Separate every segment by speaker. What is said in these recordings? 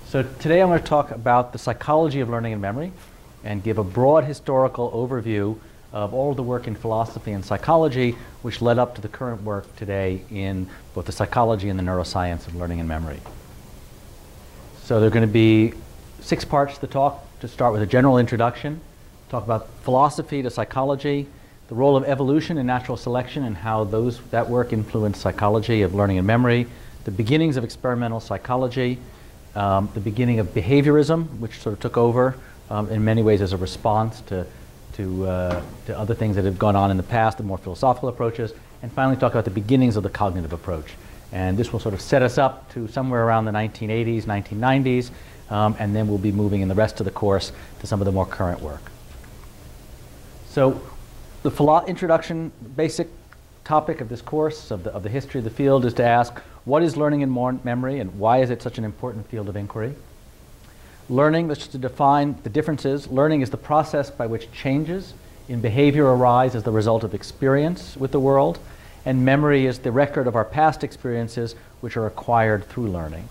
Speaker 1: So today I'm going to talk about the psychology of learning and memory and give a broad historical overview of all of the work in philosophy and psychology which led up to the current work today in both the psychology and the neuroscience of learning and memory. So there are going to be 6 parts to the talk. To start with a general introduction, talk about philosophy to psychology, the role of evolution and natural selection and how that work influenced psychology of learning and memory, the beginnings of experimental psychology, the beginning of behaviorism, which sort of took over in many ways as a response to other things that have gone on in the past, the more philosophical approaches, and finally talk about the beginnings of the cognitive approach. And this will sort of set us up to somewhere around the 1980s, 1990s, and then we'll be moving in the rest of the course to some of the more current work. So the introduction, basic topic of this course, of the history of the field, is to ask, what is learning and memory, and why is it such an important field of inquiry? Learning, let's just define the differences. Learning is the process by which changes in behavior arise as the result of experience with the world, and memory is the record of our past experiences which are acquired through learning.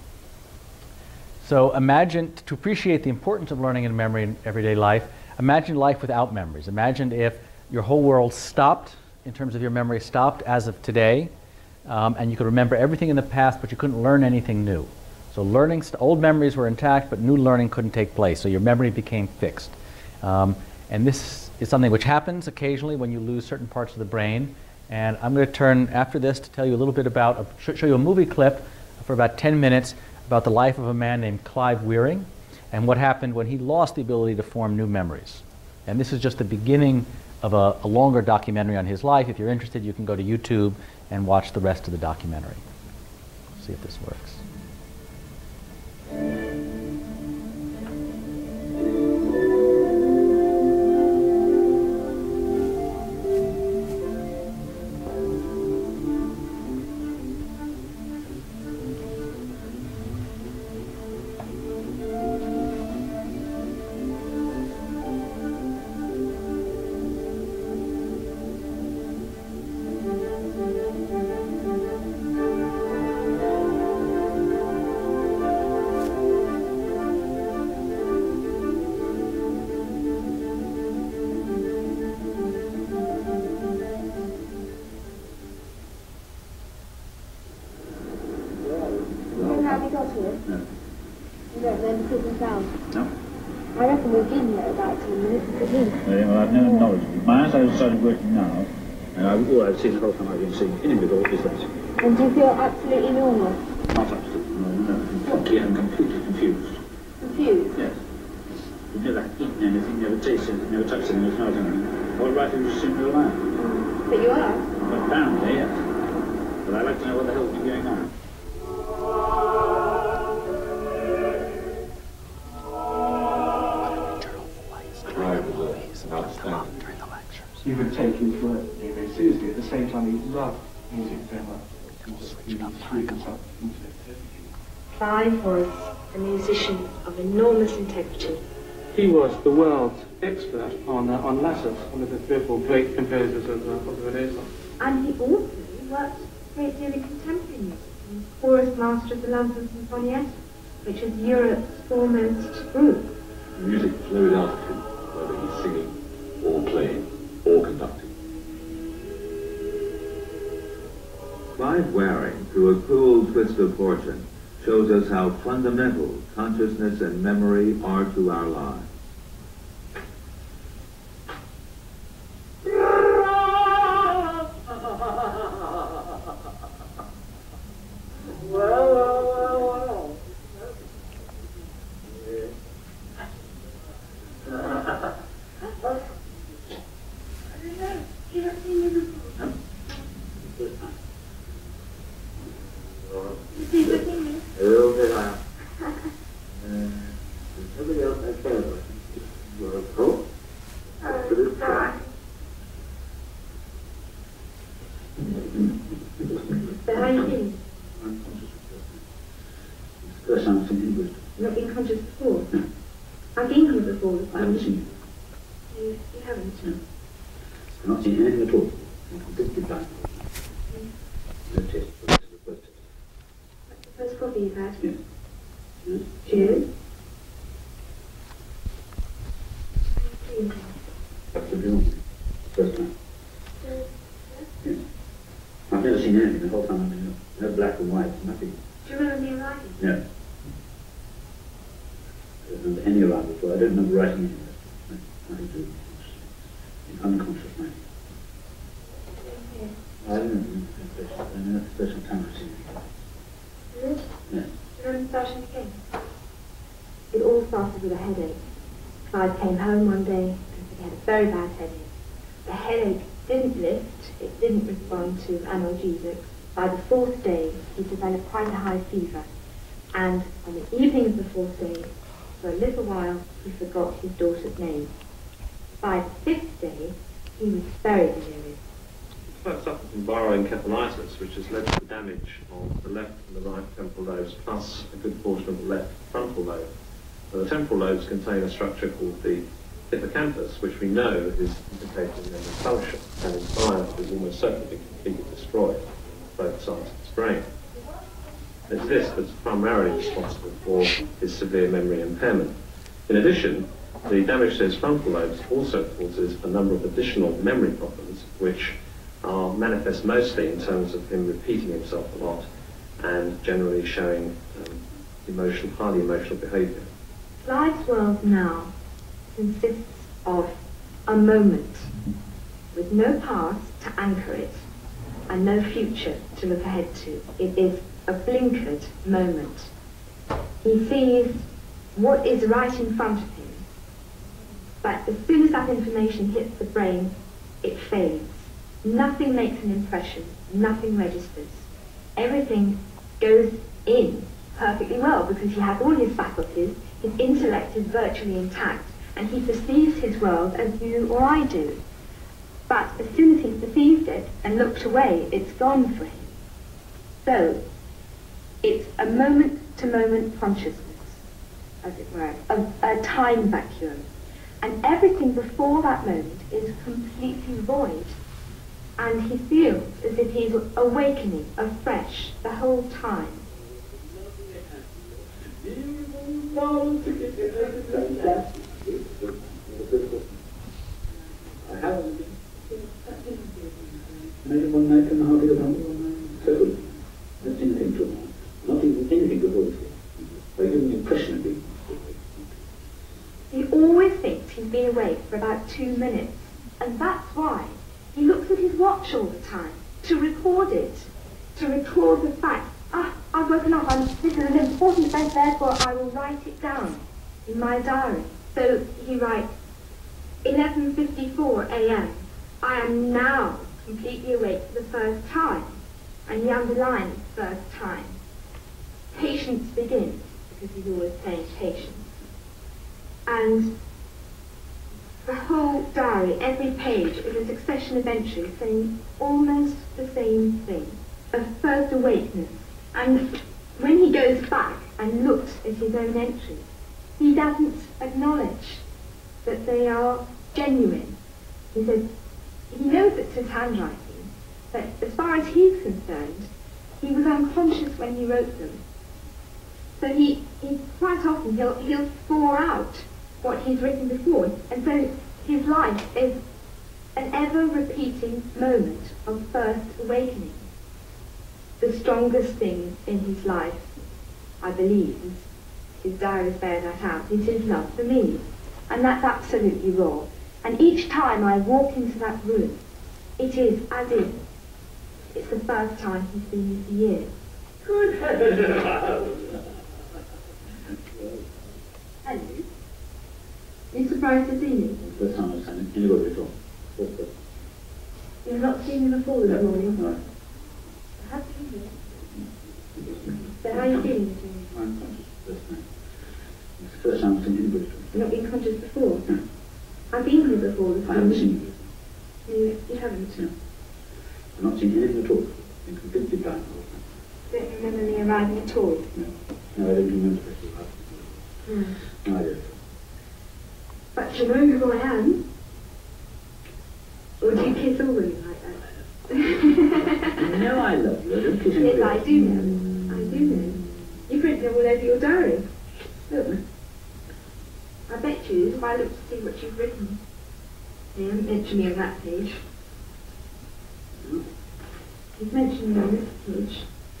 Speaker 1: So imagine, to appreciate the importance of learning and memory in everyday life, imagine life without memories. Imagine if your whole world stopped, in terms of your memory stopped as of today, and you could remember everything in the past, but you couldn't learn anything new. So old memories were intact, but new learning couldn't take place, so your memory became fixed. And this is something which happens occasionally when you lose certain parts of the brain. And I'm going to turn after this to tell you a little bit about, show you a movie clip for about 10 minutes about the life of a man named Clive Wearing and what happened when he lost the ability to form new memories. And this is just the beginning of a longer documentary on his life. If you're interested, you can go to YouTube and watch the rest of the documentary. See if this works.
Speaker 2: Started working now, and all I've seen the whole time I've been seeing him before is that.
Speaker 3: And do you feel absolutely normal?
Speaker 2: Not absolutely normal, no. Completely and completely confused.
Speaker 3: Confused?
Speaker 2: Yes. You've never eaten anything, never tasted anything, never touched anything, never smelled anything. All right, you just seem to alive.
Speaker 3: But you are?
Speaker 2: Well, apparently, yes. But I'd like to know what the hell's been going on.
Speaker 4: He would take his work very seriously. At the same time, he loved music very much.
Speaker 3: Clive was a musician of enormous integrity.
Speaker 4: He was the world's expert on lassos, one of the 3 or 4 great composers of the Renaissance.
Speaker 3: And he also worked a great deal in contemporary music, and chorus master of the London Sinfonietta, which is Europe's foremost group.
Speaker 5: Music flowed out of him, whether he's singing or playing or conducting.
Speaker 6: Clive Wearing, through a cruel twist of fortune, shows us how fundamental consciousness and memory are to our lives.
Speaker 3: So how are you feeling?
Speaker 2: First time I've seen him,
Speaker 3: You've not been conscious before? I've been here before.
Speaker 2: I haven't seen you.
Speaker 3: You haven't?
Speaker 2: No. I've not seen anything at all. Completely blind. No taste.
Speaker 3: That's the first coffee you've had?
Speaker 2: Yes.
Speaker 3: Cheers.
Speaker 2: That's the film. First time. Yes. I've never seen anything the whole time I've been here. No black and white, nothing.
Speaker 3: Do you remember me arriving?
Speaker 2: No. I don't remember any arrival before. I don't remember writing anything. Nothing to do. It's unconscious mind. I don't know. I know that's the first time I've seen it.
Speaker 3: Really?
Speaker 2: Yes.
Speaker 3: Do you remember starting again? It all started with a headache. Clive came home one day and he had a very bad headache. The headache didn't lift, it didn't respond to analgesics. By the fourth day, he developed quite a high fever. And on the evening of the fourth day, for a little while, he forgot his daughter's name. By the fifth day, he was very delirious.
Speaker 7: First suffered from borrowing caponitis, which has led to the damage of the left and the right temporal lobes, plus a good portion of the left frontal lobe. Now, the temporal lobes contain a structure called the hippocampus, which we know is implicated in memory function, and in science is almost certainly been completely destroyed on both sides of his brain. It's this that's primarily responsible for his severe memory impairment. In addition, the damage to his frontal lobes also causes a number of additional memory problems, which are manifest mostly in terms of him repeating himself a lot and generally showing highly emotional behaviour.
Speaker 3: Clive's world now consists of a moment with no past to anchor it and no future to look ahead to. It is a blinkered moment. He sees what is right in front of him, but as soon as that information hits the brain, it fades. Nothing makes an impression, nothing registers. Everything goes in perfectly well because he has all his faculties, his intellect is virtually intact, and he perceives his world as you or I do. But as soon as he's perceived it and looked away, it's gone for him. So, it's a moment-to-moment consciousness, as it were, a time vacuum. And everything before that moment is completely void. And he feels as if he's awakening afresh the whole time.
Speaker 2: I have made one night and a half ago. So, that's anything to not even anything before this. I give an impression of being.
Speaker 3: He always thinks he's been awake for about 2 minutes, and that's why he looks at his watch all the time to record it, to record the fact, I've woken up, this is an important event, therefore I will write it down in my diary. So he writes, 11:54 a.m. I am now completely awake for the first time, and he underlines first time. Patience begins, because he's always saying patience. And the whole diary, every page, is a succession of entries saying almost the same thing, a first awakeness. And when he goes back and looks at his own entries, he doesn't acknowledge that they are genuine. He says, he knows it's his handwriting, but as far as he's concerned, he was unconscious when he wrote them. So he quite often, he'll pour out what he's written before, and so his life is an ever-repeating moment of first awakening. The strongest thing in his life, I believe, his diaries bear that out, is his love for me. And that's absolutely raw. And each time I walk into that room, it is as if it's the first time he's been here for years.
Speaker 2: Good heavens!
Speaker 3: Hello. Are you surprised to see me?
Speaker 2: First time I've seen anybody at all.
Speaker 3: You've not seen me before this morning?
Speaker 2: No.
Speaker 3: I have seen you. So how are you feeling this morning?
Speaker 2: I'm conscious first time. It's the first time I've seen anybody at all.
Speaker 3: You've not been conscious before?
Speaker 2: No.
Speaker 3: I've been here before this
Speaker 2: I haven't
Speaker 3: morning.
Speaker 2: seen you.
Speaker 3: You haven't?
Speaker 2: No. I've not seen anything at all. Been completely blind all the time.
Speaker 3: Don't remember me arriving at all?
Speaker 2: No. No, I don't remember it.
Speaker 3: Hmm.
Speaker 2: No, I don't.
Speaker 3: But you know who I am? Or do you kiss all women like that?
Speaker 2: You know I love you. I don't kiss anybody.
Speaker 3: Yes, I do know. I do know. You print written all over your diary. Look. I bet you, if I look to see what you've written, you haven't mentioned me on that page. You've mentioned me on this page.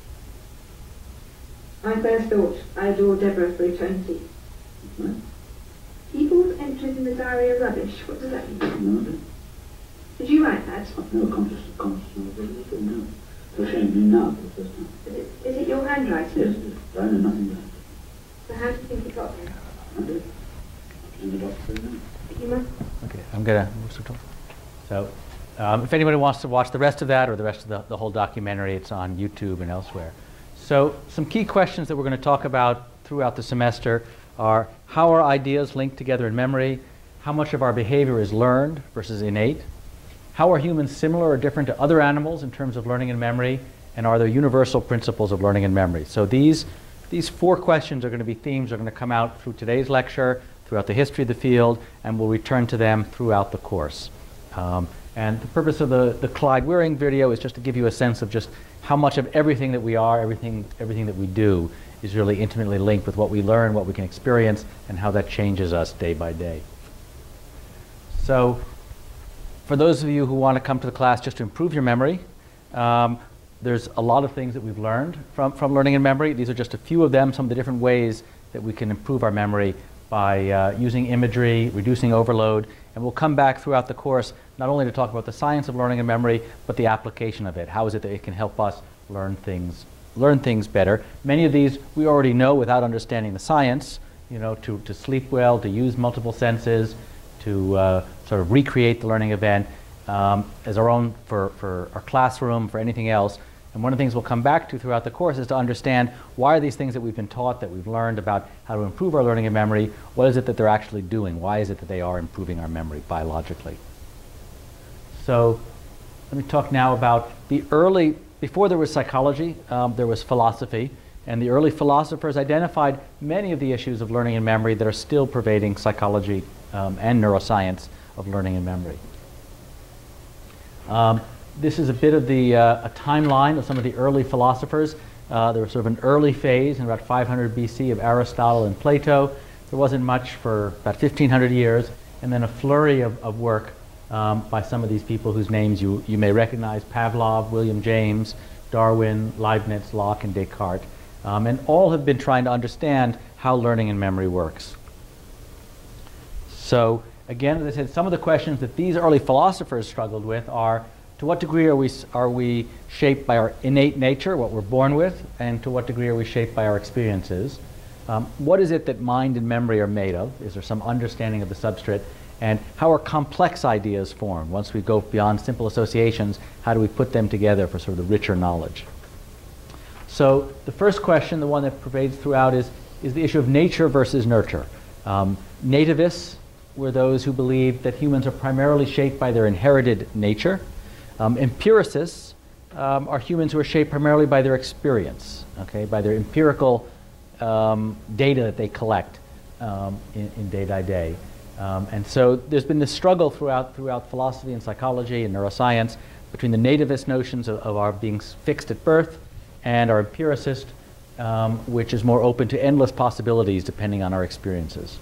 Speaker 3: I first thought I adored Deborah for eternity.
Speaker 2: What?
Speaker 3: People's entries in the diary are rubbish. What does that mean?
Speaker 2: No,
Speaker 3: Did you write that?
Speaker 2: I've never conscious now. So shame me now for the first time.
Speaker 3: Is it your handwriting?
Speaker 2: Yes, yes. I know nothing about it.
Speaker 3: So how do you think it got there?
Speaker 2: I did. In the doctor now.
Speaker 3: You must.
Speaker 1: Okay, I'm gonna move some. So, if anybody wants to watch the rest of that or the rest of the whole documentary, it's on YouTube and elsewhere. So, some key questions that we're going to talk about throughout the semester are: how are ideas linked together in memory? How much of our behavior is learned versus innate? How are humans similar or different to other animals in terms of learning and memory? And are there universal principles of learning and memory? So these 4 questions are going to be themes that are going to come out through today's lecture, throughout the history of the field, and we'll return to them throughout the course. And the purpose of the Clyde Wearing video is just to give you a sense of just how much of everything that we are, everything that we do, is really intimately linked with what we learn, what we can experience, and how that changes us day by day. So, for those of you who want to come to the class just to improve your memory, there's a lot of things that we've learned from learning and memory. These are just a few of them, some of the different ways that we can improve our memory by using imagery, reducing overload, and we'll come back throughout the course not only to talk about the science of learning and memory, but the application of it. How is it that it can help us learn things better? Many of these we already know without understanding the science, you know, to sleep well, to use multiple senses, to sort of recreate the learning event as our own for our classroom, for anything else. And one of the things we'll come back to throughout the course is to understand why are these things that we've been taught, that we've learned about how to improve our learning and memory, what is it that they're actually doing? Why is it that they are improving our memory biologically? So let me talk now about the early, before there was psychology, there was philosophy. And the early philosophers identified many of the issues of learning and memory that are still pervading psychology and neuroscience of learning and memory. This is a bit of a timeline of some of the early philosophers. There was sort of an early phase in about 500 BC of Aristotle and Plato. There wasn't much for about 1,500 years, and then a flurry of work by some of these people whose names you may recognize: Pavlov, William James, Darwin, Leibniz, Locke, and Descartes. And all have been trying to understand how learning and memory works. So again, as I said, some of the questions that these early philosophers struggled with are: to what degree are we shaped by our innate nature, what we're born with, and to what degree are we shaped by our experiences? What is it that mind and memory are made of? Is there some understanding of the substrate? And how are complex ideas formed? Once we go beyond simple associations, how do we put them together for sort of the richer knowledge? So the first question, the one that pervades throughout, is the issue of nature versus nurture. Nativists were those who believed that humans are primarily shaped by their inherited nature. Empiricists are humans who are shaped primarily by their experience, okay, by their empirical data that they collect in day by day. And so there's been this struggle throughout philosophy and psychology and neuroscience between the nativist notions of our being fixed at birth and our empiricist, which is more open to endless possibilities depending on our experiences.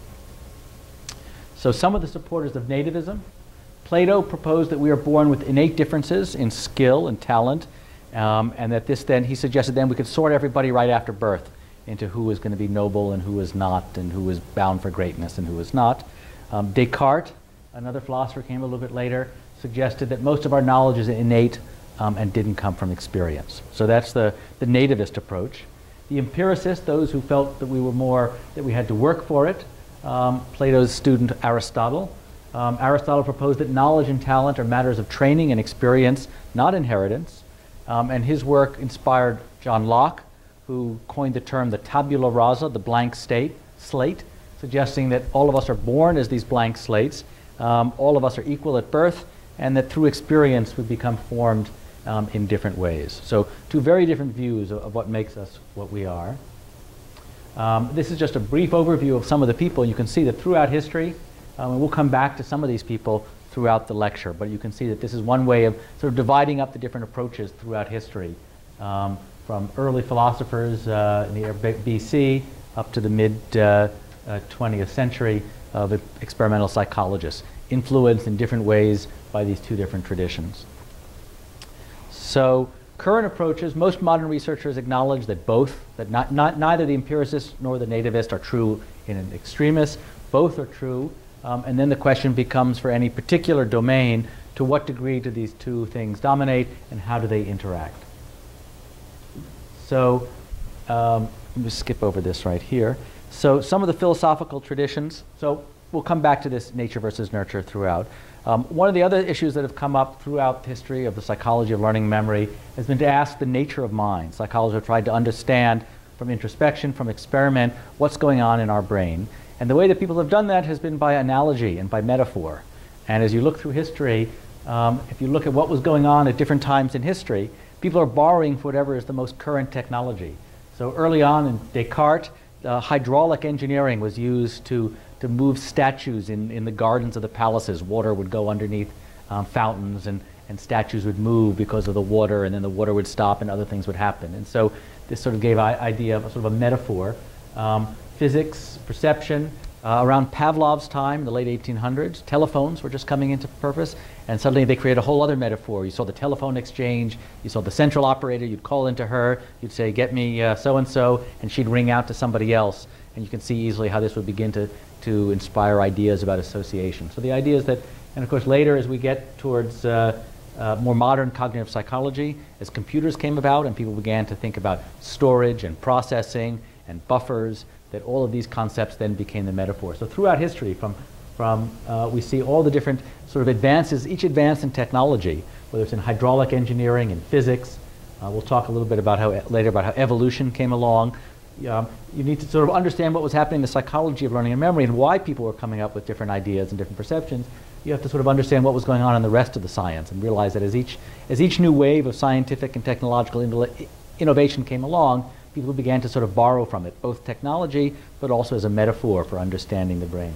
Speaker 1: So some of the supporters of nativism: Plato proposed that we are born with innate differences in skill and talent, and that this then, he suggested then we could sort everybody right after birth into who is going to be noble and who is not, and who is bound for greatness and who is not. Descartes, another philosopher, came a little bit later, suggested that most of our knowledge is innate and didn't come from experience. So that's the nativist approach. The empiricists, those who felt that we had to work for it, Plato's student Aristotle. Aristotle proposed that knowledge and talent are matters of training and experience, not inheritance. And his work inspired John Locke, who coined the term the tabula rasa, the blank slate, suggesting that all of us are born as these blank slates, all of us are equal at birth, and that through experience we become formed in different ways. So two very different views of what makes us what we are. This is just a brief overview of some of the people. You can see that throughout history, and we'll come back to some of these people throughout the lecture, but you can see that this is one way of sort of dividing up the different approaches throughout history for from early philosophers in the era BC up to the mid 20th century of experimental psychologists, influenced in different ways by these two different traditions. So current approaches, most modern researchers acknowledge that neither the empiricist nor the nativist are true in an extremis. Both are true. And then the question becomes, for any particular domain, to what degree do these two things dominate and how do they interact? So let me skip over this right here. So some of the philosophical traditions, so we'll come back to this nature versus nurture throughout. One of the other issues that have come up throughout history of the psychology of learning and memory has been to ask the nature of mind. Psychologists have tried to understand from introspection, from experiment, what's going on in our brain. And the way that people have done that has been by analogy and by metaphor. And as you look through history, if you look at what was going on at different times in history, people are borrowing for whatever is the most current technology. So early on in Descartes, hydraulic engineering was used to move statues in the gardens of the palaces. Water would go underneath fountains and statues would move because of the water, and then the water would stop and other things would happen. And so this sort of gave an idea of sort of a metaphor. Physics, perception. Around Pavlov's time, in the late 1800s, telephones were just coming into purpose, and suddenly they created a whole other metaphor. You saw the telephone exchange, you saw the central operator, you'd call into her, you'd say, get me so-and-so, and she'd ring out to somebody else. And you can see easily how this would begin to inspire ideas about association. So the idea is that, and of course later as we get towards more modern cognitive psychology, as computers came about and people began to think about storage and processing and buffers, that all of these concepts then became the metaphor. So throughout history, we see all the different sort of advances, each advance in technology, whether it's in hydraulic engineering, in physics. We'll talk a little bit about later about how evolution came along. You need to sort of understand what was happening in the psychology of learning and memory and why people were coming up with different ideas and different perceptions. You have to sort of understand what was going on in the rest of the science and realize that as each new wave of scientific and technological innovation came along, people began to sort of borrow from it, both technology, but also as a metaphor for understanding the brain.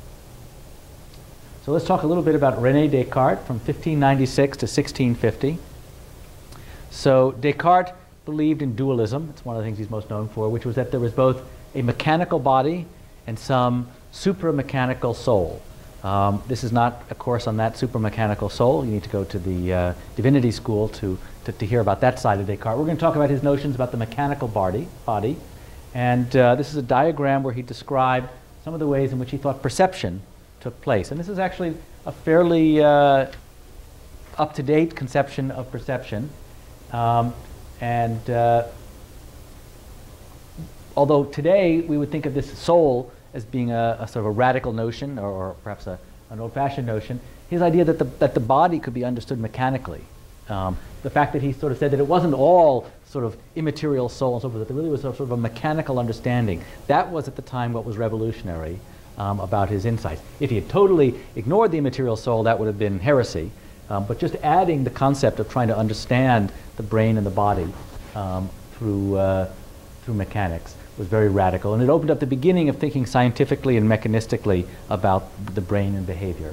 Speaker 1: So let's talk a little bit about René Descartes from 1596 to 1650. So Descartes believed in dualism. It's one of the things he's most known for, which was that there was both a mechanical body and some supramechanical soul. This is not a course on that supramechanical soul. You need to go to the divinity school to hear about that side of Descartes. We're going to talk about his notions about the mechanical body. And this is a diagram where he described some of the ways in which he thought perception took place. And this is actually a fairly up-to-date conception of perception. Although today we would think of this soul as being a sort of a radical notion, or perhaps an old-fashioned notion, his idea that the body could be understood mechanically. The fact that he sort of said that it wasn't all sort of immaterial soul and so forth, that there really was sort of a mechanical understanding. That was at the time what was revolutionary about his insights. If he had totally ignored the immaterial soul, that would have been heresy. But just adding the concept of trying to understand the brain and the body through mechanics was very radical. And it opened up the beginning of thinking scientifically and mechanistically about the brain and behavior.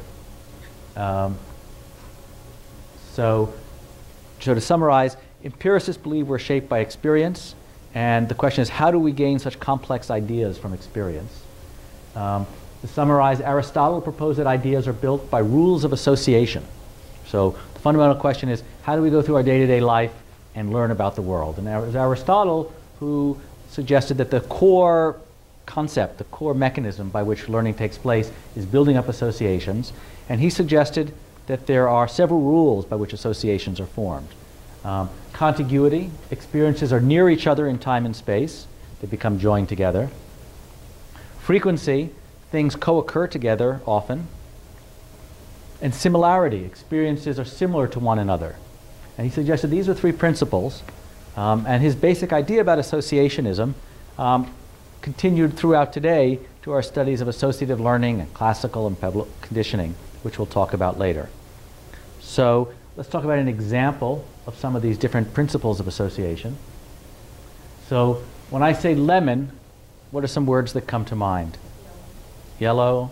Speaker 1: So to summarize, empiricists believe we're shaped by experience, and the question is, how do we gain such complex ideas from experience? To summarize, Aristotle proposed that ideas are built by rules of association. So the fundamental question is, how do we go through our day-to-day life and learn about the world? And it was Aristotle who suggested that the core concept, the core mechanism by which learning takes place is building up associations. And he suggested that there are several rules by which associations are formed. Contiguity, experiences are near each other in time and space. They become joined together. Frequency, things co-occur together often. And similarity, experiences are similar to one another. And he suggested these are three principles. And his basic idea about associationism continued throughout today to our studies of associative learning and classical and conditioning, which we'll talk about later. So let's talk about an example of some of these different principles of association. So when I say lemon, what are some words that come to mind? Yellow.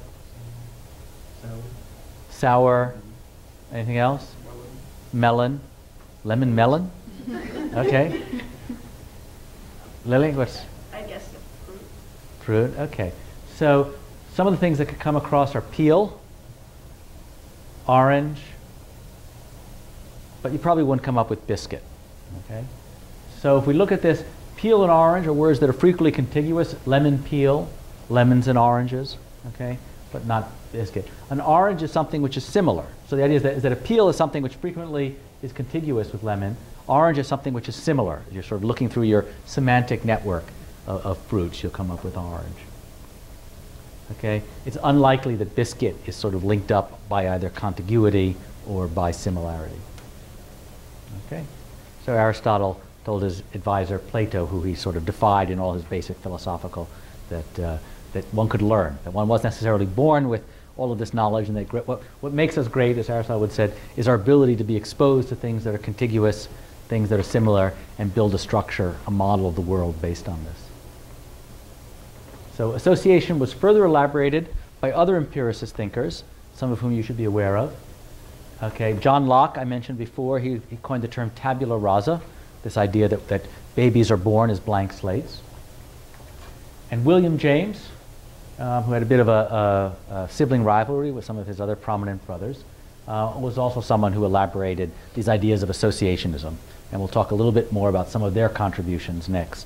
Speaker 1: Sour. Anything else? Melon. Lemon melon? Okay. Lily, what's?
Speaker 8: I guess fruit.
Speaker 1: Fruit, okay. So some of the things that could come across are peel, orange, but you probably wouldn't come up with biscuit, okay? So if we look at this, peel and orange are words that are frequently contiguous. Lemon peel, lemons and oranges, okay, but not biscuit. An orange is something which is similar. So the idea is that a peel is something which frequently is contiguous with lemon. Orange is something which is similar. You're sort of looking through your semantic network of fruits, you'll come up with orange. Okay, it's unlikely that biscuit is sort of linked up by either contiguity or by similarity. Okay, so Aristotle told his advisor Plato, who he sort of defied in all his basic philosophical, that one could learn, that one wasn't necessarily born with all of this knowledge, and that what makes us great, as Aristotle would said, is our ability to be exposed to things that are contiguous, things that are similar, and build a structure, a model of the world based on this. So association was further elaborated by other empiricist thinkers, some of whom you should be aware of. Okay, John Locke, I mentioned before, he coined the term tabula rasa, this idea that babies are born as blank slates. And William James, who had a bit of a sibling rivalry with some of his other prominent brothers, was also someone who elaborated these ideas of associationism. And we'll talk a little bit more about some of their contributions next.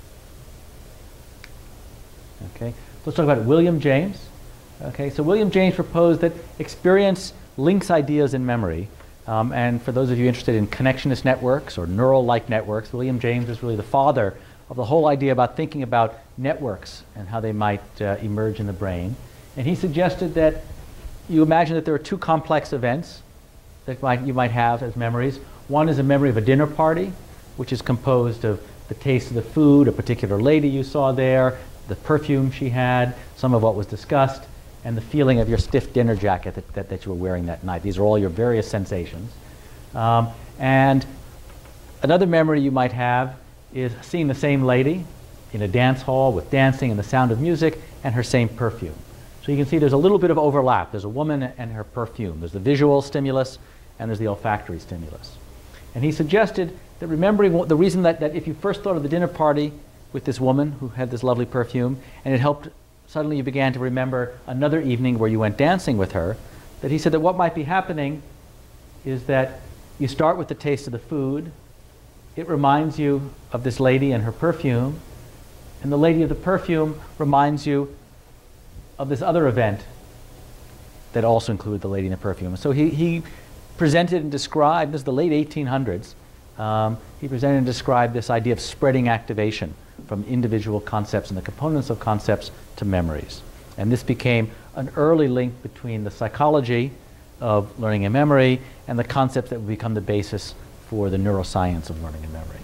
Speaker 1: Okay, let's talk about William James. Okay, so William James proposed that experience links ideas in memory. And for those of you interested in connectionist networks or neural-like networks, William James is really the father of the whole idea about thinking about networks and how they might emerge in the brain. And he suggested that you imagine that there are two complex events that you might have as memories. One is a memory of a dinner party, which is composed of the taste of the food, a particular lady you saw there, the perfume she had, some of what was discussed, and the feeling of your stiff dinner jacket that you were wearing that night. These are all your various sensations. And another memory you might have is seeing the same lady in a dance hall with dancing and the sound of music and her same perfume. So you can see there's a little bit of overlap. There's a woman and her perfume. There's the visual stimulus and there's the olfactory stimulus. And he suggested that remembering the reason that if you first thought of the dinner party with this woman who had this lovely perfume, and it helped, suddenly you began to remember another evening where you went dancing with her, that he said that what might be happening is that you start with the taste of the food, it reminds you of this lady and her perfume, and the lady of the perfume reminds you of this other event that also included the lady and the perfume. So he presented and described, this is the late 1800s, he presented and described this idea of spreading activation from individual concepts and the components of concepts to memories. And this became an early link between the psychology of learning and memory and the concepts that would become the basis for the neuroscience of learning and memory.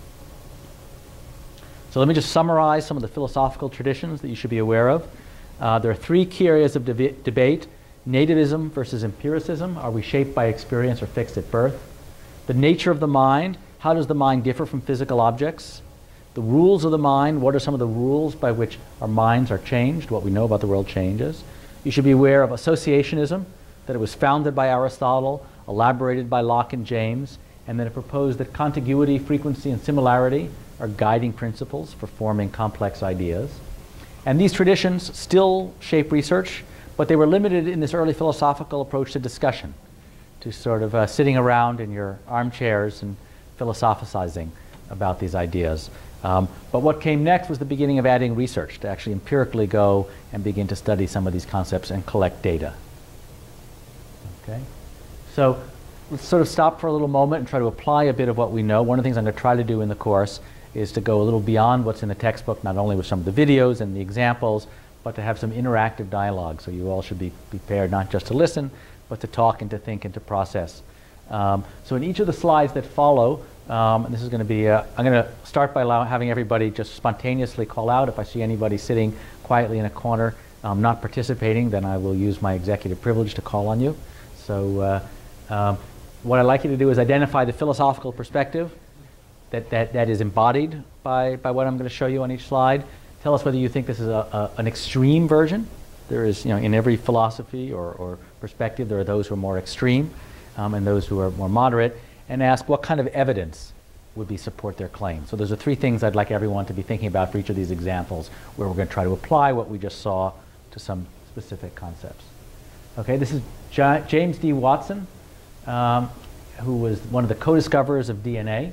Speaker 1: So let me just summarize some of the philosophical traditions that you should be aware of. There are three key areas of debate: nativism versus empiricism. Are we shaped by experience or fixed at birth? The nature of the mind. How does the mind differ from physical objects? The rules of the mind. What are some of the rules by which our minds are changed? What we know about the world changes. You should be aware of associationism, that it was founded by Aristotle, elaborated by Locke and James, and then it proposed that contiguity, frequency, and similarity are guiding principles for forming complex ideas. And these traditions still shape research, but they were limited in this early philosophical approach to discussion, to sort of sitting around in your armchairs and philosophizing about these ideas. But what came next was the beginning of adding research to actually empirically go and begin to study some of these concepts and collect data. Okay? So let's sort of stop for a little moment and try to apply a bit of what we know. One of the things I'm going to try to do in the course is to go a little beyond what's in the textbook, not only with some of the videos and the examples, but to have some interactive dialogue. So you all should be prepared not just to listen, but to talk and to think and to process. So in each of the slides that follow, and this is going to be, I'm going to start by having everybody just spontaneously call out. If I see anybody sitting quietly in a corner not participating, then I will use my executive privilege to call on you. So what I'd like you to do is identify the philosophical perspective that is embodied by what I'm going to show you on each slide. Tell us whether you think this is an extreme version. There is, in every philosophy or perspective, there are those who are more extreme and those who are more moderate, and ask what kind of evidence would be support their claim. So those are three things I'd like everyone to be thinking about for each of these examples, where we're going to try to apply what we just saw to some specific concepts. Okay, this is James D. Watson, who was one of the co-discoverers of DNA.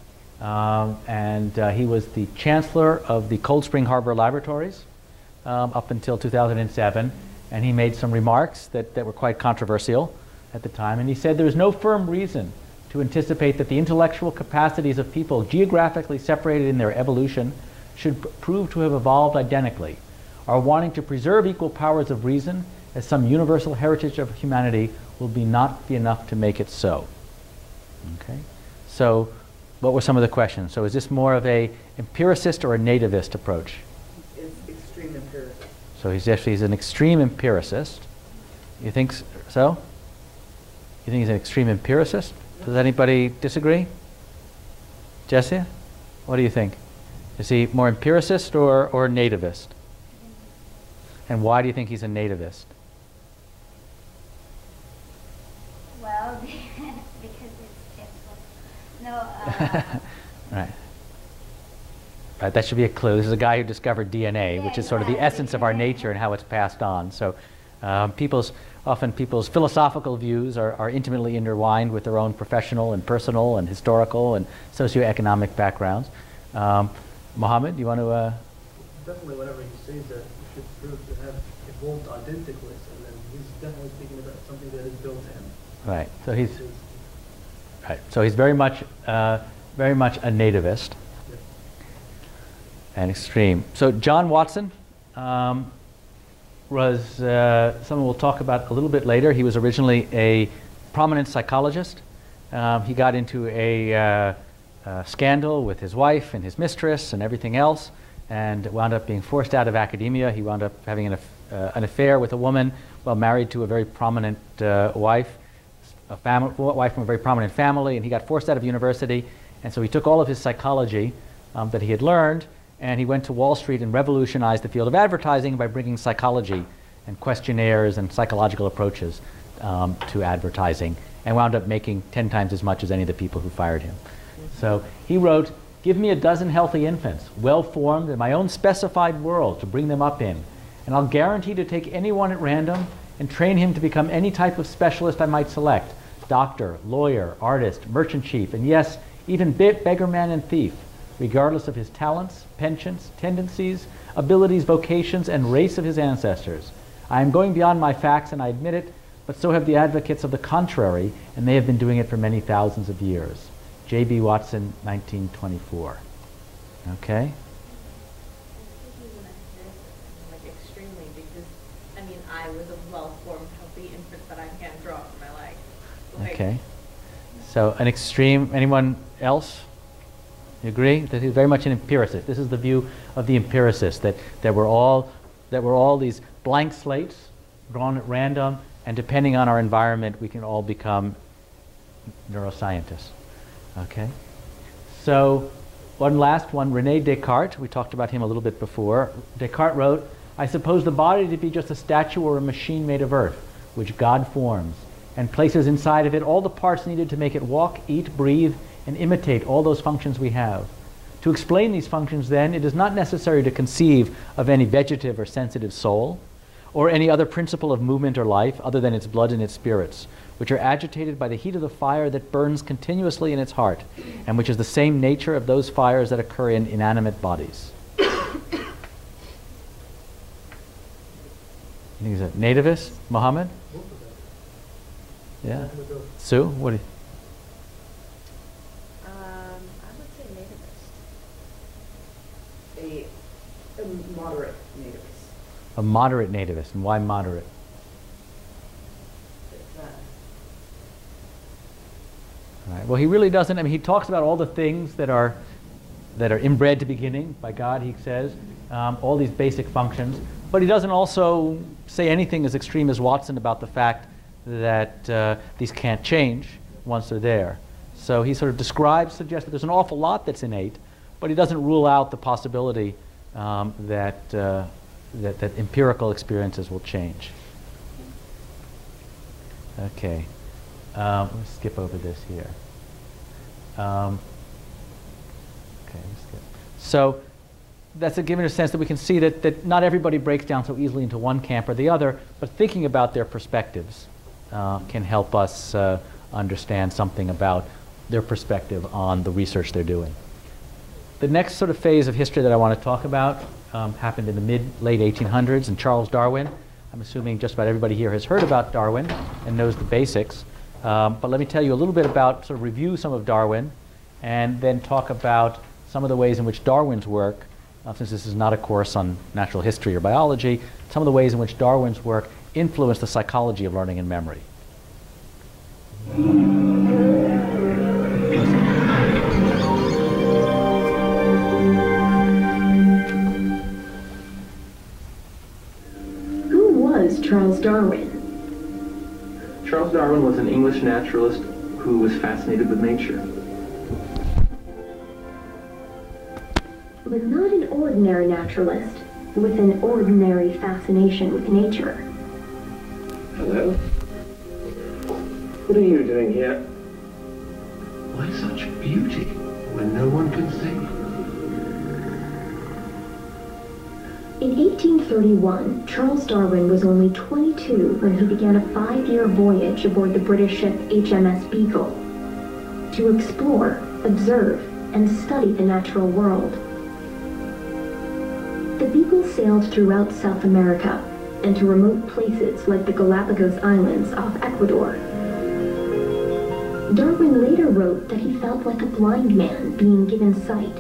Speaker 1: He was the chancellor of the Cold Spring Harbor Laboratories up until 2007. And he made some remarks that were quite controversial at the time. And he said there is no firm reason to anticipate that the intellectual capacities of people geographically separated in their evolution should prove to have evolved identically. Our wanting to preserve equal powers of reason as some universal heritage of humanity will not be enough to make it so. Okay? So what were some of the questions? So is this more of a empiricist or a nativist approach?
Speaker 8: It's extreme empiricist.
Speaker 1: So he's an extreme empiricist. You think so? You think he's an extreme empiricist? Does anybody disagree? Jesse? What do you think? Is he more empiricist or nativist? And why do you think he's a nativist?
Speaker 9: Well, because it's no.
Speaker 1: Right. Right, that should be a clue. This is a guy who discovered DNA, which is sort of the essence of our nature and how it's passed on. So often people's philosophical views are intimately intertwined with their own professional and personal and historical and socioeconomic backgrounds. Mohammed, do you want to...
Speaker 10: Definitely whatever he says that should prove to have evolved identically, and then he's definitely speaking about something that is built to him.
Speaker 1: Right. So he's very much a nativist. And extreme. So John Watson was someone we'll talk about a little bit later. He was originally a prominent psychologist. He got into a scandal with his wife and his mistress and everything else, and wound up being forced out of academia. He wound up having an affair with a woman while married to a very prominent wife from a very prominent family, and he got forced out of university. And so he took all of his psychology that he had learned, and he went to Wall Street and revolutionized the field of advertising by bringing psychology and questionnaires and psychological approaches to advertising, and wound up making 10 times as much as any of the people who fired him. So he wrote, "Give me a dozen healthy infants, well-formed in my own specified world to bring them up in, and I'll guarantee to take anyone at random and train him to become any type of specialist I might select, doctor, lawyer, artist, merchant chief, and yes, even beggarman and thief, regardless of his talents, penchants, tendencies, abilities, vocations, and race of his ancestors. I am going beyond my facts, and I admit it, but so have the advocates of the contrary, and they have been doing it for many thousands of years." J.B. Watson, 1924. Okay?
Speaker 8: Like extremely, because I mean, I was a well-formed, healthy infant, but I can't draw for my life. Like,
Speaker 1: Okay. So an extreme, anyone else? You agree that he's very much an empiricist? This is the view of the empiricist, that we're all these blank slates drawn at random, and depending on our environment, we can all become neuroscientists. Okay. So one last one, René Descartes. We talked about him a little bit before. Descartes wrote, "I suppose the body to be just a statue or a machine made of earth, which God forms, and places inside of it all the parts needed to make it walk, eat, breathe, and imitate all those functions we have. To explain these functions, then, it is not necessary to conceive of any vegetative or sensitive soul, or any other principle of movement or life other than its blood and its spirits, which are agitated by the heat of the fire that burns continuously in its heart, and which is the same nature of those fires that occur in inanimate bodies." You think he's a nativist, Mohammed? Yeah. Sue, what do you...
Speaker 8: I would say nativist. A moderate nativist.
Speaker 1: A moderate nativist. And why moderate? All right. Well, he really doesn't. I mean, he talks about all the things that are inbred to beginning by God, he says, all these basic functions. But he doesn't also say anything as extreme as Watson about the fact that these can't change once they're there. So he sort of suggests that there's an awful lot that's innate, but he doesn't rule out the possibility that empirical experiences will change. Okay. Let me skip over this here. So that's giving a sense that we can see that not everybody breaks down so easily into one camp or the other, but thinking about their perspectives can help us understand something about their perspective on the research they're doing. The next sort of phase of history that I want to talk about happened in the late 1800s, and Charles Darwin. I'm assuming just about everybody here has heard about Darwin and knows the basics. But let me tell you a little bit about, sort of review some of Darwin, and then talk about some of the ways in which Darwin's work, since this is not a course on natural history or biology, some of the ways in which Darwin's work influenced the psychology of learning and memory.
Speaker 11: Who was Charles Darwin?
Speaker 12: Charles Darwin was an English naturalist who was fascinated with nature.
Speaker 11: But not an ordinary naturalist with an ordinary fascination with nature.
Speaker 12: Hello? What are you doing here? Why such beauty when no one can see?
Speaker 11: In 1831, Charles Darwin was only 22 when he began a 5-year voyage aboard the British ship HMS Beagle to explore, observe, and study the natural world. The Beagle sailed throughout South America and to remote places like the Galapagos Islands off Ecuador. Darwin later wrote that he felt like a blind man being given sight.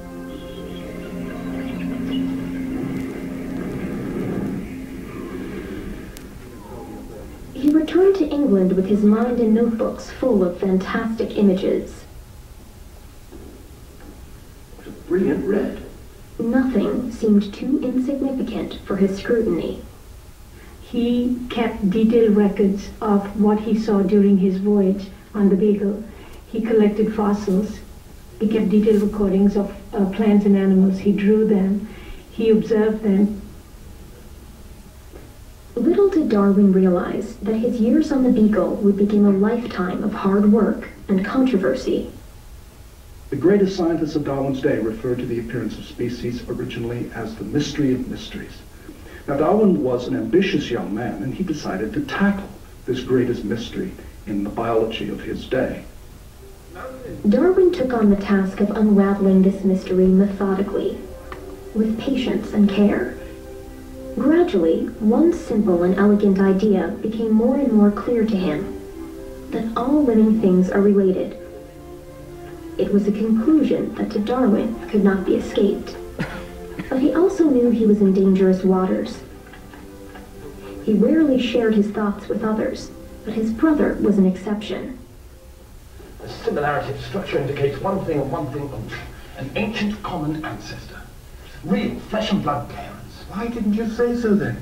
Speaker 11: He returned to England with his mind and notebooks full of fantastic images.
Speaker 12: What a brilliant red.
Speaker 11: Nothing seemed too insignificant for his scrutiny.
Speaker 13: He kept detailed records of what he saw during his voyage on the Beagle. He collected fossils. He kept detailed recordings of plants and animals. He drew them. He observed them.
Speaker 11: Little did Darwin realize that his years on the Beagle would begin a lifetime of hard work and controversy.
Speaker 14: The greatest scientists of Darwin's day referred to the appearance of species originally as the mystery of mysteries. Now, Darwin was an ambitious young man, and he decided to tackle this greatest mystery in the biology of his day.
Speaker 11: Darwin took on the task of unraveling this mystery methodically, with patience and care. Gradually, one simple and elegant idea became more and more clear to him, that all living things are related. It was a conclusion that to Darwin could not be escaped. But he also knew he was in dangerous waters. He rarely shared his thoughts with others, but his brother was an exception.
Speaker 15: The similarity of structure indicates one thing and one thing only. An ancient common ancestor. Real flesh and blood parents.
Speaker 16: Why didn't you say so then?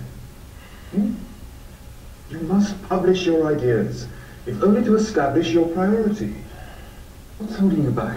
Speaker 16: You must publish your ideas, if only to establish your priority. What's holding you back?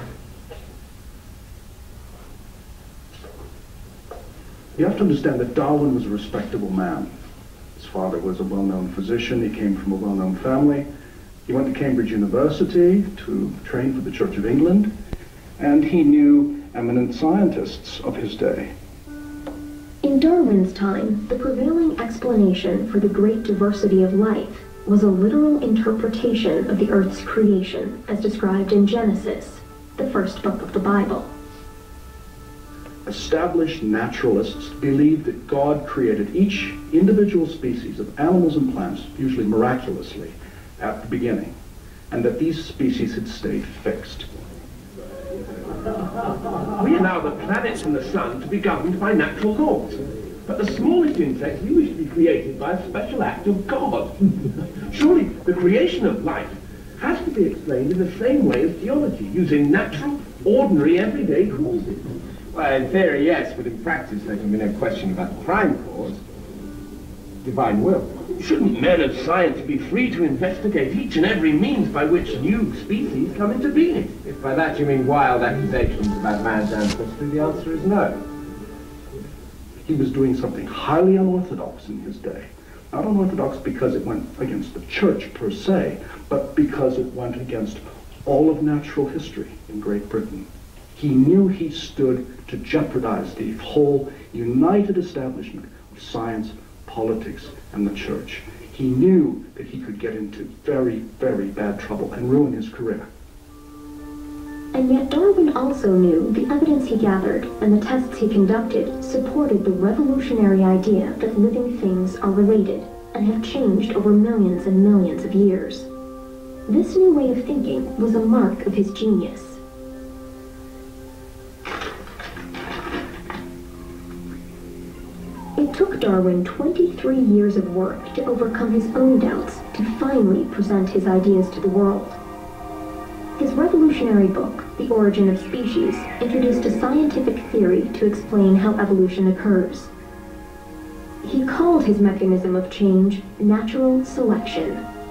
Speaker 14: You have to understand that Darwin was a respectable man. His father was a well-known physician. He came from a well-known family. He went to Cambridge University to train for the Church of England, and he knew eminent scientists of his day.
Speaker 11: In Darwin's time, the prevailing explanation for the great diversity of life was a literal interpretation of the Earth's creation as described in Genesis, the first book of the Bible.
Speaker 14: Established naturalists believed that God created each individual species of animals and plants, usually miraculously, at the beginning, and that these species had stayed fixed.
Speaker 15: We allow the planets and the sun to be governed by natural laws. But the smallest insects we wish to be created by a special act of God. Surely the creation of life has to be explained in the same way as geology, using natural, ordinary, everyday causes.
Speaker 17: Well, in theory, yes, but in practice there can be no question about the prime cause. Divine will.
Speaker 15: Shouldn't men of science be free to investigate each and every means by which new species come into being?
Speaker 17: If by that you mean wild accusations about man's ancestry, the answer is no.
Speaker 14: He was doing something highly unorthodox in his day. Not unorthodox because it went against the church per se, but because it went against all of natural history in Great Britain. He knew he stood to jeopardize the whole united establishment of science, politics, and the church. He knew that he could get into very, very bad trouble and ruin his career.
Speaker 11: And yet Darwin also knew the evidence he gathered and the tests he conducted supported the revolutionary idea that living things are related and have changed over millions and millions of years. This new way of thinking was a mark of his genius. It took Darwin 23 years of work to overcome his own doubts to finally present his ideas to the world. His revolutionary book, The Origin of Species, introduced a scientific theory to explain how evolution occurs. He called his mechanism of change natural selection.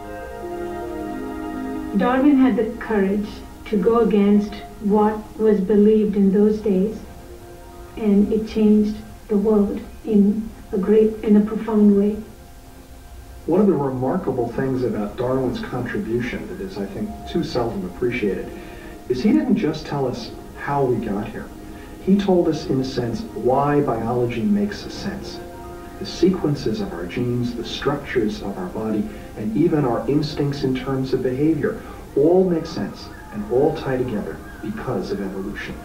Speaker 13: Darwin had the courage to go against what was believed in those days, and it changed the world in a profound way.
Speaker 18: One of the remarkable things about Darwin's contribution that is, I think, too seldom appreciated is he didn't just tell us how we got here. He told us, in a sense, why biology makes sense. The sequences of our genes, the structures of our body, and even our instincts in terms of behavior all make sense and all tie together because of evolution.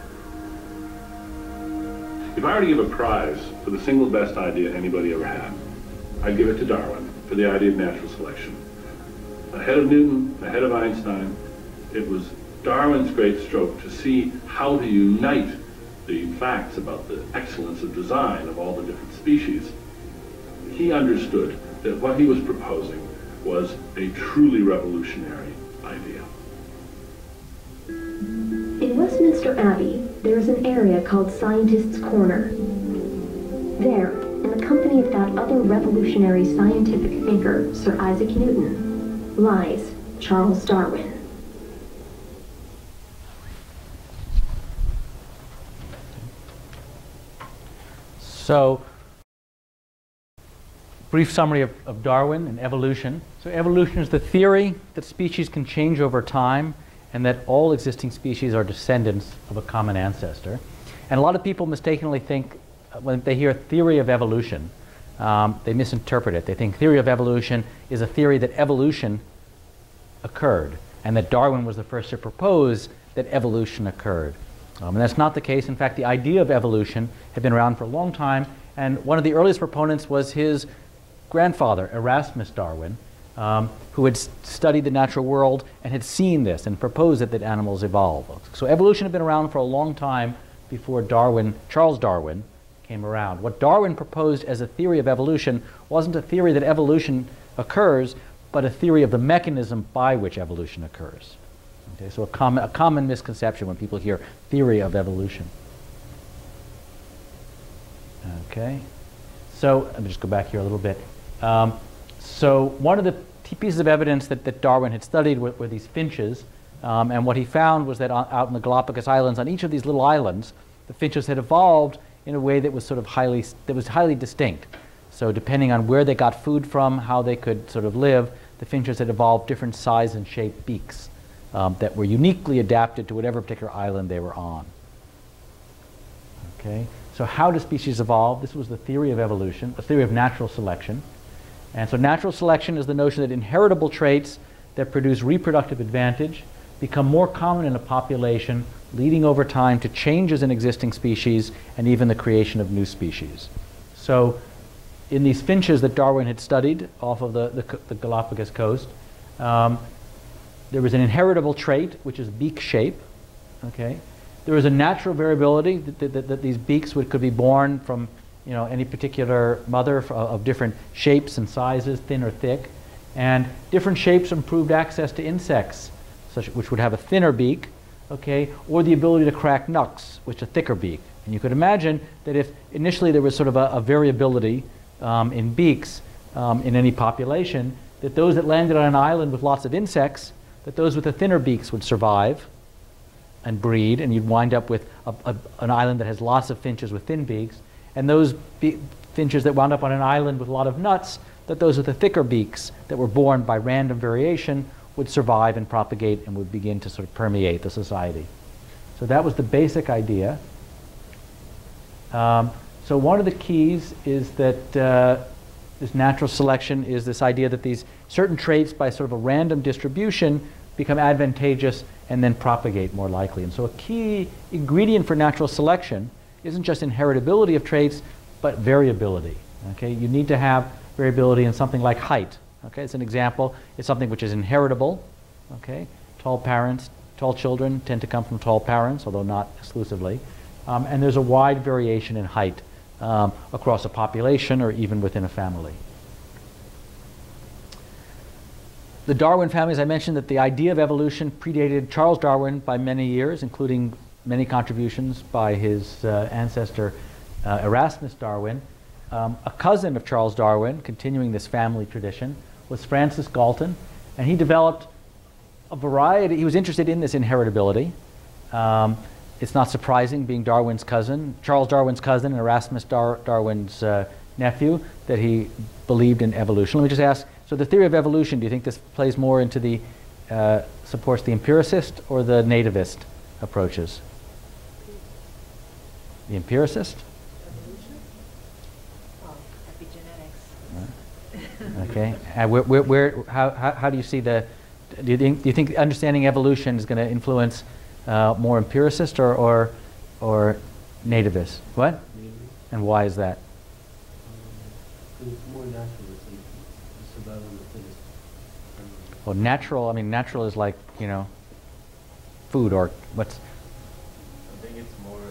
Speaker 5: If I were to give a prize for the single best idea anybody ever had, I'd give it to Darwin for the idea of natural selection. Ahead of Newton, ahead of Einstein, it was Darwin's great stroke to see how to unite the facts about the excellence of design of all the different species. He understood that what he was proposing was a truly revolutionary idea.
Speaker 11: In Westminster Abbey, there is an area called Scientists' Corner. There, in the company of that other revolutionary scientific thinker, Sir Isaac Newton, lies Charles Darwin.
Speaker 1: So, brief summary of Darwin and evolution. So evolution is the theory that species can change over time and that all existing species are descendants of a common ancestor. And a lot of people mistakenly think, when they hear theory of evolution, they misinterpret it. They think theory of evolution is a theory that evolution occurred and that Darwin was the first to propose that evolution occurred. And that's not the case. In fact, the idea of evolution had been around for a long time, and one of the earliest proponents was his grandfather, Erasmus Darwin, who had studied the natural world and had seen this and proposed that animals evolve. So evolution had been around for a long time before Charles Darwin came around. What Darwin proposed as a theory of evolution wasn't a theory that evolution occurs, but a theory of the mechanism by which evolution occurs. Okay, so a common misconception when people hear theory of evolution. Okay, so let me just go back here a little bit. So one of the pieces of evidence that Darwin had studied were these finches, and what he found was that out in the Galapagos Islands, on each of these little islands, the finches had evolved in a way that was sort of highly distinct. So depending on where they got food from, how they could sort of live, the finches had evolved different size and shape beaks that were uniquely adapted to whatever particular island they were on. Okay, so how do species evolve? This was the theory of evolution, a theory of natural selection. And so natural selection is the notion that inheritable traits that produce reproductive advantage become more common in a population, leading over time to changes in existing species and even the creation of new species. So in these finches that Darwin had studied off of the Galapagos coast, there was an inheritable trait, which is beak shape. Okay, there was a natural variability that these beaks could be born from any particular mother of different shapes and sizes, thin or thick, and different shapes improved access to insects, which would have a thinner beak, okay, or the ability to crack nuts, which is a thicker beak. And you could imagine that if initially there was sort of a variability in beaks in any population, that those that landed on an island with lots of insects, that those with the thinner beaks would survive and breed, and you'd wind up with an island that has lots of finches with thin beaks, and those finches that wound up on an island with a lot of nuts, that those with the thicker beaks that were born by random variation would survive and propagate and would begin to sort of permeate the society. So that was the basic idea. So one of the keys is that this natural selection is this idea that these certain traits by sort of a random distribution become advantageous and then propagate more likely. And so a key ingredient for natural selection isn't just inheritability of traits, but variability. Okay? You need to have variability in something like height. Okay? It's an example. It's something which is inheritable. Okay? Tall parents, tall children tend to come from tall parents, although not exclusively. And there's a wide variation in height across a population or even within a family. The Darwin family, as I mentioned, that the idea of evolution predated Charles Darwin by many years, including many contributions by his ancestor Erasmus Darwin. A cousin of Charles Darwin, continuing this family tradition, was Francis Galton, and he developed a variety. He was interested in this inheritability. It's not surprising, being Darwin's cousin, Charles Darwin's cousin, and Erasmus Darwin's nephew, that he believed in evolution. Let me just ask, so the theory of evolution, do you think this plays more into the, supports the empiricist or the nativist approaches? The empiricist? Epigenetics. Okay. How do you see the, do you think understanding evolution is going to influence more empiricist or nativist? What? And why is that?
Speaker 10: It's more naturalism, survival of the fittest.
Speaker 1: Well, natural, I mean, natural is like, you know, food or what's...
Speaker 19: I think it's more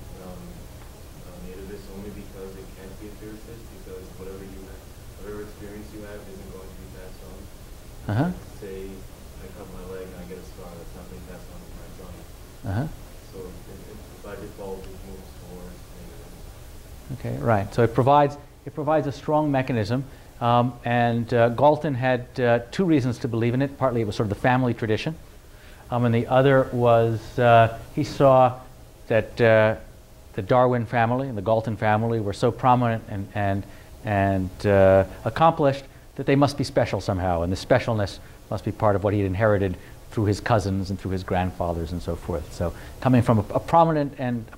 Speaker 19: nativist only because it can't be empiricist, because whatever experience you have isn't going to be passed on.
Speaker 1: Uh-huh.
Speaker 19: Say I cut my leg and I get a scar, that's not being passed on to my son.
Speaker 1: Uh-huh.
Speaker 19: So by default it moves towards nativist.
Speaker 1: Okay, right. So it provides a strong mechanism, and Galton had two reasons to believe in it. Partly it was sort of the family tradition, and the other was he saw that the Darwin family and the Galton family were so prominent and accomplished that they must be special somehow, and the specialness must be part of what he had inherited through his cousins and through his grandfathers and so forth. So coming from a prominent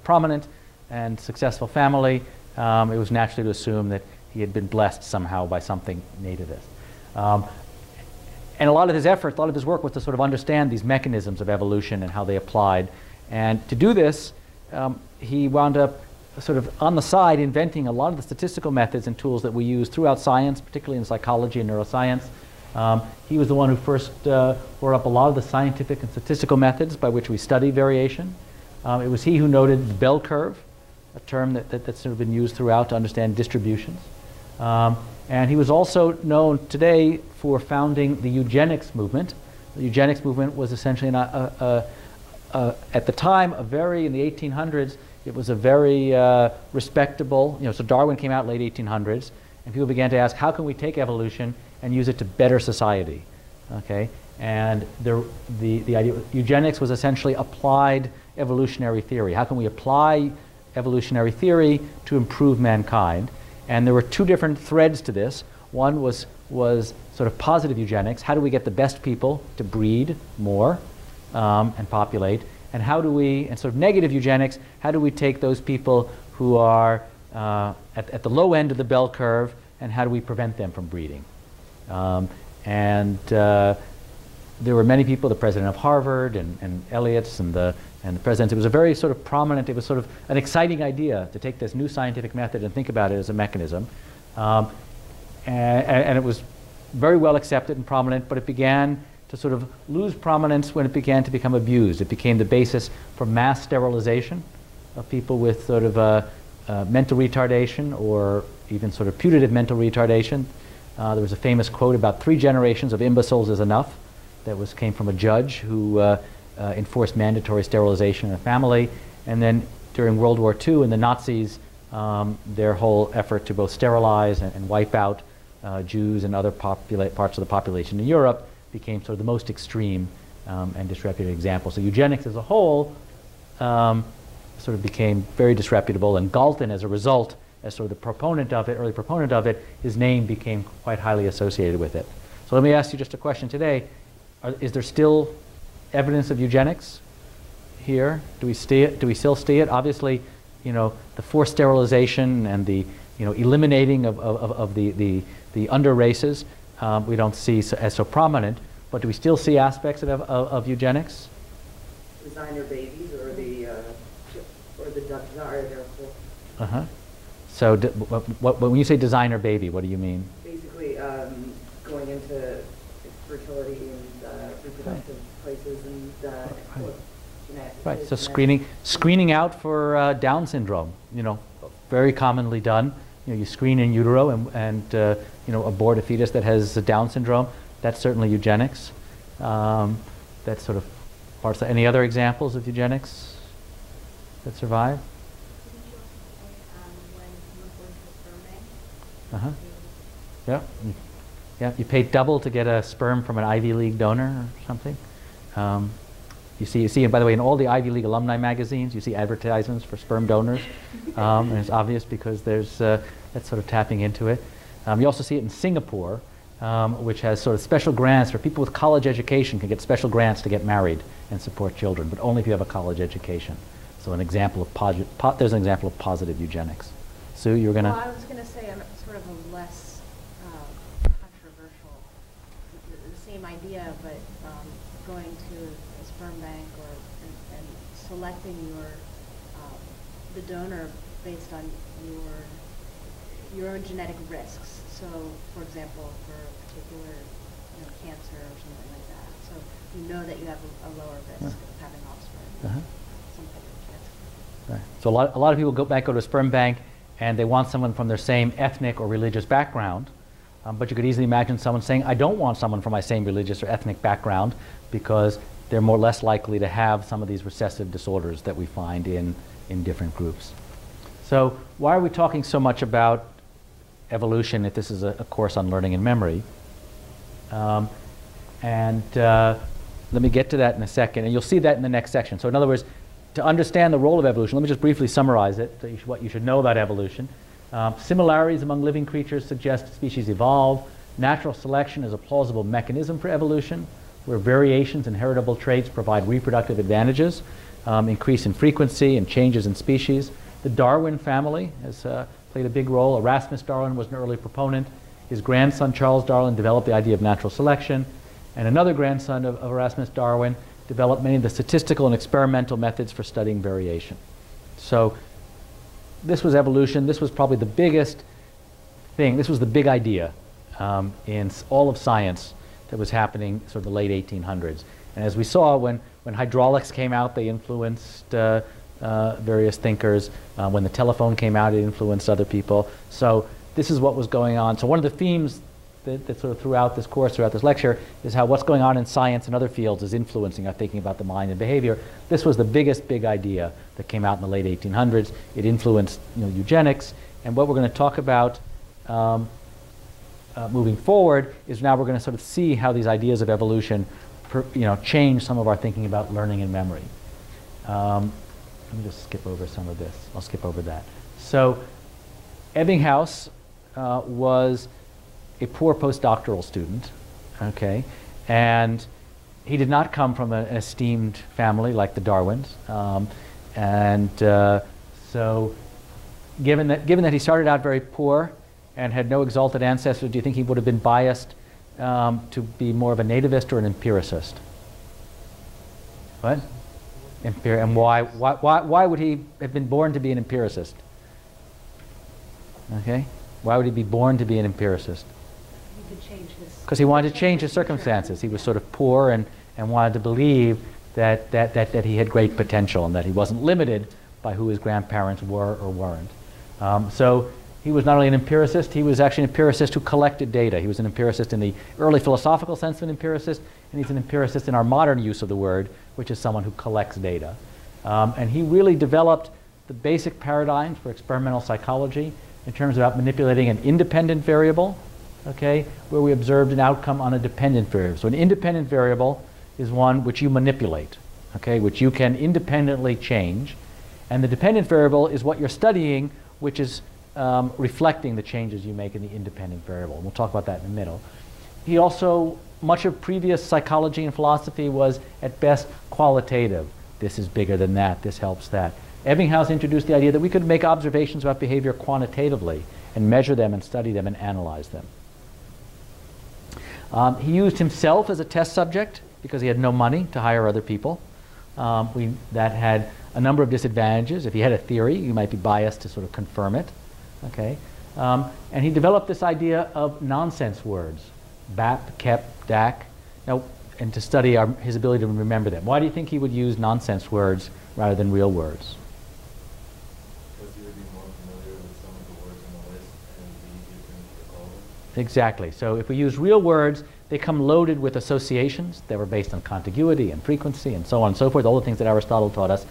Speaker 1: and successful family, it was natural to assume that he had been blessed somehow by something nativist. And a lot of his effort, a lot of his work was to sort of understand these mechanisms of evolution and how they applied. And to do this, he wound up sort of on the side inventing a lot of the statistical methods and tools that we use throughout science, particularly in psychology and neuroscience. He was the one who first brought up a lot of the scientific and statistical methods by which we study variation. It was he who noted the bell curve, a term that's sort of been used throughout to understand distributions. And he was also known today for founding the eugenics movement. The eugenics movement was essentially, at the time, in the 1800s, it was a very respectable, so Darwin came out late 1800s, and people began to ask, how can we take evolution and use it to better society? Okay? And the idea, eugenics was essentially applied evolutionary theory. How can we apply evolutionary theory to improve mankind? And there were two different threads to this. One was sort of positive eugenics. How do we get the best people to breed more and populate? And how do we, and sort of negative eugenics, how do we take those people who are at the low end of the bell curve, and how do we prevent them from breeding? There were many people, the president of Harvard and Eliot's and the presidents. It was a very sort of prominent, it was sort of an exciting idea to take this new scientific method and think about it as a mechanism. And it was very well accepted and prominent, but it began to sort of lose prominence when it began to become abused. It became the basis for mass sterilization of people with sort of mental retardation or even sort of putative mental retardation. There was a famous quote about 3 generations of imbeciles is enough that came from a judge who enforced mandatory sterilization in a family. And then during World War II and the Nazis, their whole effort to both sterilize and wipe out Jews and other parts of the population in Europe became sort of the most extreme and disreputable example. So eugenics as a whole sort of became very disreputable, and Galton, as a result, as sort of the proponent of it, early proponent of it, his name became quite highly associated with it. So let me ask you just a question today. Is there still evidence of eugenics here? Do we see it? Do we still see it? Obviously, the forced sterilization and the eliminating of the under races we don't see as so prominent. But do we still see aspects of eugenics?
Speaker 20: Designer babies or the desire, therefore.
Speaker 1: Uh-huh. So when you say designer baby, what do you mean?
Speaker 20: Basically, going into fertility and reproductive places and
Speaker 1: right. So screening out for Down syndrome, very commonly done. You screen in utero and abort a fetus that has Down syndrome. That's certainly eugenics. That's sort of parts. Any other examples of eugenics that survive? Uh-huh. Yeah. Yeah. You pay double to get a sperm from an Ivy League donor or something. You see, and by the way, in all the Ivy League alumni magazines, you see advertisements for sperm donors, and it's obvious because there's that's sort of tapping into it. You also see it in Singapore, which has sort of special grants for people with college education can get special grants to get married and support children, but only if you have a college education. So an example of there's an example of positive eugenics. Sue, you were going to...
Speaker 8: Well, I was going to say sort of a less controversial, the same idea, but going to a sperm bank and selecting the donor based on your own genetic risks. So, for example, for a particular cancer or something like that. So you know that you have a lower risk of having offspring. Some type of cancer.
Speaker 1: Right. So a lot of people go to a sperm bank and they want someone from their same ethnic or religious background. But you could easily imagine someone saying, I don't want someone from my same religious or ethnic background because they're less likely to have some of these recessive disorders that we find in different groups. So why are we talking so much about evolution if this is a course on learning and memory? Let me get to that in a second, and you'll see that in the next section. So in other words, to understand the role of evolution, let me just briefly summarize it, so what you should know about evolution. Similarities among living creatures suggest species evolve. Natural selection is a plausible mechanism for evolution, where variations in heritable traits provide reproductive advantages, increase in frequency and changes in species. The Darwin family has played a big role. Erasmus Darwin was an early proponent. His grandson, Charles Darwin, developed the idea of natural selection. And another grandson of Erasmus Darwin developed many of the statistical and experimental methods for studying variation. So this was evolution. This was probably the biggest thing. This was the big idea in all of science that was happening sort of the late 1800s. And as we saw, when hydraulics came out, they influenced various thinkers. When the telephone came out, it influenced other people. So this is what was going on. So one of the themes that sort of throughout this course, throughout this lecture, is how what's going on in science and other fields is influencing our thinking about the mind and behavior. This was the big idea that came out in the late 1800s. It influenced eugenics. And what we're going to talk about moving forward is now we're going to sort of see how these ideas of evolution change some of our thinking about learning and memory. Let me just skip over some of this. I'll skip over that. So Ebbinghaus was a poor postdoctoral student, okay, and he did not come from an esteemed family like the Darwins, so given that he started out very poor and had no exalted ancestors, do you think he would have been biased to be more of a nativist or an empiricist? What? And why would he have been born to be an empiricist? Okay, why would he be born to be an empiricist? Because he wanted to change his circumstances. He was sort of poor and wanted to believe that he had great potential and that he wasn't limited by who his grandparents were or weren't. So he was not only an empiricist, he was actually an empiricist who collected data. He was an empiricist in the early philosophical sense of an empiricist, and he's an empiricist in our modern use of the word, which is someone who collects data. And he really developed the basic paradigms for experimental psychology in terms of manipulating an independent variable, okay, where we observed an outcome on a dependent variable. So an independent variable is one which you manipulate, okay, which you can independently change. And the dependent variable is what you're studying, which is reflecting the changes you make in the independent variable. And we'll talk about that in a minute. He also, much of previous psychology and philosophy was at best qualitative. this is bigger than that, this helps that. Ebbinghaus introduced the idea that we could make observations about behavior quantitatively and measure them and study them and analyze them. He used himself as a test subject because he had no money to hire other people. That had a number of disadvantages. If he had a theory, you might be biased to sort of confirm it. Okay? And he developed this idea of nonsense words, BAP, KEP, DAC, and to study his ability to remember them. Why do you think he would use nonsense words rather than real words?
Speaker 19: Because he would be more familiar with some of the words on the list and it'd be easier for him to recall them.
Speaker 1: Exactly. So if we use real words, they come loaded with associations that were based on contiguity and frequency and so on and so forth, all the things that Aristotle taught us.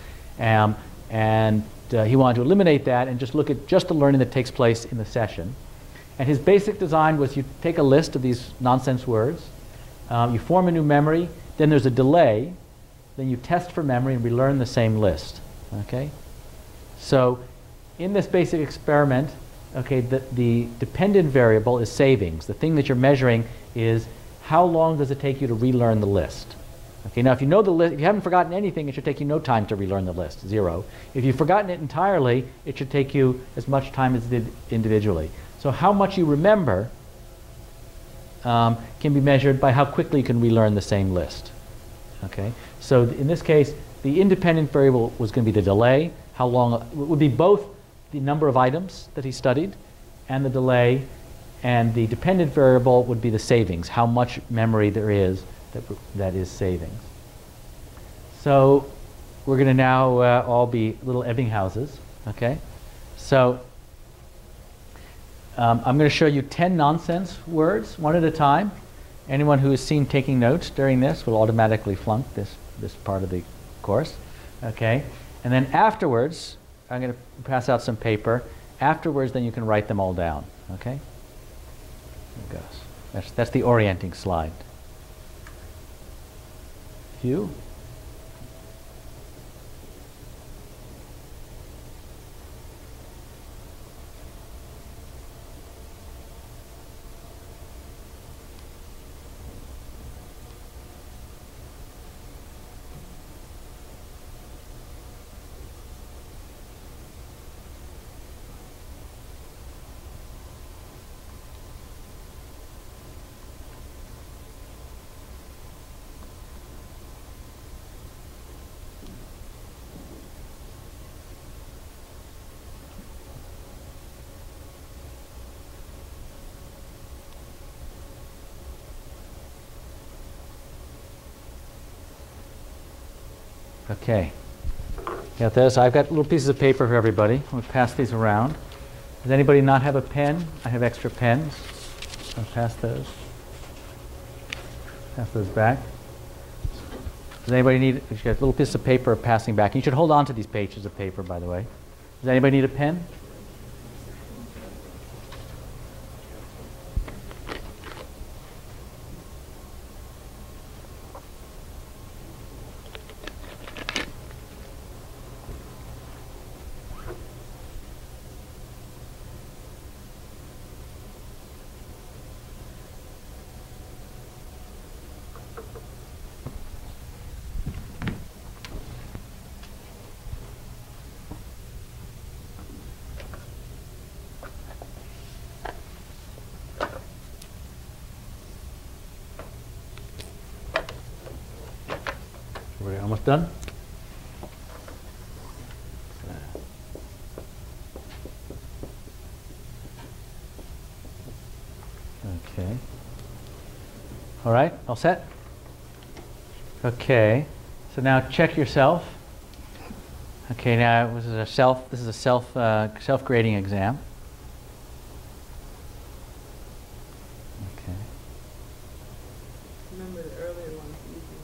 Speaker 1: He wanted to eliminate that and just look at just the learning that takes place in the session. And his basic design was you take a list of these nonsense words, you form a new memory, then there's a delay, then you test for memory and relearn the same list. Okay? So in this basic experiment, okay, the dependent variable is savings. The thing that you're measuring is how long does it take you to relearn the list. Okay, now if you know the list, if you haven't forgotten anything, it should take you no time to relearn the list, 0. If you've forgotten it entirely, it should take you as much time as it did individually. So how much you remember can be measured by how quickly you can relearn the same list. Okay, so in this case, the independent variable was going to be the delay, how long, it would be both the number of items that he studied and the delay, and the dependent variable would be the savings, how much memory there is that is savings. So we're going to now all be little Ebbinghauses, okay? So I'm going to show you 10 nonsense words, one at a time. Anyone who has seen taking notes during this will automatically flunk this part of the course, okay? And then afterwards, I'm going to pass out some paper. Afterwards, then you can write them all down, okay? There it goes. That's the orienting slide. You? Okay. Got this? I've got little pieces of paper for everybody. We'll pass these around. Does anybody not have a pen? I have extra pens. I'll pass those. Pass those back. Does anybody need, if you got a little piece of paper passing back, you should hold on to these pages of paper, by the way. Does anybody need a pen? We're almost done. Okay. All right, all set? Okay. So now check yourself. Okay, now this is a self-grading exam.
Speaker 20: Remember the earlier ones.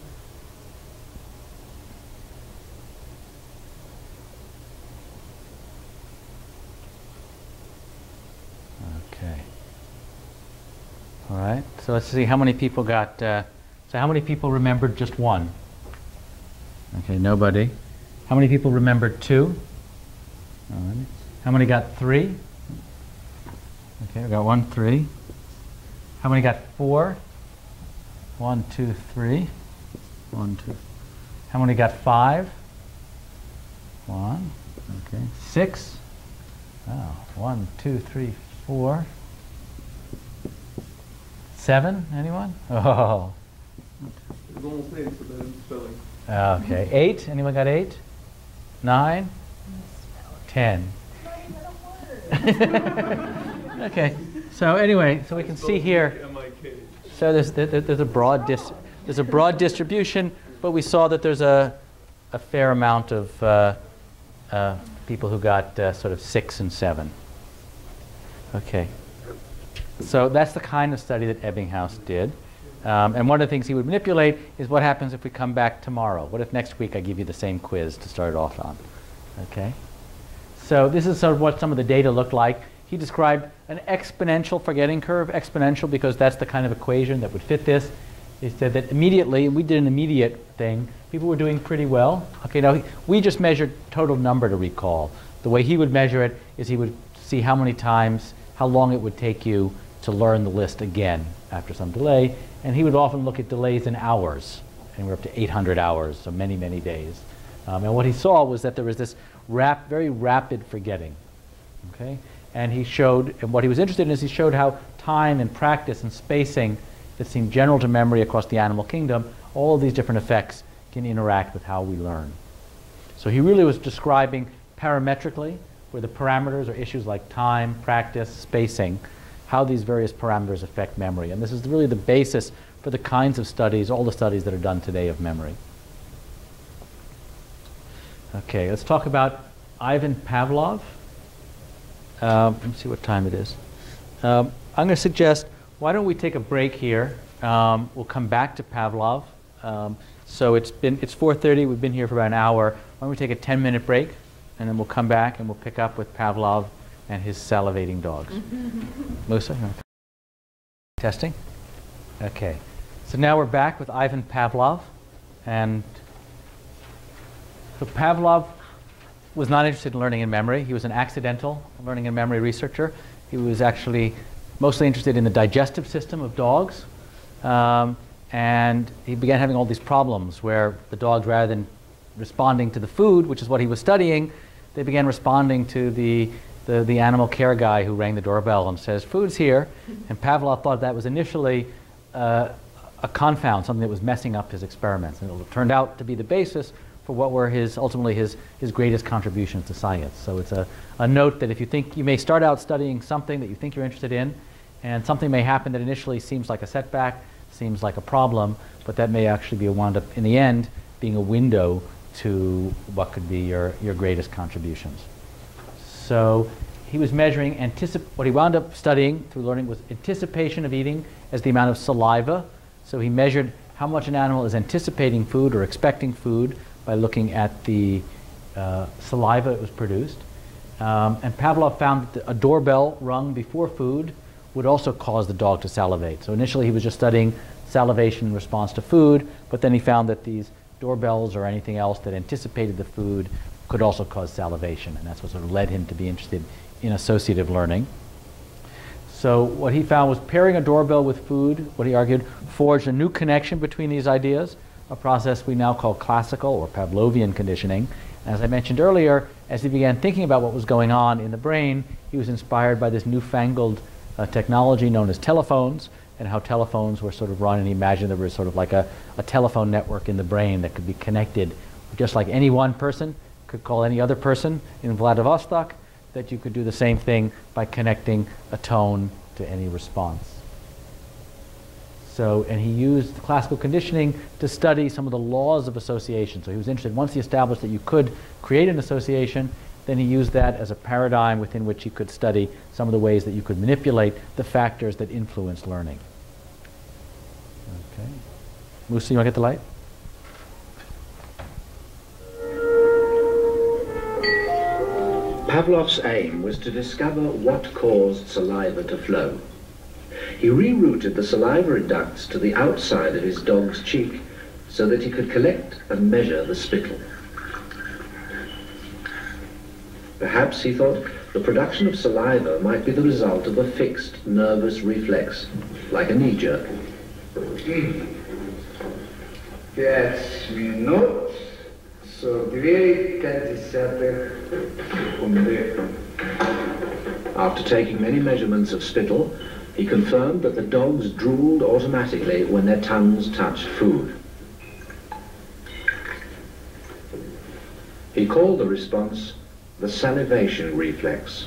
Speaker 1: Okay. All right. So let's see how many people got. So how many people remembered just one? Okay, nobody. How many people remembered two? All right. How many got three? Okay, we got 1, 3. How many got 4? 1, 2, 3. 1, 2. How many got 5? 1, okay, 6. Oh, 1, 2, 3, 4. 7, anyone? Oh.
Speaker 10: It was almost 8, so that is spelling.
Speaker 1: Okay, 8, anyone got 8? 9? 10. Okay, so anyway, so we can see here, so there's a broad distribution, but we saw that there's a fair amount of people who got sort of 6 and 7. Okay, so that's the kind of study that Ebbinghaus did. And one of the things he would manipulate is what happens if we come back tomorrow. What if next week I give you the same quiz to start off on? Okay, so this is sort of what some of the data looked like. He described an exponential forgetting curve, exponential because that's the kind of equation that would fit this. He said that immediately, and we did an immediate thing, people were doing pretty well. Okay, now we just measured total number to recall. The way he would measure it is he would see how many times, how long it would take you to learn the list again after some delay, and he would often look at delays in hours, and we're up to 800 hours, so many, many days. And what he saw was that there was this very rapid forgetting. Okay? And he showed, and what he was interested in is he showed how time and practice and spacing that seem general to memory across the animal kingdom, all of these different effects can interact with how we learn. So he really was describing parametrically, where the parameters are issues like time, practice, spacing, how these various parameters affect memory. And this is really the basis for the kinds of studies, all the studies that are done today of memory. Okay, let's talk about Ivan Pavlov. Let me see what time it is. I'm going to suggest, why don't we take a break here? We'll come back to Pavlov. So it's 4:30. We've been here for about an hour. Why don't we take a 10-minute break, and then we'll come back and we'll pick up with Pavlov and his salivating dogs. Musa, you want to testing? Okay. So now we're back with Ivan Pavlov, and so Pavlov was not interested in learning and memory. He was an accidental learning and memory researcher. He was actually mostly interested in the digestive system of dogs. And he began having all these problems where the dogs, rather than responding to the food, which is what he was studying, they began responding to the animal care guy who rang the doorbell and says, "Food's here." And Pavlov thought that was initially a confound, something that was messing up his experiments. And it turned out to be the basis for what were ultimately his greatest contributions to science. So it's a note that if you think you may start out studying something that you think you're interested in, and something may happen that initially seems like a setback, seems like a problem, but that may actually be wound up in the end being a window to what could be your greatest contributions. So he was measuring what he wound up studying through learning was anticipation of eating as the amount of saliva. So he measured how much an animal is anticipating food or expecting food by looking at the saliva that was produced. And Pavlov found that a doorbell rung before food would also cause the dog to salivate. So initially he was just studying salivation in response to food, but then he found that these doorbells or anything else that anticipated the food could also cause salivation, and that's what sort of led him to be interested in associative learning. So what he found was pairing a doorbell with food, what he argued, forged a new connection between these ideas, a process we now call classical or Pavlovian conditioning. And as I mentioned earlier, as he began thinking about what was going on in the brain, he was inspired by this newfangled technology known as telephones, and how telephones were sort of run, and he imagined there was sort of like a telephone network in the brain that could be connected, just like any one person could call any other person in Vladivostok, that you could do the same thing by connecting a tone to any response. So, and he used classical conditioning to study some of the laws of association. So he was interested, once he established that you could create an association, then he used that as a paradigm within which he could study some of the ways that you could manipulate the factors that influence learning. Okay. Musa, you want to get the light?
Speaker 12: Pavlov's aim was to discover what caused saliva to flow. He rerouted the salivary ducts to the outside of his dog's cheek so that he could collect and measure the spittle. Perhaps, he thought, the production of saliva might be the result of a fixed nervous reflex, like a knee jerk.
Speaker 21: 5 minut
Speaker 12: After taking many measurements of spittle, he confirmed that the dogs drooled automatically when their tongues touched food. He called the response the salivation reflex.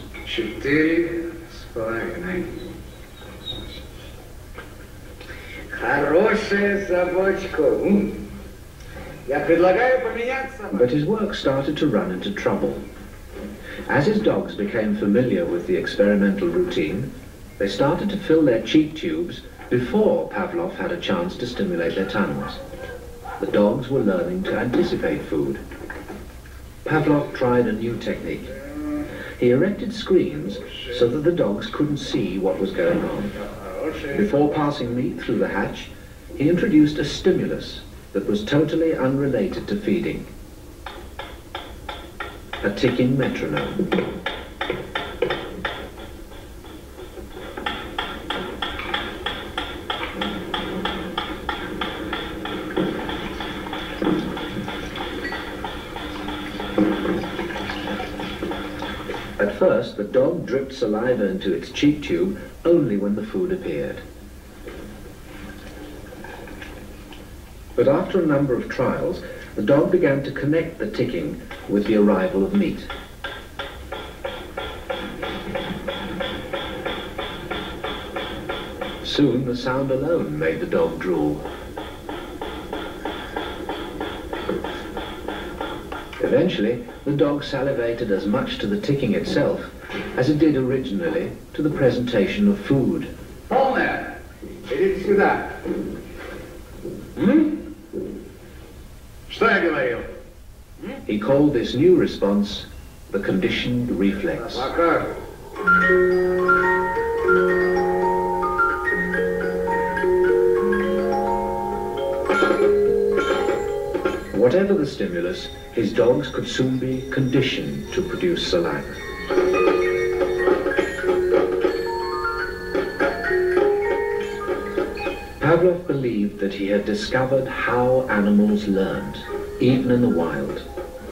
Speaker 12: But his work started to run into trouble. As his dogs became familiar with the experimental routine, they started to fill their cheek tubes before Pavlov had a chance to stimulate their tongues. The dogs were learning to anticipate food. Pavlov tried a new technique. He erected screens so that the dogs couldn't see what was going on. Before passing meat through the hatch, he introduced a stimulus that was totally unrelated to feeding. A ticking metronome. At first, the dog dripped saliva into its cheek tube only when the food appeared. But after a number of trials, the dog began to connect the ticking with the arrival of meat. Soon, the sound alone made the dog drool. Eventually, the dog salivated as much to the ticking itself as it did originally to the presentation of food.
Speaker 17: Полная! Идите сюда. Что я говорил?
Speaker 12: He called this new response the conditioned reflex. Whatever the stimulus, his dogs could soon be conditioned to produce saliva. Pavlov believed that he had discovered how animals learned, even in the wild.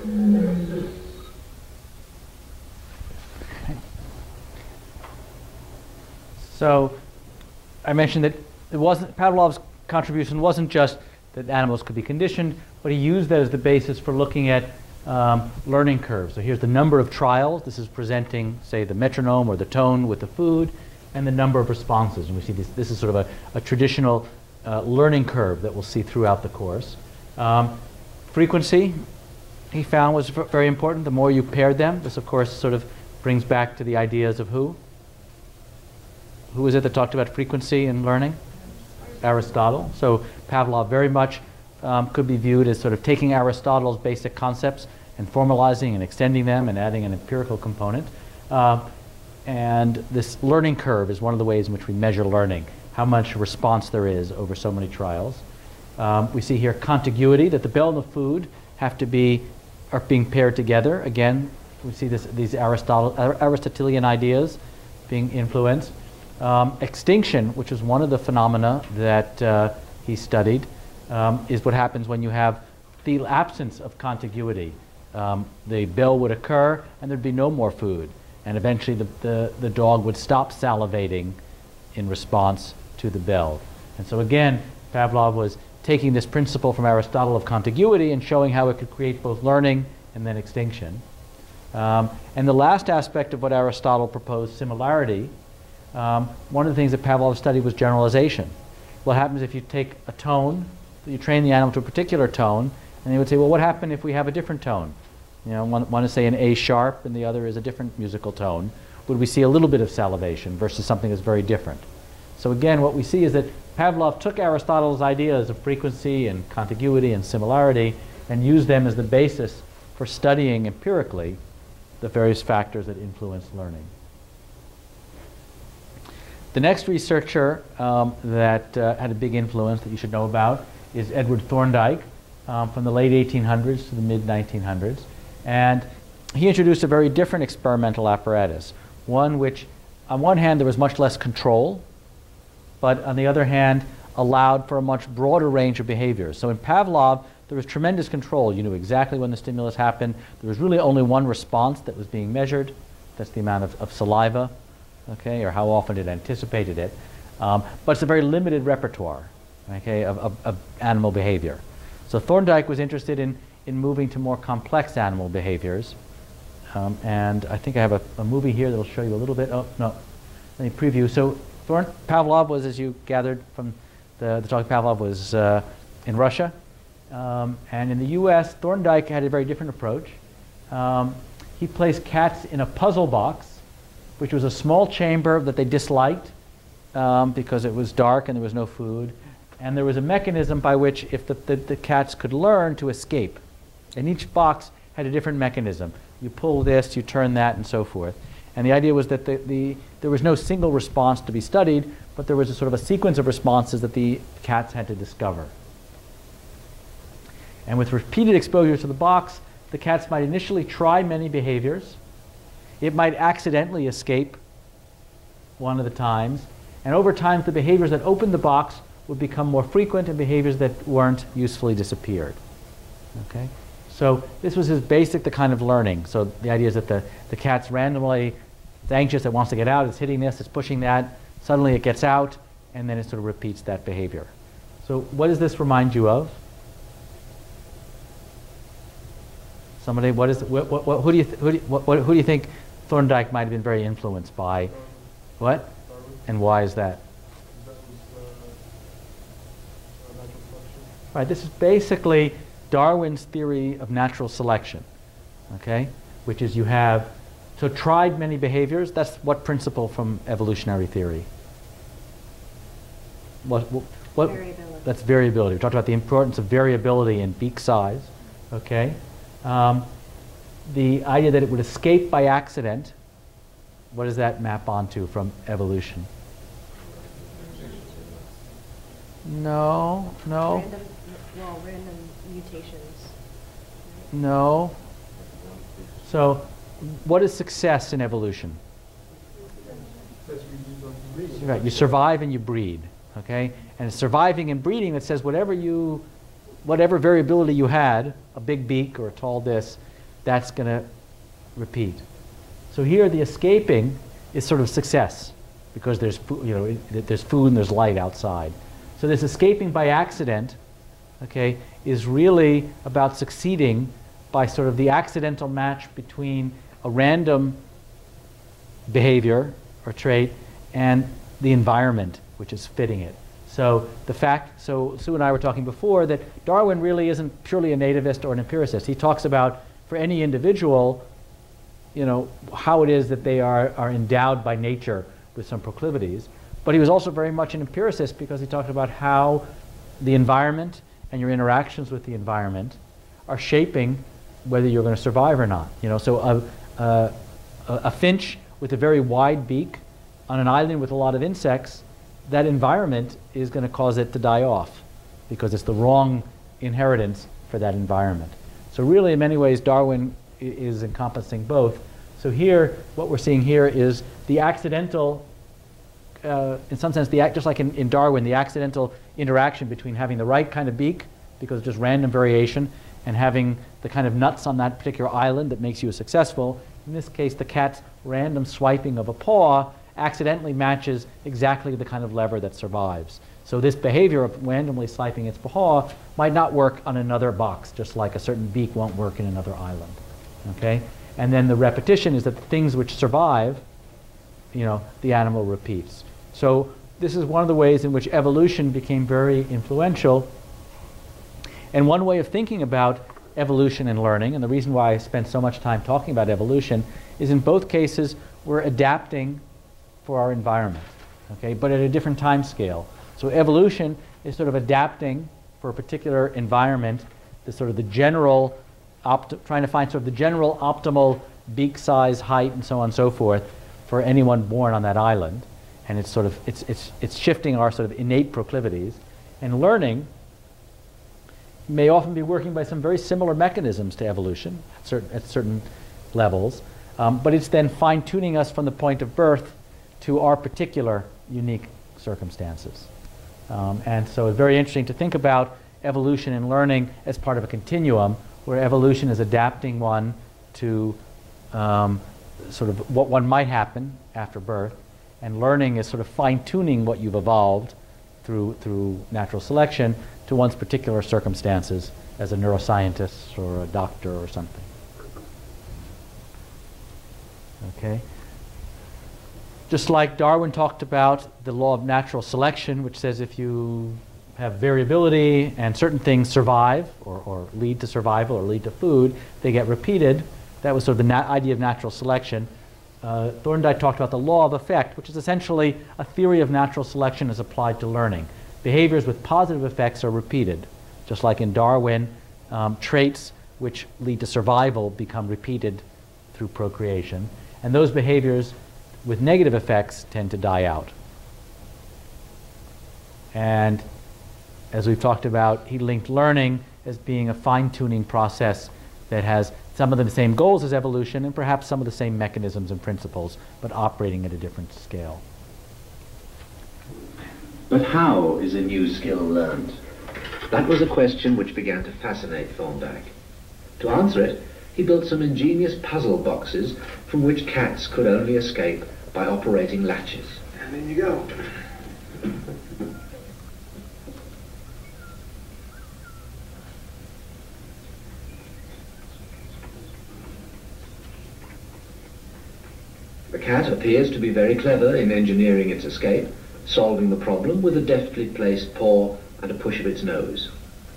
Speaker 1: So I mentioned that Pavlov's contribution wasn't just that animals could be conditioned, but he used that as the basis for looking at learning curves. So here's the number of trials. This is presenting, say, the metronome or the tone with the food, and the number of responses. And we see this is sort of a traditional learning curve that we'll see throughout the course. Frequency, he found, was very important. The more you paired them, this of course sort of brings back to the ideas of who? Who is it that talked about frequency in learning? Aristotle. So Pavlov very much could be viewed as sort of taking Aristotle's basic concepts and formalizing and extending them and adding an empirical component. And this learning curve is one of the ways in which we measure learning, how much response there is over so many trials. We see here contiguity, that the bell and the food are being paired together. Again, we see these Aristotelian ideas being influenced. Extinction, which is one of the phenomena that he studied, is what happens when you have the absence of contiguity. The bell would occur and there'd be no more food. And eventually the dog would stop salivating in response to the bell. And so again, Pavlov was taking this principle from Aristotle of contiguity and showing how it could create both learning and then extinction. And the last aspect of what Aristotle proposed, similarity, one of the things that Pavlov studied was generalization. What happens if you take a tone, you train the animal to a particular tone, and they would say, well, what happened if we have a different tone? You know, one is say an A sharp and the other is a different musical tone. Would we see a little bit of salivation versus something that's very different? So again, what we see is that Pavlov took Aristotle's ideas of frequency and contiguity and similarity and used them as the basis for studying empirically the various factors that influence learning. The next researcher that had a big influence that you should know about is Edward Thorndike from the late 1800s to the mid 1900s. And he introduced a very different experimental apparatus, one which on one hand there was much less control, but on the other hand allowed for a much broader range of behaviors. So in Pavlov, there was tremendous control. You knew exactly when the stimulus happened. There was really only one response that was being measured. That's the amount of saliva, okay, or how often it anticipated it. But it's a very limited repertoire, okay, of animal behavior. So Thorndike was interested in moving to more complex animal behaviors. And I think I have a movie here that will show you a little bit. Oh, no. Let me preview. So Pavlov was, as you gathered from the talk, Pavlov was in Russia. And in the U.S., Thorndike had a very different approach. He placed cats in a puzzle box, which was a small chamber that they disliked because it was dark and there was no food. And there was a mechanism by which if the cats could learn to escape. And each box had a different mechanism. You pull this, you turn that, and so forth. And the idea was that there was no single response to be studied, but there was a sort of a sequence of responses that the cats had to discover. And with repeated exposure to the box, the cats might initially try many behaviors. It might accidentally escape one of the times. And over time, the behaviors that opened the box would become more frequent, and behaviors that weren't usefully disappeared. Okay? So this was the kind of learning. So the idea is that the cat's randomly, it's anxious, it wants to get out, it's hitting this, it's pushing that, suddenly it gets out, and then it sort of repeats that behavior. So what does this remind you of? Somebody, who do you think Thorndike might have been very influenced by? What? And why is that? Right, this is basically Darwin's theory of natural selection, okay? Which is you have, so tried many behaviors, that's what principle from evolutionary theory? What? Variability. That's variability. We talked about the importance of variability in beak size, okay? The idea that it would escape by accident, what does that map onto from evolution? No.
Speaker 8: Random mutations.
Speaker 1: No. So, what is success in evolution? Right, you survive and you breed, okay? And it's surviving and breeding that says whatever variability you had, a big beak or a tall this, that's going to repeat. So here the escaping is sort of success because there's there's food and there's light outside. So this escaping by accident, okay, is really about succeeding by sort of the accidental match between a random behavior or trait and the environment which is fitting it. So Sue and I were talking before that Darwin really isn't purely a nativist or an empiricist. He talks about for any individual, how it is that they are endowed by nature with some proclivities. But he was also very much an empiricist because he talked about how the environment and your interactions with the environment are shaping whether you're going to survive or not. So a finch with a very wide beak on an island with a lot of insects, that environment is going to cause it to die off because it's the wrong inheritance for that environment. So really, in many ways, Darwin is encompassing both. So here, what we're seeing here is the accidental, in some sense, just like in Darwin, the accidental interaction between having the right kind of beak, because of just random variation, and having the kind of nuts on that particular island that makes you successful. In this case, the cat's random swiping of a paw accidentally matches exactly the kind of lever that survives. So this behavior of randomly swiping its paw might not work on another box, just like a certain beak won't work in another island. Okay? And then the repetition is that the things which survive, the animal repeats. So this is one of the ways in which evolution became very influential. And one way of thinking about evolution and learning, and the reason why I spent so much time talking about evolution, is in both cases we're adapting for our environment, okay, but at a different time scale. So evolution is sort of adapting for a particular environment, trying to find sort of the general optimal beak size, height, and so on and so forth for anyone born on that island. And it's sort of it's shifting our sort of innate proclivities. And learning may often be working by some very similar mechanisms to evolution at certain levels, but it's then fine-tuning us from the point of birth to our particular unique circumstances. And so it's very interesting to think about evolution and learning as part of a continuum, where evolution is adapting one to sort of what one might happen after birth, and learning is sort of fine-tuning what you've evolved through natural selection to one's particular circumstances as a neuroscientist or a doctor or something. Okay? Just like Darwin talked about the law of natural selection, which says if you have variability and certain things survive or lead to survival or lead to food, they get repeated. That was sort of the idea of natural selection. Thorndike talked about the law of effect, which is essentially a theory of natural selection as applied to learning. Behaviors with positive effects are repeated. Just like in Darwin, traits which lead to survival become repeated through procreation. And those behaviors with negative effects tend to die out. And as we've talked about, he linked learning as being a fine-tuning process that has some of the same goals as evolution and perhaps some of the same mechanisms and principles, but operating at a different scale.
Speaker 12: But how is a new skill learned? That was a question which began to fascinate Thorndike. To answer it, he built some ingenious puzzle boxes from which cats could only escape by operating latches.
Speaker 16: And in you go.
Speaker 12: The cat appears to be very clever in engineering its escape, solving the problem with a deftly placed paw and a push of its nose.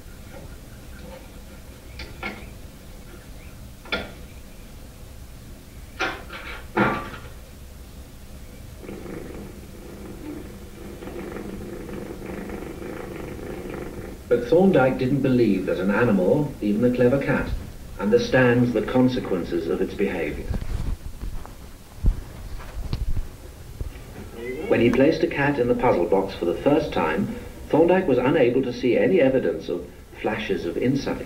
Speaker 12: But Thorndike didn't believe that an animal, even a clever cat, understands the consequences of its behavior. When he placed a cat in the puzzle box for the first time, Thorndike was unable to see any evidence of flashes of insight.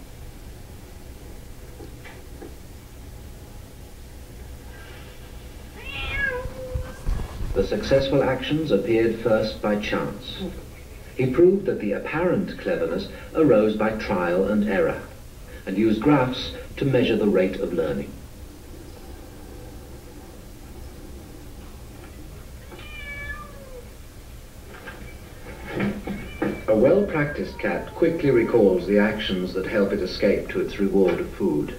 Speaker 12: The successful actions appeared first by chance. He proved that the apparent cleverness arose by trial and error, and used graphs to measure the rate of learning. A well-practiced cat quickly recalls the actions that help it escape to its reward of food.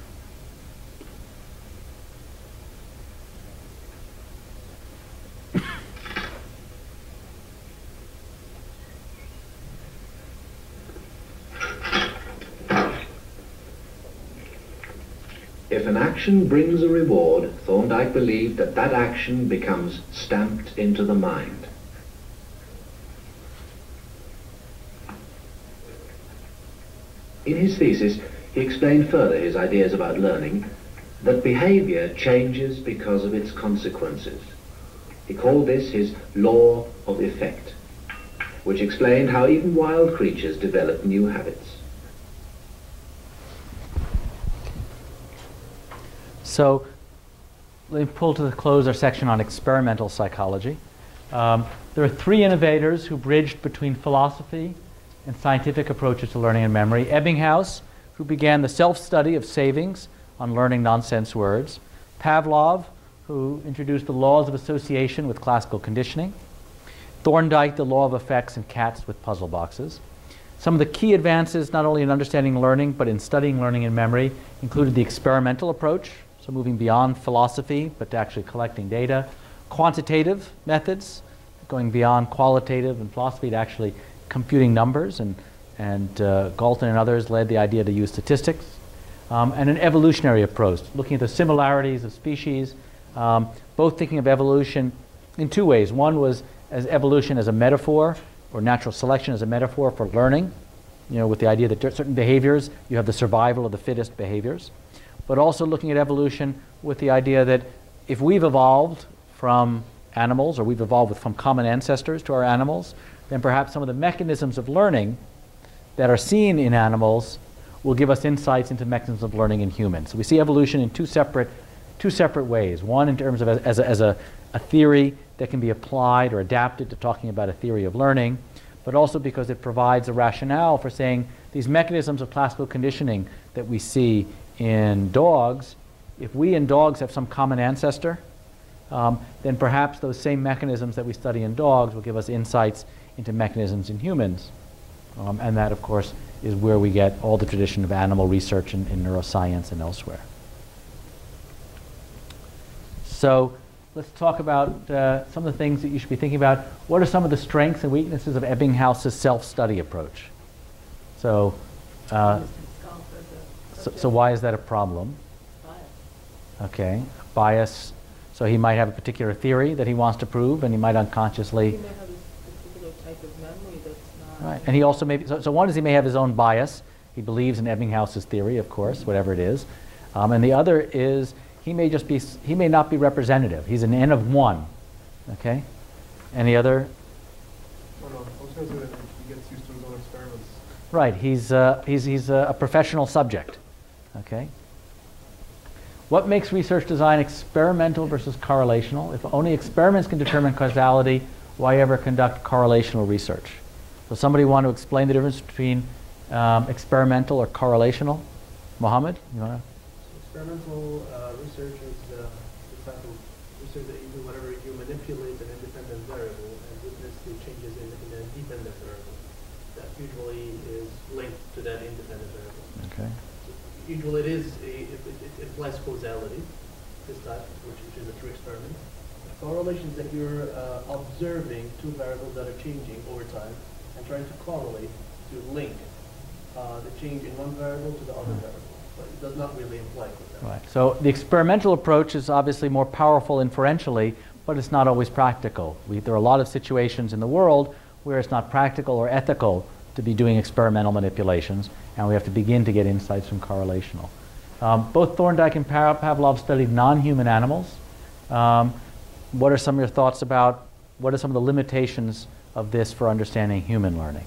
Speaker 12: If an action brings a reward, Thorndike believed that that action becomes stamped into the mind. In his thesis, he explained further his ideas about learning, that behavior changes because of its consequences. He called this his law of effect, which explained how even wild creatures develop new habits.
Speaker 1: So let me pull to the close our section on experimental psychology. There are three innovators who bridged between philosophy and scientific approaches to learning and memory. Ebbinghaus, who began the self-study of savings on learning nonsense words. Pavlov, who introduced the laws of association with classical conditioning. Thorndike, the law of effects in cats with puzzle boxes. Some of the key advances, not only in understanding learning, but in studying learning and memory, included the experimental approach, so moving beyond philosophy, but to actually collecting data. Quantitative methods, going beyond qualitative and philosophy to actually computing numbers, and Galton and others led the idea to use statistics. And an evolutionary approach, looking at the similarities of species, both thinking of evolution in two ways. One was as evolution as a metaphor, or natural selection as a metaphor for learning, with the idea that certain behaviors, you have the survival of the fittest behaviors. But also looking at evolution with the idea that if we've evolved from animals, or we've evolved from common ancestors to our animals, then perhaps some of the mechanisms of learning that are seen in animals will give us insights into mechanisms of learning in humans. So we see evolution in two separate ways. One in terms of as a theory that can be applied or adapted to talking about a theory of learning, but also because it provides a rationale for saying these mechanisms of classical conditioning that we see in dogs, if we and dogs have some common ancestor, then perhaps those same mechanisms that we study in dogs will give us insights into mechanisms in humans. And that, of course, is where we get all the tradition of animal research in neuroscience and elsewhere. So let's talk about some of the things that you should be thinking about. What are some of the strengths and weaknesses of Ebbinghaus's self-study approach? So, so why is that a problem? Okay, bias. So he might have a particular theory that he wants to prove, and he might unconsciously.
Speaker 21: He may have a particular type of memory that's not.
Speaker 1: Right, and he also may. So one is he may have his own bias. He believes in Ebbinghaus's theory, of course, whatever it is, and the other is he may just be. He may not be representative. He's an N of one. Okay. Any other?
Speaker 10: Oh no, I was going to say that he gets used to his own experiments.
Speaker 1: Right. He's a professional subject. Okay. What makes research design experimental versus correlational? If only experiments can determine causality, why ever conduct correlational research? So somebody want to explain the difference between experimental or correlational? Mohammed, you want to?
Speaker 10: Experimental research is the type of research that you do whenever you manipulate an independent variable and witness the changes in a dependent variable. That usually is linked to that independent variable.
Speaker 1: Okay.
Speaker 10: Usually it is it implies causality, this type, which is a true experiment. Correlation is that you're observing two variables that are changing over time and trying to correlate, to link the change in one variable to the other variable. But it does not really imply causality.
Speaker 1: Right. So the experimental approach is obviously more powerful inferentially, but it's not always practical. There are a lot of situations in the world where it's not practical or ethical to be doing experimental manipulations, and we have to begin to get insights from correlational. Both Thorndike and Pavlov studied non-human animals. What are some of your thoughts about what are some of the limitations of this for understanding human learning?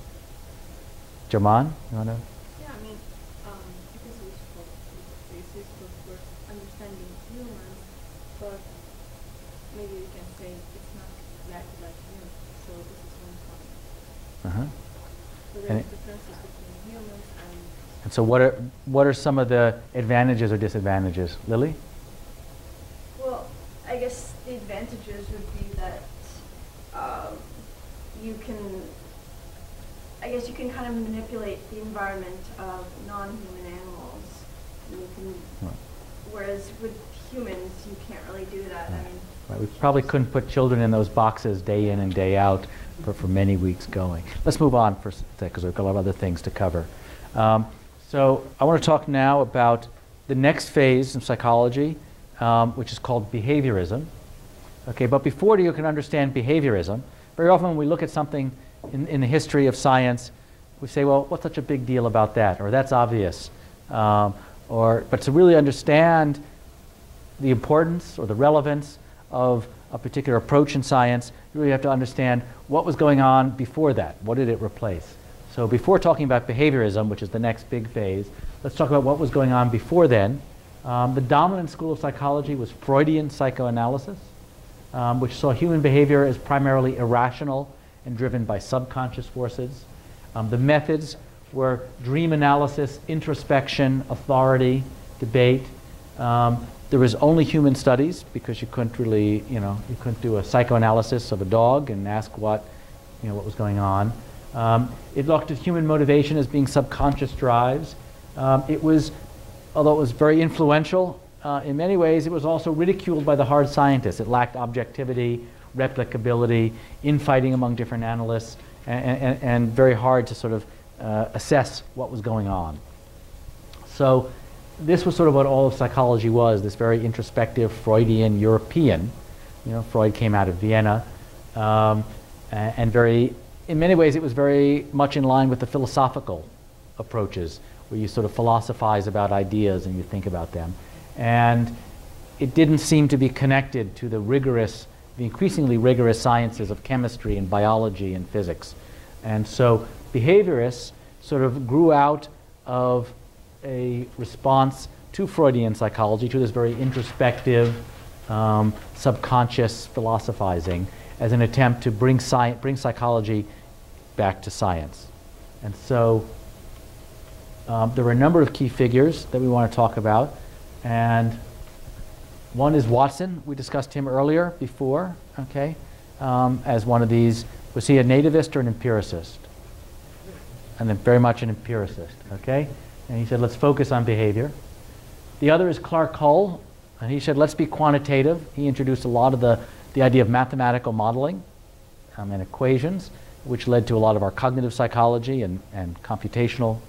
Speaker 1: Jaman, you want to?
Speaker 8: Yeah, I mean, because we spoke the basis for understanding humans, but maybe we can say it's not exactly like humans, so this is one point.
Speaker 1: Uh-huh.
Speaker 8: So there's differences between humans
Speaker 1: and so what are some of the advantages or disadvantages? Lily?
Speaker 22: Well, I guess the advantages would be that you can kind of manipulate the environment of non-human animals. And you can, whereas with humans, you can't really do that. I mean,
Speaker 1: Right. We probably couldn't put children in those boxes day in and day out for many weeks going. Let's move on for a second because we've got a lot of other things to cover. So I want to talk now about the next phase in psychology, which is called behaviorism. Okay, but before you can understand behaviorism, very often when we look at something in the history of science, we say, well, what's such a big deal about that? Or that's obvious. But to really understand the importance or the relevance of a particular approach in science, you really have to understand what was going on before that. What did it replace? So before talking about behaviorism, which is the next big phase, let's talk about what was going on before then. The dominant school of psychology was Freudian psychoanalysis, which saw human behavior as primarily irrational and driven by subconscious forces. The methods were dream analysis, introspection, authority, debate. There was only human studies because you couldn't really, you couldn't do a psychoanalysis of a dog and ask what was going on. It looked at human motivation as being subconscious drives. Although it was very influential, in many ways, it was also ridiculed by the hard scientists. It lacked objectivity, replicability, infighting among different analysts, and very hard to sort of assess what was going on. So this was sort of what all of psychology was, this very introspective, Freudian, European. Freud came out of Vienna, and in many ways it was very much in line with the philosophical approaches, where you sort of philosophize about ideas and you think about them. And it didn't seem to be connected to the increasingly rigorous sciences of chemistry and biology and physics. And so behaviorists sort of grew out of a response to Freudian psychology, to this very introspective, subconscious philosophizing, as an attempt to bring psychology back to science. And so there were a number of key figures that we want to talk about. And one is Watson. We discussed him earlier before, okay, as one of these. Was he a nativist or an empiricist? And then very much an empiricist, okay? And he said, let's focus on behavior. The other is Clark Hull, and he said, let's be quantitative. He introduced a lot of the idea of mathematical modeling and equations, which led to a lot of our cognitive psychology and computational.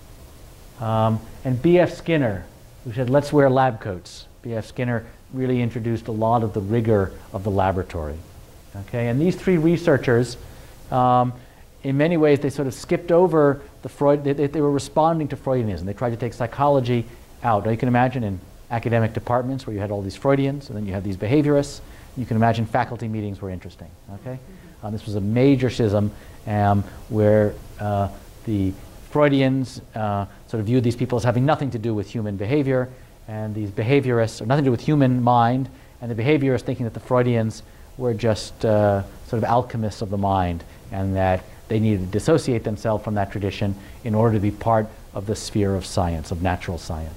Speaker 1: And B.F. Skinner, who said, let's wear lab coats. B.F. Skinner really introduced a lot of the rigor of the laboratory. Okay, and these three researchers, in many ways, they sort of skipped over the Freud. They were responding to Freudianism. They tried to take psychology out. Now, you can imagine in academic departments where you had all these Freudians, and then you had these behaviorists. You can imagine faculty meetings were interesting. Okay, this was a major schism where the Freudians sort of viewed these people as having nothing to do with human behavior, and these behaviorists, or nothing to do with human mind, and the behaviorists thinking that the Freudians were just sort of alchemists of the mind, and that they needed to dissociate themselves from that tradition in order to be part of the sphere of science, of natural science.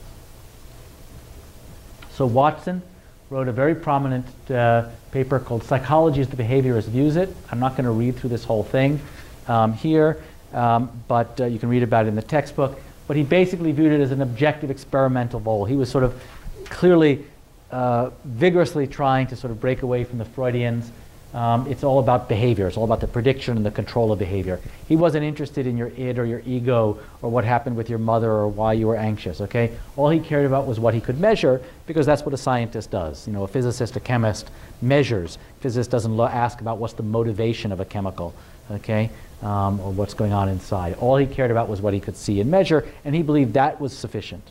Speaker 1: So Watson wrote a very prominent paper called Psychology as the Behaviorist Views It. I'm not going to read through this whole thing here, but you can read about it in the textbook. But he basically viewed it as an objective experimental goal. He was sort of clearly vigorously trying to sort of break away from the Freudians. It's all about behavior. It's all about the prediction and the control of behavior. He wasn't interested in your id or your ego or what happened with your mother or why you were anxious, okay? All he cared about was what he could measure, because that's what a scientist does. You know, a physicist, a chemist measures. A physicist doesn't ask about what's the motivation of a chemical, okay, or what's going on inside. All he cared about was what he could see and measure, and he believed that was sufficient.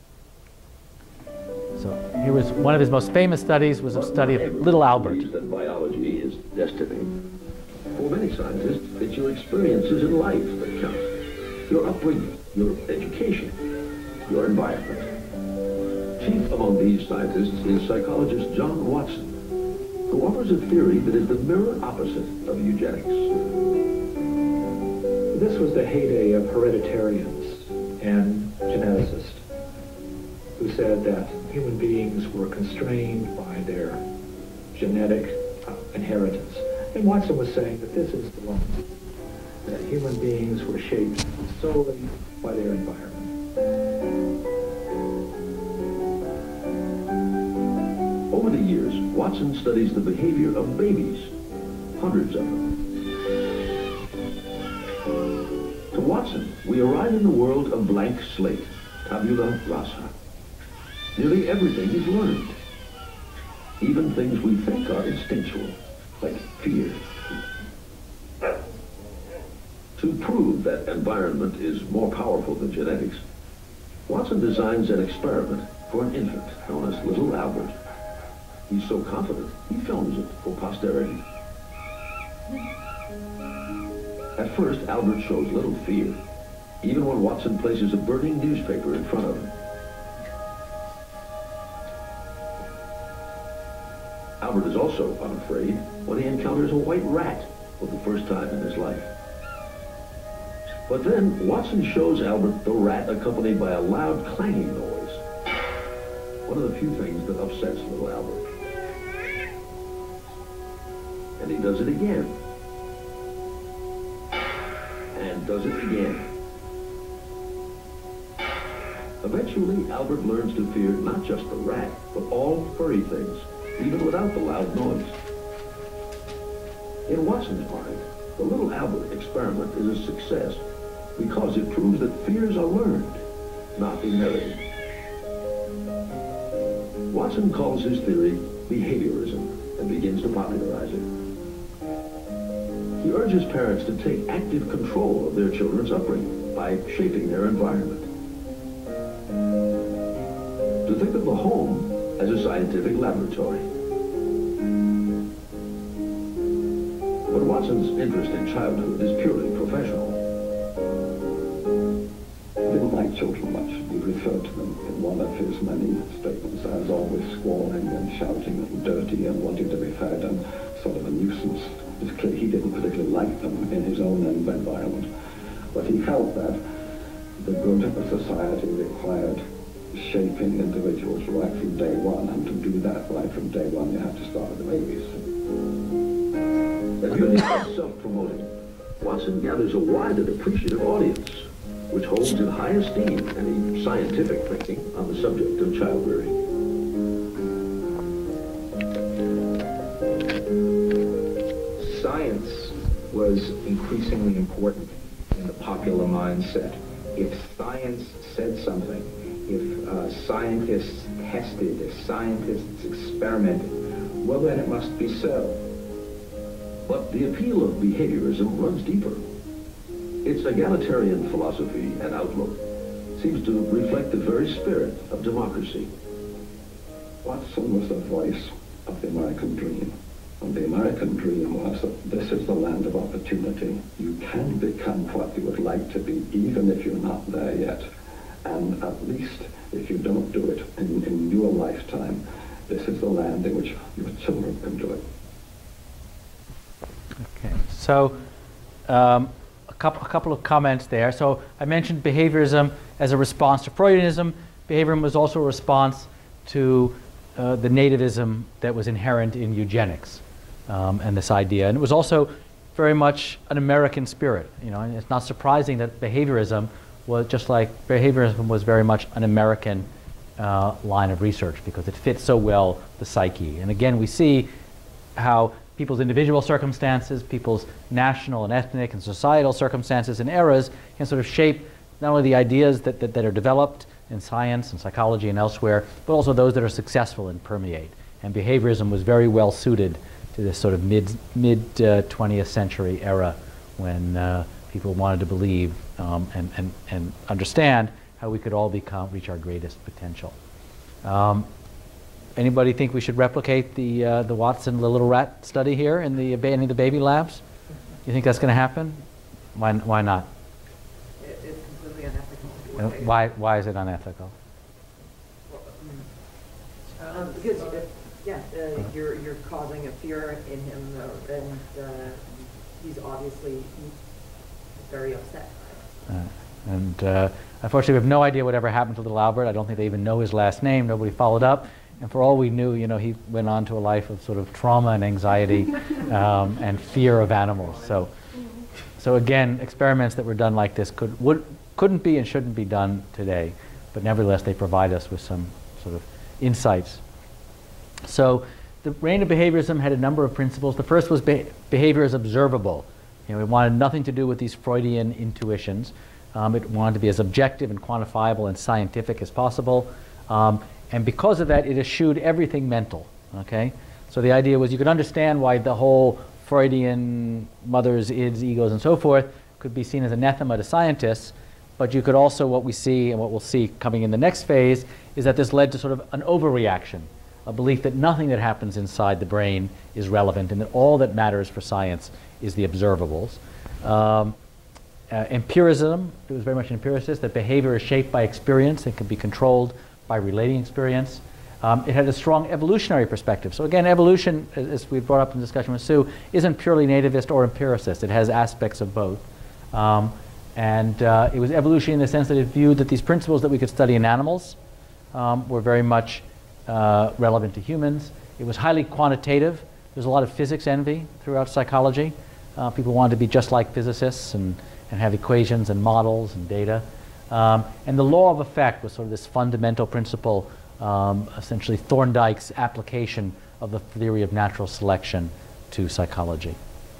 Speaker 1: So here was one of his most famous studies, was a study of little Albert.
Speaker 12: That biology is destiny. For many scientists, it's your experiences in life that count. Your upbringing, your education, your environment. Chief among these scientists is psychologist John Watson, who offers a theory that is the mirror opposite of eugenics.
Speaker 18: This was the heyday of hereditarians and geneticists, who said that human beings were constrained by their genetic inheritance. And Watson was saying that this is the one, that human beings were shaped solely by their environment.
Speaker 12: Over the years, Watson studies the behavior of babies, hundreds of them. To Watson, we arrive in the world of blank slate, tabula rasa. Nearly everything is learned. Even things we think are instinctual, like fear. To prove that environment is more powerful than genetics, Watson designs an experiment for an infant known as Little Albert. He's so confident, he films it for posterity. At first, Albert shows little fear, even when Watson places a burning newspaper in front of him. Albert is also unafraid when he encounters a white rat for the first time in his life. But then Watson shows Albert the rat accompanied by a loud clanging noise. One of the few things that upsets little Albert. And he does it again. And does it again. Eventually, Albert learns to fear not just the rat, but all furry things, even without the loud noise. In Watson's mind, the Little Albert experiment is a success because it proves that fears are learned, not inherited. Watson calls his theory behaviorism and begins to popularize it. He urges parents to take active control of their children's upbringing by shaping their environment. To think of the home as a scientific laboratory. But Watson's interest in childhood is purely professional.
Speaker 4: He didn't like children much. He referred to them in one of his many statements as always squalling and shouting and dirty and wanting to be fed and sort of a nuisance. It's clear he didn't particularly like them in his own environment, but he felt that the good of a society required shaping individuals right from day one, and to do that right from day one, you have to start with the babies.
Speaker 6: If you are self-promoting, Watson gathers a wide and appreciative audience, which holds in high esteem any scientific thinking on the subject of child rearing.
Speaker 7: Science was increasingly important in the popular mindset. If science said something, if scientists tested, if scientists experimented, well then it must be so.
Speaker 6: But the appeal of behaviorism runs deeper. Its egalitarian philosophy and outlook seems to reflect the very spirit of democracy.
Speaker 4: Watson was the voice of the American dream. And the American dream was that this is the land of opportunity. You can become what you would like to be, even if you're not there yet. And at least if you don't do it in your lifetime, this is the land in which your children can do it.
Speaker 1: Okay, so a couple of comments there. So I mentioned behaviorism as a response to Freudianism. Behaviorism was also a response to the nativism that was inherent in eugenics and this idea. And it was also very much an American spirit. You know, and it's not surprising that behaviorism was just like behaviorism was very much an American line of research because it fits so well the psyche. And again, we see how people's individual circumstances, people's national and ethnic and societal circumstances and eras can sort of shape not only the ideas that are developed in science and psychology and elsewhere, but also those that are successful and permeate. And behaviorism was very well suited to this sort of mid 20th century era when people wanted to believe and understand how we could all reach our greatest potential. Anybody think we should replicate the Watson the little rat study here in any of the baby labs? You think that's going to happen? Why not?
Speaker 20: It's completely unethical.
Speaker 1: Why is it unethical?
Speaker 20: Because you're causing a fear in him, and he's obviously very upset.
Speaker 1: Unfortunately, we have no idea whatever happened to little Albert. I don't think they even know his last name. Nobody followed up. And for all we knew, you know, he went on to a life of sort of trauma and anxiety and fear of animals. So again, experiments that were done like this couldn't be and shouldn't be done today. But nevertheless, they provide us with some sort of insights. So the reign of behaviorism had a number of principles. The first was behavior as observable. You know, it wanted nothing to do with these Freudian intuitions. It wanted to be as objective and quantifiable and scientific as possible. And because of that, it eschewed everything mental. Okay? So the idea was you could understand why the whole Freudian mothers, ids, egos, and so forth could be seen as anathema to scientists, but you could also, what we see and what we'll see coming in the next phase, is that this led to sort of an overreaction, a belief that nothing that happens inside the brain is relevant and that all that matters for science is the observables. Empiricism, it was very much an empiricist, that behavior is shaped by experience and can be controlled by relating experience. It had a strong evolutionary perspective. So again, evolution, as we brought up in the discussion with Sue, isn't purely nativist or empiricist. It has aspects of both. It was evolution in the sense that it viewed that these principles that we could study in animals were very much relevant to humans. It was highly quantitative. There's a lot of physics envy throughout psychology. People wanted to be just like physicists and have equations and models and data. And the law of effect was sort of this fundamental principle, essentially Thorndike's application of the theory of natural selection to psychology.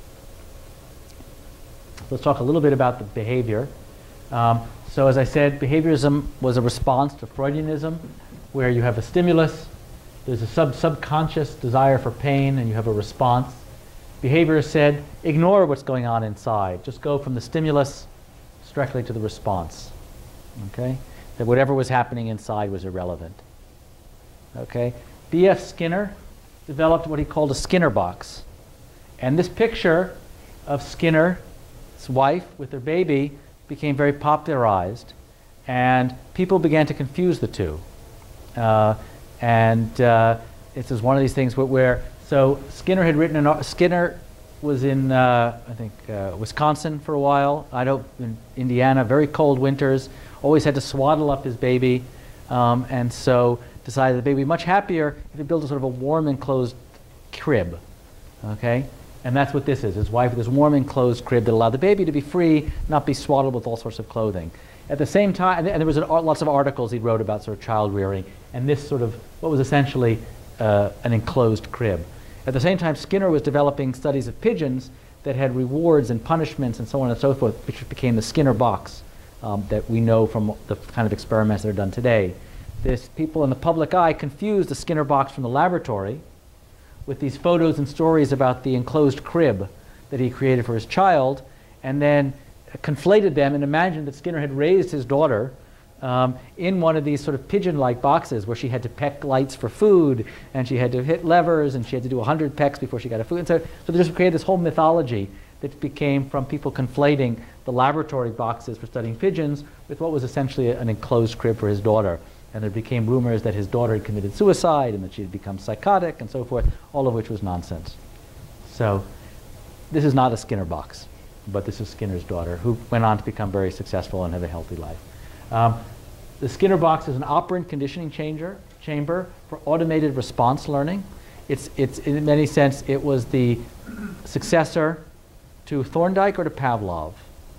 Speaker 1: Let's talk a little bit about the behavior. So as I said, behaviorism was a response to Freudianism, where you have a stimulus, there's a subconscious desire for pain, and you have a response. Behaviorists said, ignore what's going on inside. Just go from the stimulus directly to the response. Okay? That whatever was happening inside was irrelevant. Okay? B.F. Skinner developed what he called a Skinner box. And this picture of Skinner's wife with their baby became very popularized, and people began to confuse the two. This is one of these things where so Skinner had written Skinner was in, I think, Wisconsin for a while. I know in Indiana, very cold winters, always had to swaddle up his baby, and so decided the baby would be much happier if he built a sort of a warm enclosed crib, okay? And that's what this is. His wife with this warm enclosed crib that allowed the baby to be free, not be swaddled with all sorts of clothing. At the same time, and there was lots of articles he wrote about sort of child rearing, and this sort of, what was essentially an enclosed crib. At the same time, Skinner was developing studies of pigeons that had rewards and punishments and so on and so forth, which became the Skinner box that we know from the kind of experiments that are done today. People in the public eye confused the Skinner box from the laboratory with these photos and stories about the enclosed crib that he created for his child, and then conflated them and imagined that Skinner had raised his daughter in one of these sort of pigeon-like boxes where she had to peck lights for food, and she had to hit levers, and she had to do 100 pecks before she got a food. And so they just created this whole mythology that became from people conflating the laboratory boxes for studying pigeons with what was essentially an enclosed crib for his daughter. And there became rumors that his daughter had committed suicide and that she had become psychotic and so forth, all of which was nonsense. So this is not a Skinner box, but this is Skinner's daughter, who went on to become very successful and have a healthy life. The Skinner box is an operant conditioning chamber for automated response learning. It's in many sense, it was the successor to Thorndike or to Pavlov.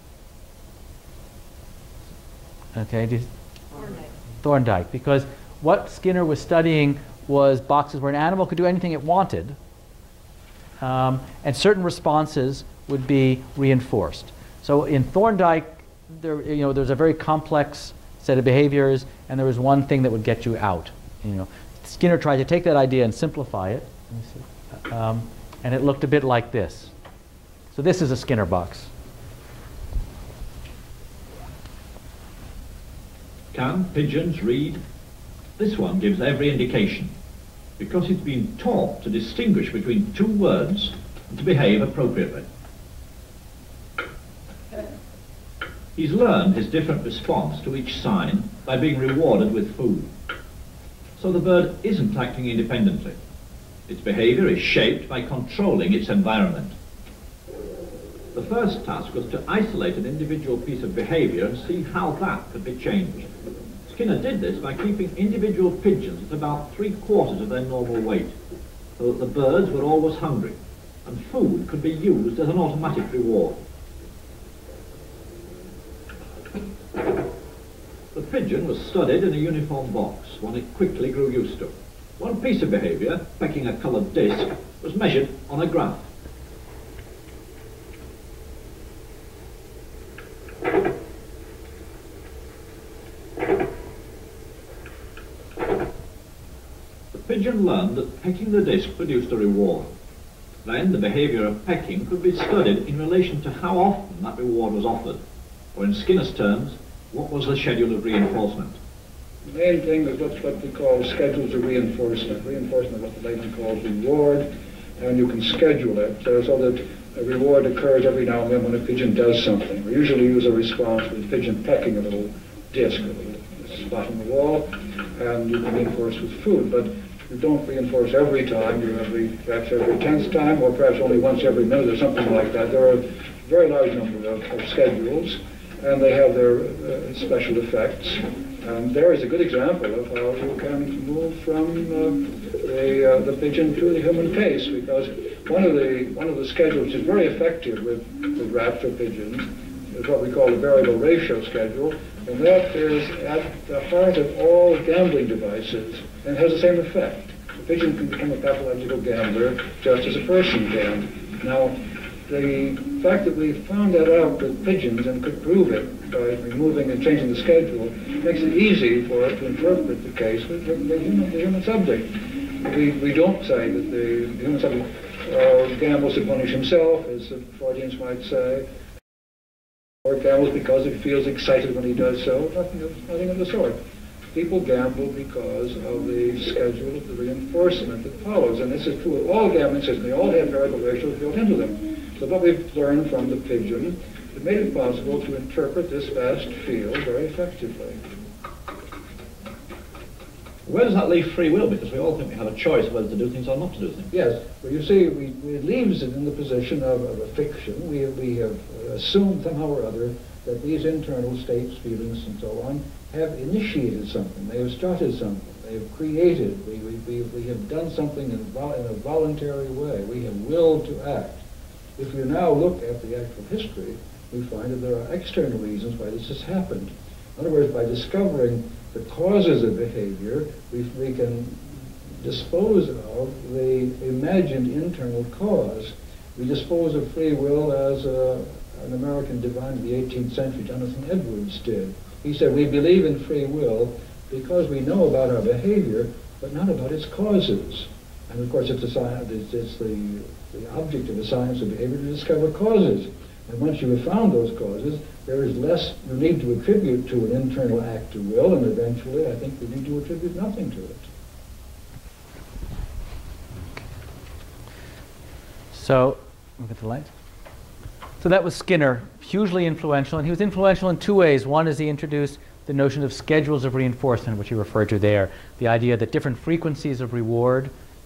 Speaker 1: Okay, Thorndike, because what Skinner was studying was boxes where an animal could do anything it wanted, and certain responses would be reinforced. So in Thorndike, there's a very complex set of behaviors, and there was one thing that would get you out. Skinner tried to take that idea and simplify it, and it looked a bit like this. So this is a Skinner box.
Speaker 2: Can pigeons read? This one gives every indication, because it's been taught to distinguish between two words and to behave appropriately. He's learned his different response to each sign by being rewarded with food. So the bird isn't acting independently. Its behavior is shaped by controlling its environment. The first task was to isolate an individual piece of behavior and see how that could be changed. Skinner did this by keeping individual pigeons at about 3/4 of their normal weight, so that the birds were always hungry, and food could be used as an automatic reward. The pigeon was studied in a uniform box, one it quickly grew used to. One piece of behavior, pecking a coloured disc, was measured on a graph. The pigeon learned that pecking the disc produced a reward. Then the behavior of pecking could be studied in relation to how often that reward was offered, or in Skinner's terms, what was the schedule of reinforcement.
Speaker 3: The main thing is what we call schedules of reinforcement. Reinforcement is what the layman calls reward, and you can schedule it so that a reward occurs every now and then when a pigeon does something. We usually use a response with a pigeon pecking a little disc, a little spot on the wall, and you can reinforce with food. But you don't reinforce every time. You perhaps every 10th time, or perhaps only once every minute, or something like that. There are a very large number of schedules, and they have their special effects. And there is a good example of how you can move from the pigeon to the human case, because one of the schedules which is very effective with rats or pigeons is what we call the variable ratio schedule, and that is at the heart of all gambling devices, and has the same effect. The pigeon can become a pathological gambler just as a person can. Now, the fact that we found that out with pigeons and could prove it by removing and changing the schedule makes it easy for us to interpret the case with the human subject. We don't say that the human subject gambles to punish himself, as the Freudians might say, or gambles because he feels excited when he does so. Nothing of the sort. People gamble because of the schedule of the reinforcement that follows, and this is true of all gambling systems. They all have variable ratios built into them. So what we've learned from the pigeon, it made it possible to interpret this vast field very effectively.
Speaker 2: Where does that leave free will? Because we all think we have a choice whether to do things or not to do things.
Speaker 3: Yes, but you see, it leaves it in the position of a fiction. We have assumed somehow or other that these internal states, feelings, and so on, have initiated something. They have started something. They have created. We have done something in a voluntary way. We have willed to act. If you now look at the actual history, we find that there are external reasons why this has happened. In other words, by discovering the causes of behavior, we can dispose of the imagined internal cause. We dispose of free will as an American divine of the 18th century, Jonathan Edwards, did. He said, we believe in free will because we know about our behavior, but not about its causes. And of course, it's the object of the science of behavior to discover causes. And once you have found those causes, there is less you need to attribute to an internal act of will, and eventually I think you need to attribute nothing to it.
Speaker 1: So, look at the light. So that was Skinner, hugely influential, and he was influential in two ways. One is he introduced the notion of schedules of reinforcement, which he referred to there, the idea that different frequencies of reward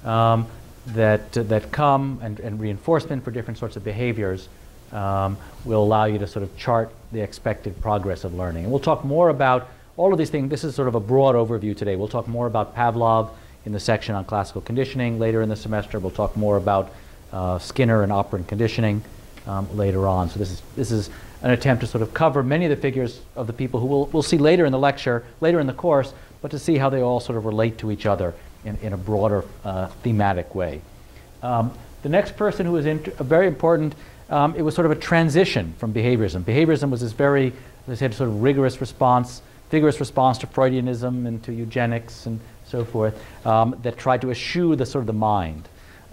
Speaker 1: that come and reinforcement for different sorts of behaviors will allow you to sort of chart the expected progress of learning. And we'll talk more about all of these things. This is sort of a broad overview today. We'll talk more about Pavlov in the section on classical conditioning later in the semester. We'll talk more about Skinner and operant conditioning later on. So this is an attempt to sort of cover many of the figures of the people who we'll see later in the lecture, later in the course, but to see how they all sort of relate to each other in a broader thematic way. The next person who was very important, it was sort of a transition from behaviorism. Behaviorism was this very, as I said, sort of vigorous response to Freudianism and to eugenics and so forth, that tried to eschew the sort of the mind.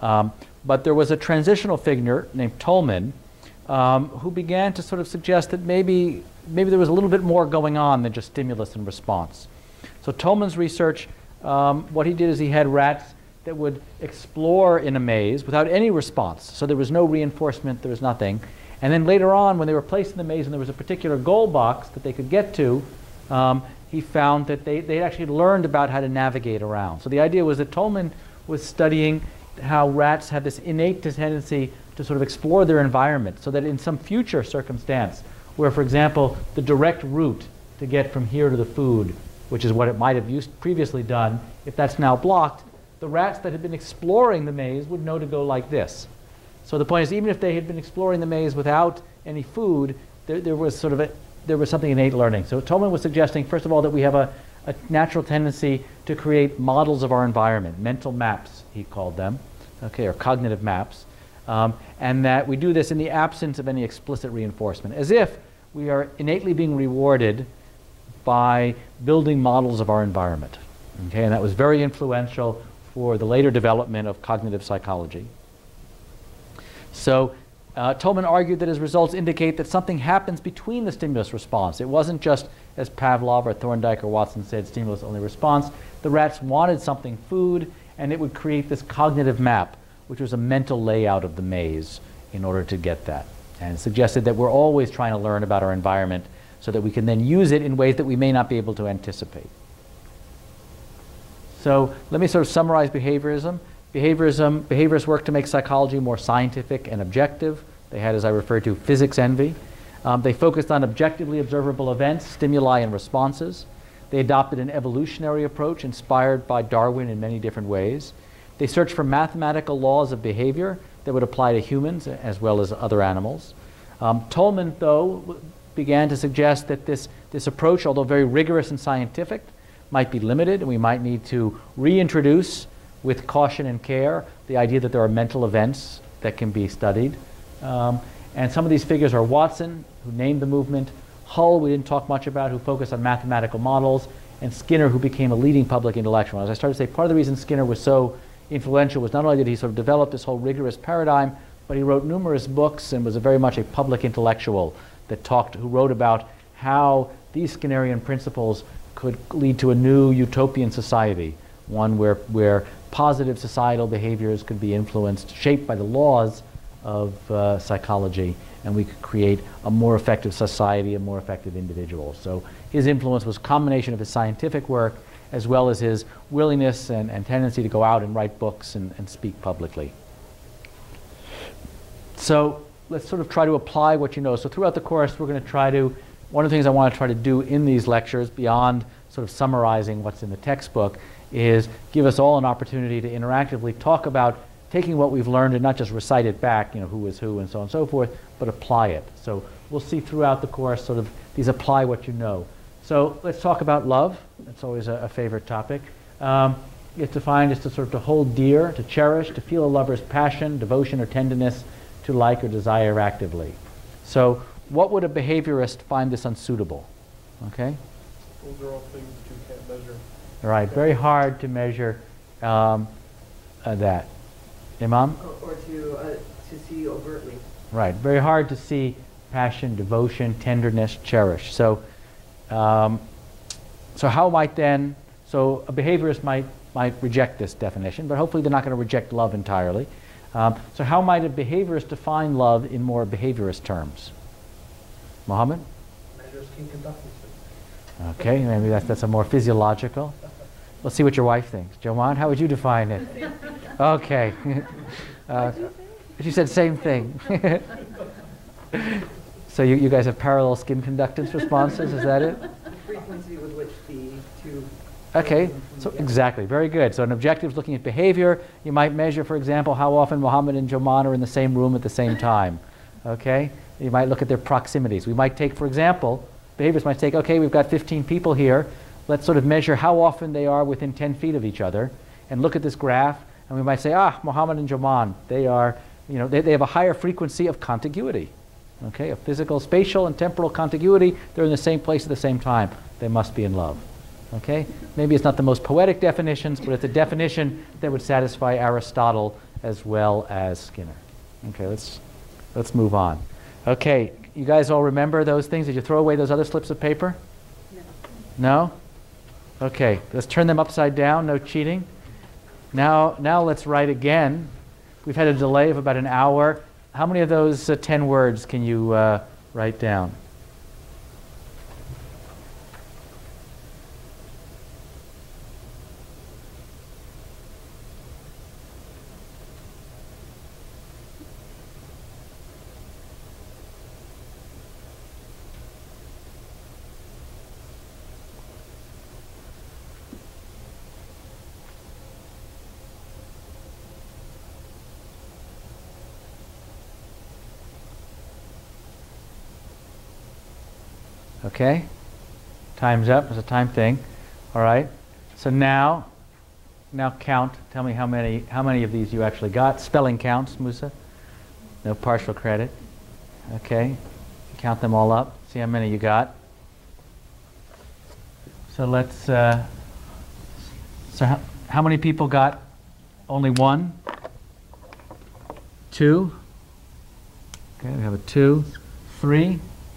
Speaker 1: But there was a transitional figure named Tolman who began to sort of suggest that maybe there was a little bit more going on than just stimulus and response. So Tolman's research, what he did is he had rats that would explore in a maze without any response. So there was no reinforcement, there was nothing. And then later on, when they were placed in the maze and there was a particular goal box that they could get to, he found that they actually learned about how to navigate around. So the idea was that Tolman was studying how rats have this innate tendency to sort of explore their environment, so that in some future circumstance, where, for example, the direct route to get from here to the food, which is what it might have previously done, if that's now blocked, the rats that had been exploring the maze would know to go like this. So the point is, even if they had been exploring the maze without any food, there was something innate learning. So Tolman was suggesting, first of all, that we have a natural tendency to create models of our environment, mental maps, he called them, okay, or cognitive maps, and that we do this in the absence of any explicit reinforcement, as if we are innately being rewarded by building models of our environment. Okay, and that was very influential for the later development of cognitive psychology. So Tolman argued that his results indicate that something happens between the stimulus response. It wasn't just, as Pavlov or Thorndike or Watson said, stimulus only response. The rats wanted something, food, and it would create this cognitive map, which was a mental layout of the maze in order to get that. And suggested that we're always trying to learn about our environment so that we can then use it in ways that we may not be able to anticipate. So let me sort of summarize behaviorism. Behaviorists work to make psychology more scientific and objective. They had, as I referred to, physics envy. They focused on objectively observable events, stimuli, and responses. They adopted an evolutionary approach inspired by Darwin in many different ways. They searched for mathematical laws of behavior that would apply to humans as well as other animals. Tolman, though, began to suggest that this approach, although very rigorous and scientific, might be limited, and we might need to reintroduce, with caution and care, the idea that there are mental events that can be studied. And some of these figures are Watson, who named the movement, Hull, we didn't talk much about, who focused on mathematical models, and Skinner, who became a leading public intellectual. As I started to say, part of the reason Skinner was so influential was not only did he sort of develop this whole rigorous paradigm, but he wrote numerous books and was very much a public intellectual who wrote about how these Skinnerian principles could lead to a new utopian society, one where positive societal behaviors could be influenced, shaped by the laws of psychology, and we could create a more effective society, a more effective individual. So his influence was a combination of his scientific work as well as his willingness and tendency to go out and write books and speak publicly. So let's sort of try to apply what you know. So throughout the course, we're going to try to, one of the things I want to try to do in these lectures, beyond sort of summarizing what's in the textbook, is give us all an opportunity to interactively talk about taking what we've learned and not just recite it back, who is who and so on and so forth, but apply it. So we'll see throughout the course sort of these apply what you know. So let's talk about love. That's always a favorite topic. It's defined as to sort of to hold dear, to cherish, to feel a lover's passion, devotion, or tenderness, to like or desire actively. So what would a behaviorist find this unsuitable? Okay?
Speaker 10: Those are all things that you can't measure.
Speaker 1: All right, very hard to measure that. Imam?
Speaker 20: Or to see overtly.
Speaker 1: Right, very hard to see passion, devotion, tenderness, cherish. So, so how might then, so a behaviorist might reject this definition, but hopefully they're not going to reject love entirely. So how might a behaviorist define love in more behaviorist terms? Mohammed?
Speaker 10: Measures can conduct themselves.
Speaker 1: Okay, maybe that's a more physiological. Let's see what your wife thinks. Joanne, how would you define it? Okay. She said same thing. So you guys have parallel skin conductance responses, is that it?
Speaker 20: The frequency with which the two...
Speaker 1: Okay, so exactly, very good. So an objective is looking at behavior. You might measure, for example, how often Mohammed and Joman are in the same room at the same time. Okay, you might look at their proximities. We might take, for example, behaviorists might take, okay, we've got 15 people here. Let's sort of measure how often they are within 10 feet of each other and look at this graph, and we might say, Mohammed and Joman, they are, they have a higher frequency of contiguity. Okay, a physical, spatial, and temporal contiguity. They're in the same place at the same time. They must be in love. Okay, maybe it's not the most poetic definitions, but it's a definition that would satisfy Aristotle as well as Skinner. Okay, let's move on. Okay, you guys all remember those things? Did you throw away those other slips of paper? No? Okay, let's turn them upside down. No cheating. Now let's write again. We've had a delay of about an hour. How many of those 10 words can you write down? Okay, time's up. It's a time thing. All right. So now count. Tell me how many of these you actually got. Spelling counts, Musa. No partial credit. Okay. Count them all up. See how many you got. So let's. So how many people got only one? Two. Okay, we have a 2, 3.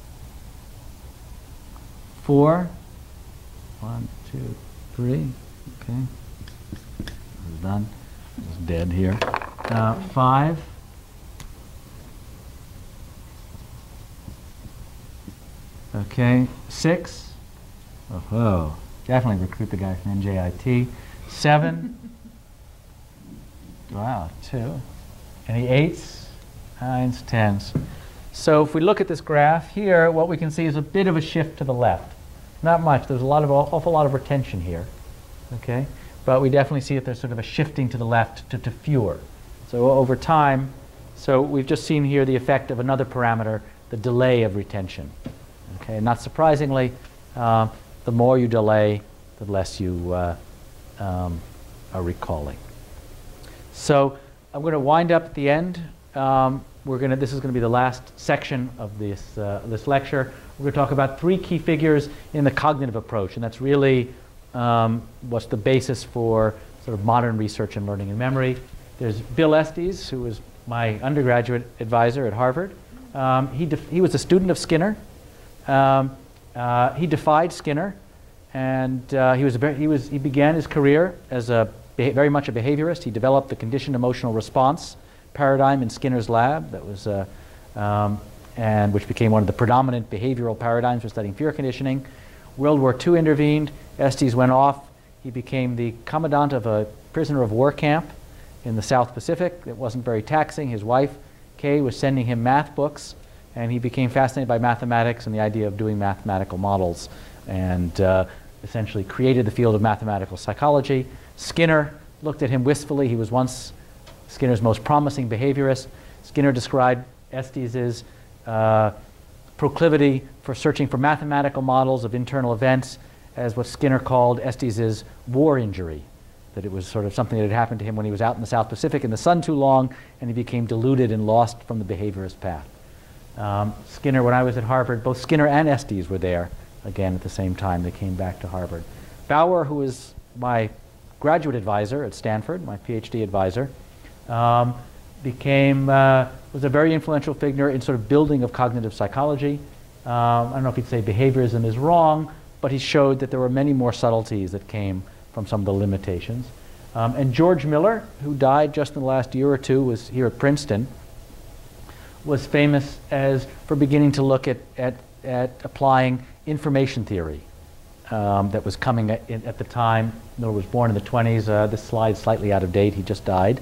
Speaker 1: 4, 1, 2, 3. Okay, it's done. It's dead here. 5. Okay, 6. Oh, definitely recruit the guy from NJIT. 7. Wow, 2. Any 8s, 9s, 10s. So if we look at this graph here, what we can see is a bit of a shift to the left. Not much. There's awful lot of retention here. Okay, but we definitely see that there's sort of a shifting to the left to fewer. So over time, so we've just seen here the effect of another parameter, the delay of retention. Okay, not surprisingly, the more you delay, the less you are recalling. So I'm going to wind up at the end. This is going to be the last section of this lecture. We're going to talk about 3 key figures in the cognitive approach, and that's really what's the basis for sort of modern research in learning and memory. There's Bill Estes, who was my undergraduate advisor at Harvard. He was a student of Skinner. He defied Skinner, and he began his career as very much a behaviorist. He developed the conditioned emotional response paradigm in Skinner's lab, that was and which became one of the predominant behavioral paradigms for studying fear conditioning. World War II intervened. Estes went off. He became the commandant of a prisoner of war camp in the South Pacific. It wasn't very taxing. His wife, Kay, was sending him math books, and he became fascinated by mathematics and the idea of doing mathematical models, and essentially created the field of mathematical psychology. Skinner looked at him wistfully. He was once Skinner's most promising behaviorist. Skinner described Estes's proclivity for searching for mathematical models of internal events as what Skinner called Estes's war injury, that it was sort of something that had happened to him when he was out in the South Pacific in the sun too long, and he became deluded and lost from the behaviorist path. Skinner, when I was at Harvard, both Skinner and Estes were there again at the same time. They came back to Harvard. Bauer, who was my graduate advisor at Stanford, my PhD advisor, was a very influential figure in sort of building of cognitive psychology. I don't know if he'd say behaviorism is wrong, but he showed that there were many more subtleties that came from some of the limitations. And George Miller, who died just in the last year or two, was here at Princeton, was famous for beginning to look at applying information theory that was coming at the time. Miller was born in the 20s. This slide's slightly out of date. He just died.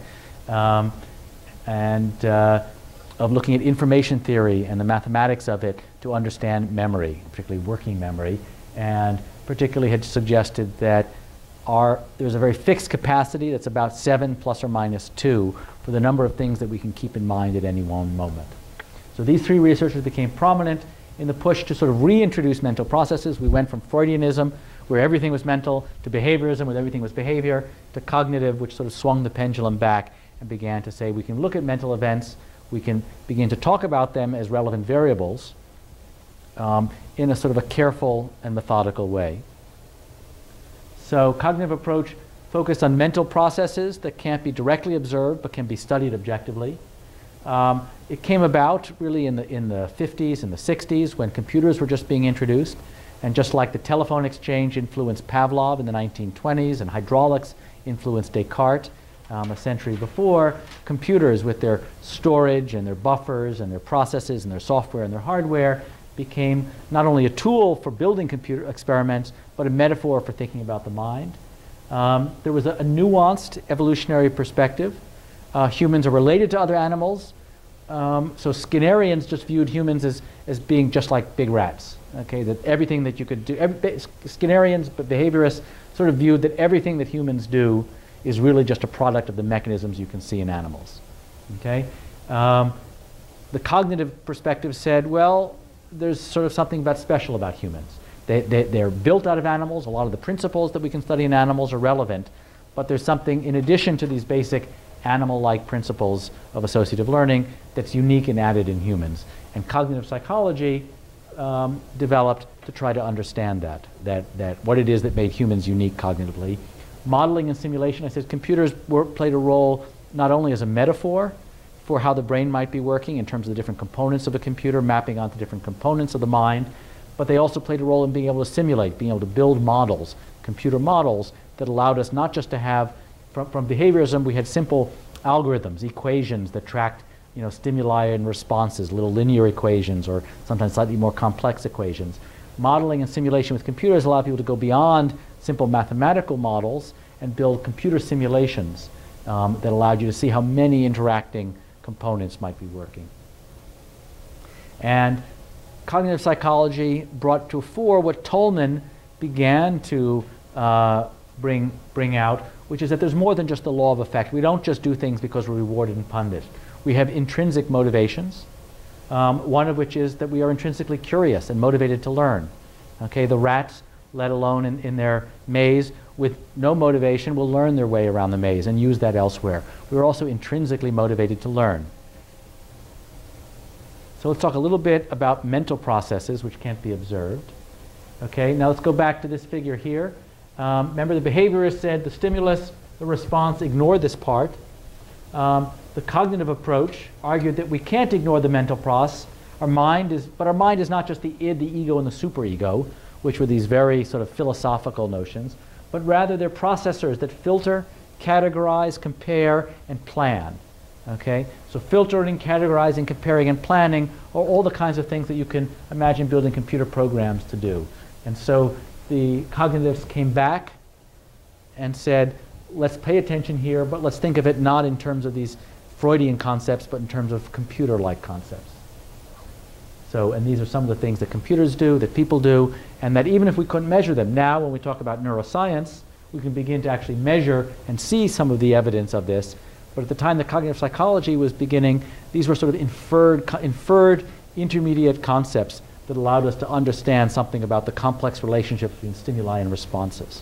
Speaker 1: Of looking at information theory and the mathematics of it to understand memory, particularly working memory, and particularly had suggested that there's a very fixed capacity that's about 7 plus or minus 2 for the number of things that we can keep in mind at any one moment. So these three researchers became prominent in the push to sort of reintroduce mental processes. We went from Freudianism, where everything was mental, to behaviorism, where everything was behavior, to cognitive, which sort of swung the pendulum back and began to say we can look at mental events, we can begin to talk about them as relevant variables in a sort of a careful and methodical way. So cognitive approach focused on mental processes that can't be directly observed but can be studied objectively. It came about really in the 50s and the 60s when computers were just being introduced, and just like the telephone exchange influenced Pavlov in the 1920s and hydraulics influenced Descartes a century before, computers with their storage and their buffers and their processes and their software and their hardware became not only a tool for building computer experiments, but a metaphor for thinking about the mind. There was a nuanced evolutionary perspective. Humans are related to other animals. So Skinnerians just viewed humans as being just like big rats. Okay, that everything that you could do, Skinnerians, but behaviorists, sort of viewed that everything that humans do is really just a product of the mechanisms you can see in animals. Okay? The cognitive perspective said, well, there's sort of something special about humans. They're built out of animals. A lot of the principles that we can study in animals are relevant, but there's something in addition to these basic animal-like principles of associative learning that's unique and added in humans. And cognitive psychology developed to try to understand that what it is that made humans unique cognitively. Modeling and simulation, I said computers played a role not only as a metaphor for how the brain might be working in terms of the different components of a computer mapping onto different components of the mind, but they also played a role in being able to simulate, being able to build models, computer models that allowed us not just to have, from behaviorism, we had simple algorithms, equations that tracked stimuli and responses, little linear equations or sometimes slightly more complex equations. Modeling and simulation with computers allow people to go beyond simple mathematical models and build computer simulations that allowed you to see how many interacting components might be working. And cognitive psychology brought to fore what Tolman began to bring out, which is that there's more than just the law of effect. We don't just do things because we're rewarded and punished. We have intrinsic motivations, one of which is that we are intrinsically curious and motivated to learn. Okay, the rats, let alone in their maze, with no motivation, will learn their way around the maze and use that elsewhere. We're also intrinsically motivated to learn. So let's talk a little bit about mental processes which can't be observed. Okay, now let's go back to this figure here. Remember, the behaviorist said the stimulus, the response, ignore this part. The cognitive approach argued that we can't ignore the mental process. But our mind is not just the id, the ego, and the superego, which were these very sort of philosophical notions, but rather they're processors that filter, categorize, compare, and plan. Okay? So filtering, categorizing, comparing, and planning are all the kinds of things that you can imagine building computer programs to do. And so the cognitives came back and said, let's pay attention here, but let's think of it not in terms of these Freudian concepts, but in terms of computer-like concepts. So, and these are some of the things that computers do, that people do, and that even if we couldn't measure them, now when we talk about neuroscience, we can begin to actually measure and see some of the evidence of this. But at the time that cognitive psychology was beginning, these were sort of inferred intermediate concepts that allowed us to understand something about the complex relationship between stimuli and responses.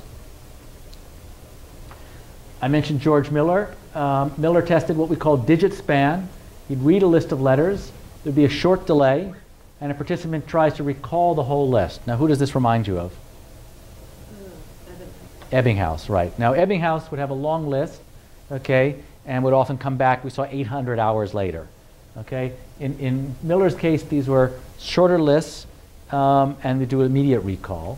Speaker 1: I mentioned George Miller. Miller tested what we call digit span. He'd read a list of letters. There'd be a short delay, and a participant tries to recall the whole list. Now, who does this remind you of? Ebbinghaus, right. Now, Ebbinghaus would have a long list, okay, and would often come back, we saw 800 hours later, okay. In Miller's case, these were shorter lists, and we do immediate recall.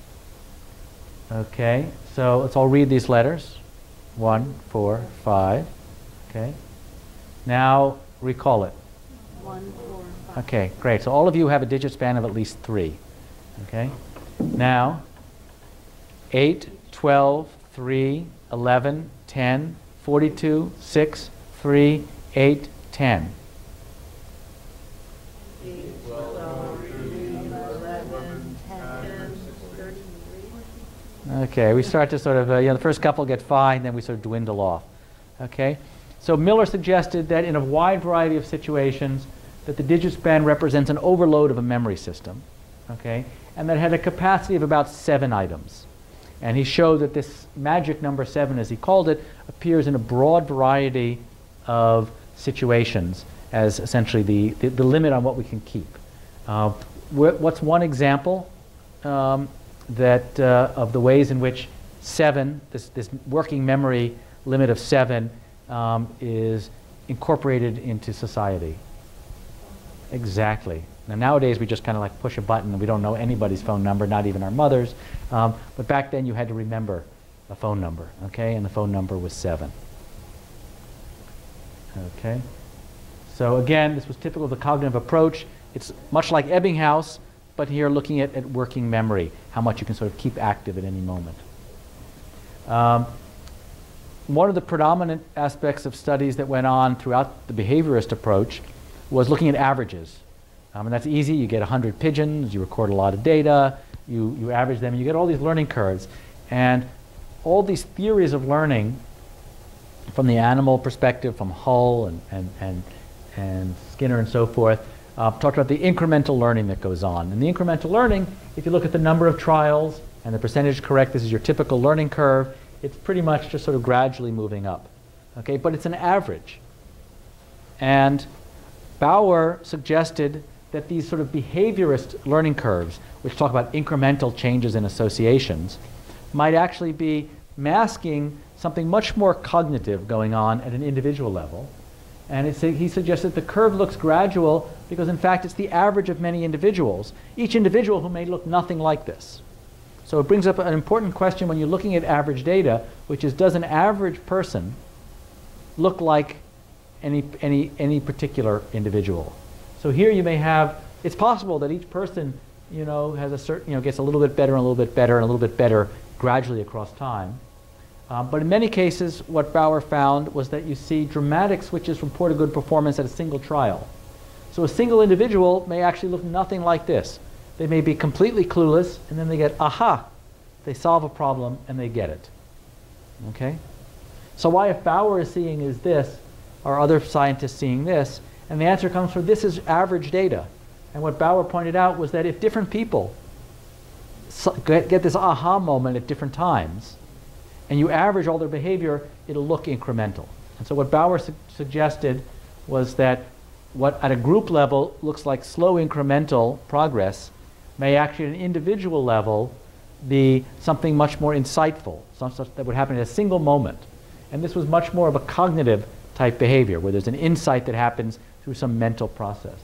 Speaker 1: Okay, so let's all read these letters. 1, 4, 5, okay. Now, recall it.
Speaker 8: 1, 4, 5.
Speaker 1: Okay, great. So all of you have a digit span of at least 3, okay. Now, 8, 12, 3, 11, 10, 42, 6, 3, 8, 10.
Speaker 8: 8, 12, 3, 11, 10, 33.
Speaker 1: Okay, we start to sort of, the first couple get fine, then we sort of dwindle off. Okay, so Miller suggested that in a wide variety of situations, that the digit span represents an overload of a memory system, okay, and that it had a capacity of about 7 items. And he showed that this magic number 7, as he called it, appears in a broad variety of situations as essentially the limit on what we can keep. What's one example of the ways in which 7, this working memory limit of 7, is incorporated into society? Exactly. Now nowadays we just kind of like push a button and we don't know anybody's phone number, not even our mother's. But back then you had to remember a phone number, okay? And the phone number was 7. Okay. So again, this was typical of the cognitive approach. It's much like Ebbinghaus, but here looking at working memory, how much you can sort of keep active at any moment. One of the predominant aspects of studies that went on throughout the behaviorist approach was looking at averages. And that's easy. You get 100 pigeons, you record a lot of data, you average them, and you get all these learning curves. And all these theories of learning from the animal perspective, from Hull and Skinner and so forth, talked about the incremental learning that goes on. And the incremental learning, if you look at the number of trials and the percentage correct, this is your typical learning curve, it's pretty much just sort of gradually moving up. Okay, but it's an average. And Bauer suggested that these sort of behaviorist learning curves, which talk about incremental changes in associations, might actually be masking something much more cognitive going on at an individual level. And he suggested the curve looks gradual because, in fact, it's the average of many individuals, each individual who may look nothing like this. So it brings up an important question when you're looking at average data, which is, does an average person look like any particular individual? So here you may have, it's possible that each person, has a certain, gets a little bit better and a little bit better and a little bit better gradually across time. But in many cases, what Bauer found was that you see dramatic switches from poor to good performance at a single trial. So a single individual may actually look nothing like this. They may be completely clueless, and then they get, aha, they solve a problem and they get it. Okay? So why, if Bauer is seeing is this, are other scientists seeing this? And the answer comes from this is average data. And what Bauer pointed out was that if different people get this aha moment at different times, and you average all their behavior, it'll look incremental. And so what Bauer suggested was that what at a group level looks like slow incremental progress may actually at an individual level be something much more insightful, something that would happen at a single moment. And this was much more of a cognitive type behavior, where there's an insight that happens through some mental process.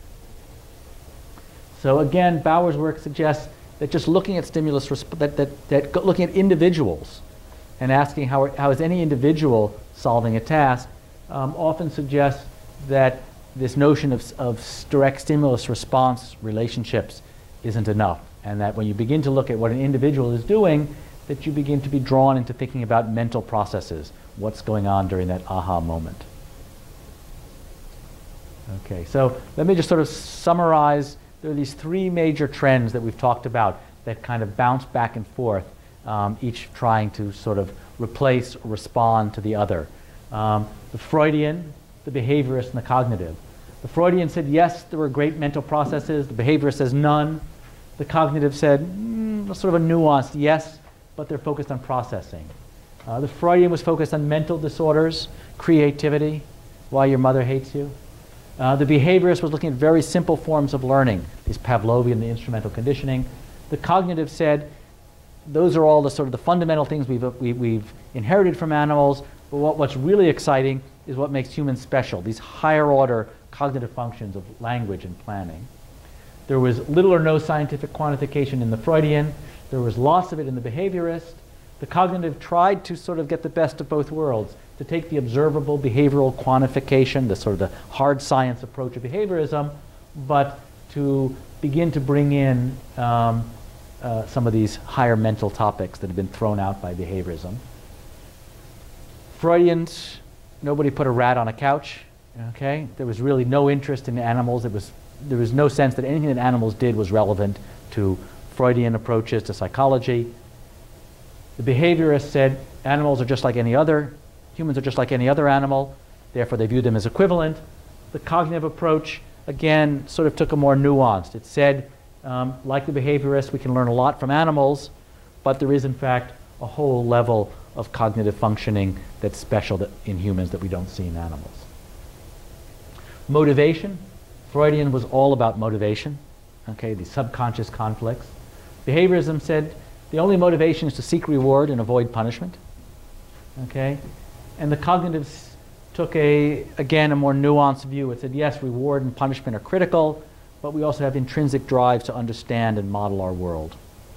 Speaker 1: So again, Bauer's work suggests that just looking at stimulus, looking at individuals and asking how is any individual solving a task, often suggests that this notion of direct stimulus response relationships isn't enough, and that when you begin to look at what an individual is doing, that you begin to be drawn into thinking about mental processes, what's going on during that aha moment. Okay, so let me just sort of summarize. There are these three major trends that we've talked about that kind of bounce back and forth, each trying to sort of replace or respond to the other. The Freudian, the behaviorist, and the cognitive. The Freudian said, yes, there were great mental processes. The behaviorist says none. The cognitive said, sort of a nuanced yes, but they're focused on processing. The Freudian was focused on mental disorders, creativity, why your mother hates you. The behaviorist was looking at very simple forms of learning, these Pavlovian, the instrumental conditioning. The cognitive said, those are all the sort of the fundamental things we've inherited from animals, but what's really exciting is what makes humans special, these higher order cognitive functions of language and planning. There was little or no scientific quantification in the Freudian. There was lots of it in the behaviorist. The cognitive tried to sort of get the best of both worlds, to take the observable behavioral quantification, the sort of the hard science approach of behaviorism, but to begin to bring in some of these higher mental topics that have been thrown out by behaviorism. Freudians, nobody put a rat on a couch, okay? There was really no interest in animals. There was no sense that anything that animals did was relevant to Freudian approaches to psychology. The behaviorist said animals are just like any other, humans are just like any other animal, therefore they view them as equivalent. The cognitive approach, again, sort of took a more nuanced. It said, like the behaviorist, we can learn a lot from animals, but there is in fact a whole level of cognitive functioning that's special in humans that we don't see in animals. Motivation. Freudian was all about motivation, okay, the subconscious conflicts. Behaviorism said the only motivation is to seek reward and avoid punishment, okay? And the cognitives took again, a more nuanced view. It said, yes, reward and punishment are critical, but we also have intrinsic drives to understand and model our world.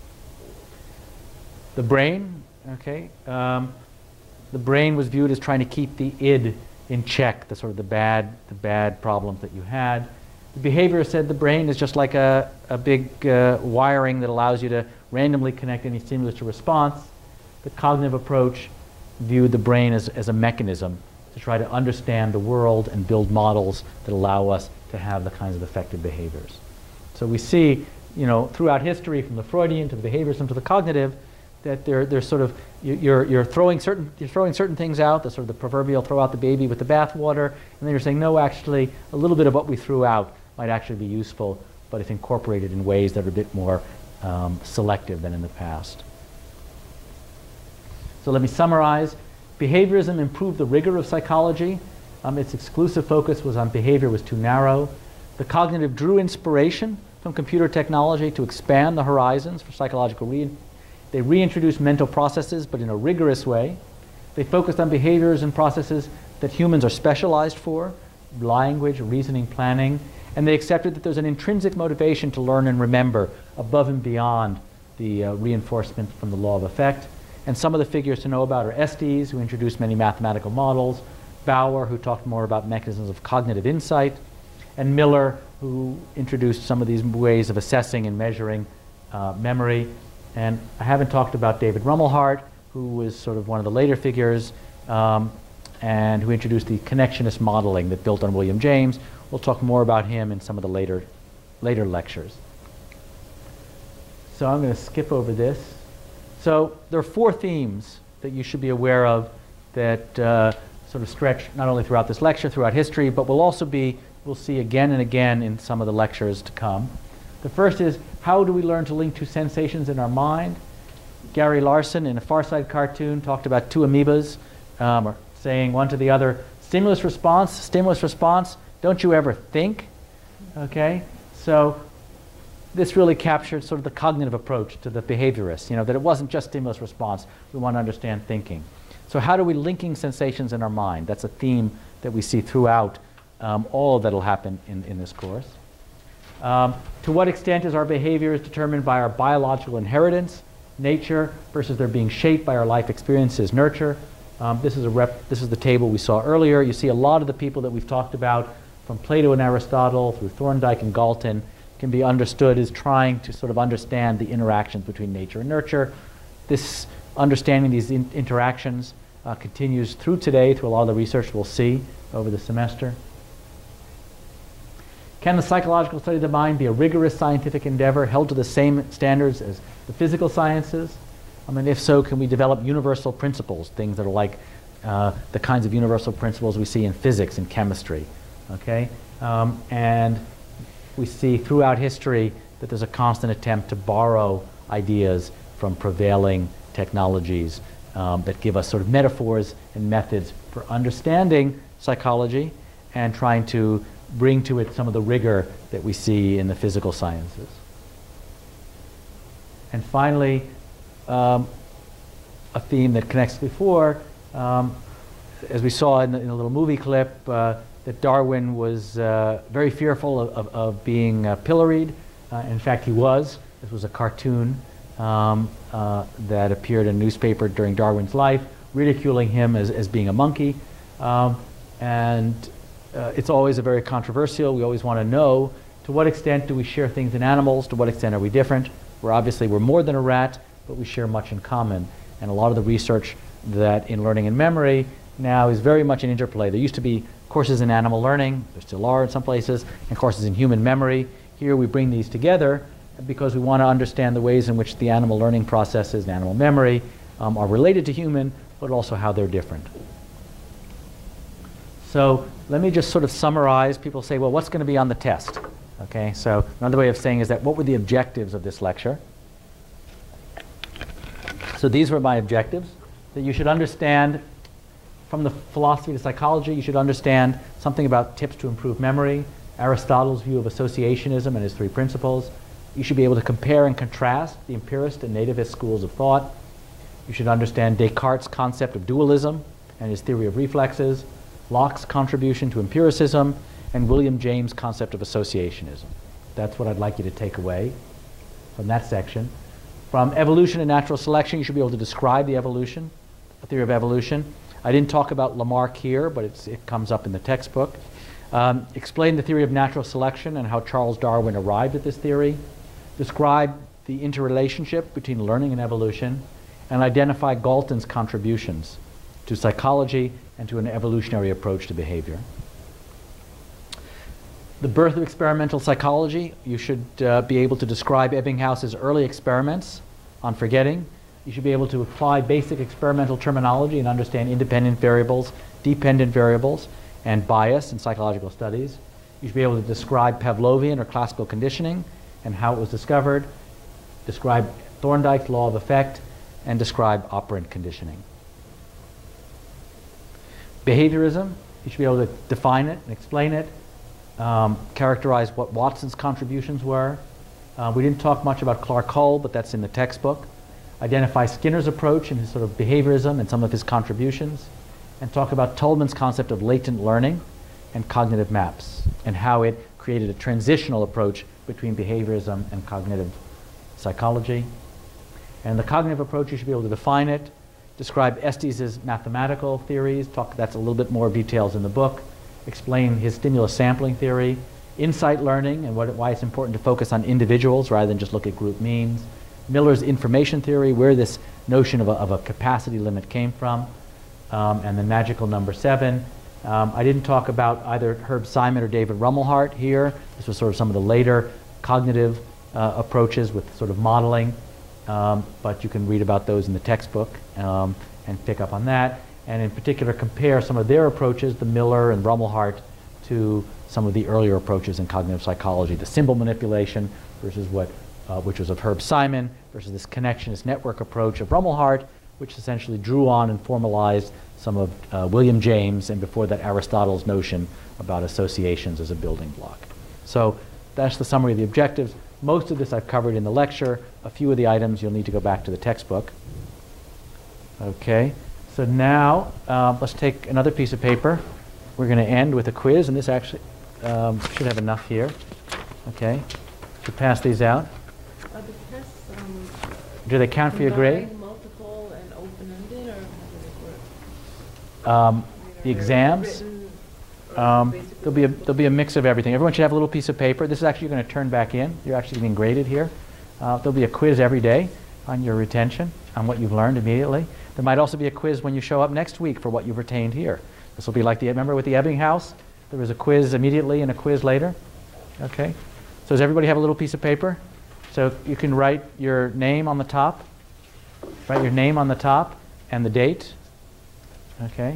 Speaker 1: The brain, okay, the brain was viewed as trying to keep the id in check, the sort of the bad problems that you had. The behaviorist said the brain is just like a big wiring that allows you to randomly connect any stimulus to response. The cognitive approach viewed the brain as a mechanism to try to understand the world and build models that allow us to have the kinds of effective behaviors. So we see, throughout history, from the Freudian to the behaviorism to the cognitive, that they're sort of you're throwing certain things out, the sort of the proverbial throw out the baby with the bathwater, and then you're saying no, actually a little bit of what we threw out might actually be useful, but if incorporated in ways that are a bit more selective than in the past. So let me summarize. Behaviorism improved the rigor of psychology. Its exclusive focus was on behavior was too narrow. The cognitive drew inspiration from computer technology to expand the horizons for psychological They reintroduced mental processes, but in a rigorous way. They focused on behaviors and processes that humans are specialized for, language, reasoning, planning, and they accepted that there's an intrinsic motivation to learn and remember above and beyond the reinforcement from the law of effect. And some of the figures to know about are Estes, who introduced many mathematical models, Bauer, who talked more about mechanisms of cognitive insight, and Miller, who introduced some of these ways of assessing and measuring memory. And I haven't talked about David Rumelhart, who was sort of one of the later figures, and who introduced the connectionist modeling that built on William James. We'll talk more about him in some of the later lectures. So I'm going to skip over this. So there are 4 themes that you should be aware of that sort of stretch not only throughout this lecture, throughout history, but we'll see again and again in some of the lectures to come. The first is, how do we learn to link 2 sensations in our mind? Gary Larson, in a Far Side cartoon, talked about 2 amoebas, or saying one to the other, stimulus, response, don't you ever think? Okay, so this really captured sort of the cognitive approach to the behaviorists, that it wasn't just stimulus response, we want to understand thinking. So how do we linking sensations in our mind? That's a theme that we see throughout all that will happen in this course. To what extent is our behavior determined by our biological inheritance, nature, versus they're being shaped by our life experiences, nurture? This is the table we saw earlier. You see a lot of the people that we've talked about, from Plato and Aristotle through Thorndike and Galton, can be understood as trying to sort of understand the interactions between nature and nurture. This understanding these interactions continues through today, through a lot of the research we'll see over the semester. Can the psychological study of the mind be a rigorous scientific endeavor held to the same standards as the physical sciences? I mean, if so, can we develop universal principles, things that are like the kinds of universal principles we see in physics and chemistry? Okay? And we see throughout history that there's a constant attempt to borrow ideas from prevailing technologies that give us sort of metaphors and methods for understanding psychology and trying to bring to it some of the rigor that we see in the physical sciences. And finally, a theme that connects before, as we saw in the little movie clip, that Darwin was very fearful of being pilloried. In fact, he was. This was a cartoon that appeared in a newspaper during Darwin's life, ridiculing him as being a monkey. It's always a very controversial. We always want to know, to what extent do we share things in animals? To what extent are we different? We're more than a rat, but we share much in common. And a lot of the research that in learning and memory now is very much an interplay. There used to be courses in animal learning, there still are in some places, and courses in human memory. Here we bring these together because we want to understand the ways in which the animal learning processes and animal memory are related to human, but also how they're different. So let me just sort of summarize. People say, well, what's going to be on the test? Okay, so another way of saying is that what were the objectives of this lecture? So these were my objectives, that you should understand from the philosophy to psychology, you should understand something about tips to improve memory, Aristotle's view of associationism and his three principles. You should be able to compare and contrast the empirist and nativist schools of thought. You should understand Descartes' concept of dualism and his theory of reflexes, Locke's contribution to empiricism, and William James' concept of associationism. That's what I'd like you to take away from that section. From evolution and natural selection, you should be able to describe the theory of evolution. I didn't talk about Lamarck here, but it comes up in the textbook. Explain the theory of natural selection and how Charles Darwin arrived at this theory. Describe the interrelationship between learning and evolution, and identify Galton's contributions to psychology and to an evolutionary approach to behavior. The birth of experimental psychology, you should be able to describe Ebbinghaus's early experiments on forgetting. You should be able to apply basic experimental terminology and understand independent variables, dependent variables, and bias in psychological studies. You should be able to describe Pavlovian or classical conditioning and how it was discovered, describe Thorndike's law of effect, and describe operant conditioning. Behaviorism, you should be able to define it and explain it, characterize what Watson's contributions were. We didn't talk much about Clark Hull, but that's in the textbook. Identify Skinner's approach and his sort of behaviorism and some of his contributions, and talk about Tolman's concept of latent learning and cognitive maps, and how it created a transitional approach between behaviorism and cognitive psychology. And the cognitive approach, you should be able to define it, describe Estes' mathematical theories, that's a little bit more details in the book, explain his stimulus sampling theory, insight learning and why it's important to focus on individuals rather than just look at group means, Miller's information theory, where this notion of a capacity limit came from, and the magical number 7. I didn't talk about either Herb Simon or David Rumelhart here. This was sort of some of the later cognitive approaches with sort of modeling, but you can read about those in the textbook and pick up on that. And in particular, compare some of their approaches, the Miller and Rumelhart, to some of the earlier approaches in cognitive psychology, the symbol manipulation versus which was of Herb Simon, versus this connectionist network approach of Rumelhart, which essentially drew on and formalized some of William James, and before that Aristotle's notion about associations as a building block. So that's the summary of the objectives. Most of this I've covered in the lecture. A few of the items you'll need to go back to the textbook. Okay, so now let's take another piece of paper. We're going to end with a quiz, and this actually should have enough here. Okay, should pass these out.
Speaker 21: Are the tests
Speaker 1: do they count for your grade?
Speaker 21: Multiple and open-ended, or how do they work?
Speaker 1: The exams, there'll be a mix of everything. Everyone should have a little piece of paper. This is actually going to turn back in. You're actually being graded here. There'll be a quiz every day. on your retention, on what you've learned immediately. There might also be a quiz when you show up next week for what you've retained here. This will be like remember with the Ebbinghaus? There was a quiz immediately and a quiz later. Okay? So does everybody have a little piece of paper? So you can write your name on the top. Write your name on the top and the date. Okay?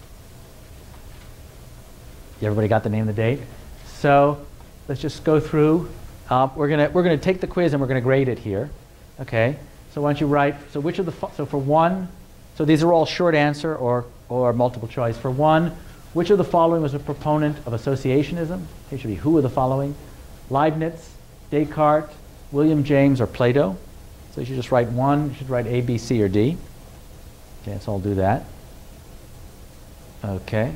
Speaker 1: Everybody got the name and the date? So let's just go through. We're gonna take the quiz and we're gonna grade it here. Okay? So why don't you write, so which of the, so for one, so these are all short answer or multiple choice. For one, which of the following was a proponent of associationism? It should be who of the following? Leibniz, Descartes, William James, or Plato. So you should just write one. You should write A, B, C, or D. Okay, so I'll do that. Okay.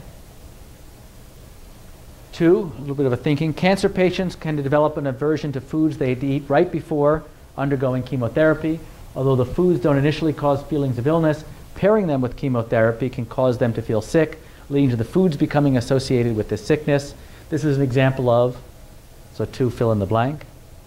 Speaker 1: Two, a little bit of a thinking. Cancer patients can develop an aversion to foods they eat right before undergoing chemotherapy. Although the foods don't initially cause feelings of illness, pairing them with chemotherapy can cause them to feel sick, leading to the foods becoming associated with this sickness. This is an example of, so 2, fill in the blank.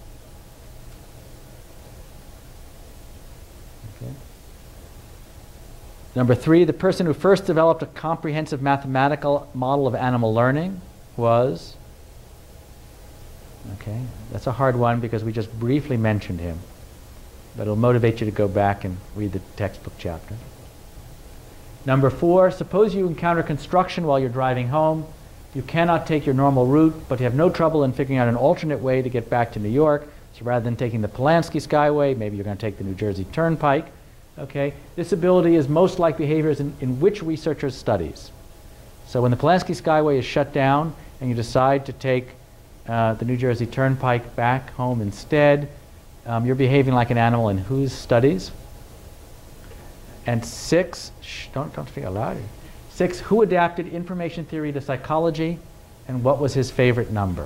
Speaker 1: Okay. Number 3, the person who first developed a comprehensive mathematical model of animal learning was, okay, that's a hard one because we just briefly mentioned him. But it'll motivate you to go back and read the textbook chapter. Number 4, suppose you encounter construction while you're driving home. You cannot take your normal route, but you have no trouble in figuring out an alternate way to get back to New York. So rather than taking the Polanski Skyway, maybe you're going to take the New Jersey Turnpike. Okay? This ability is most like behaviors in which researchers' studies. So when the Polanski Skyway is shut down and you decide to take the New Jersey Turnpike back home instead, you're behaving like an animal in whose studies? And 6, don't speak out loud. 6, who adapted information theory to psychology, and what was his favorite number?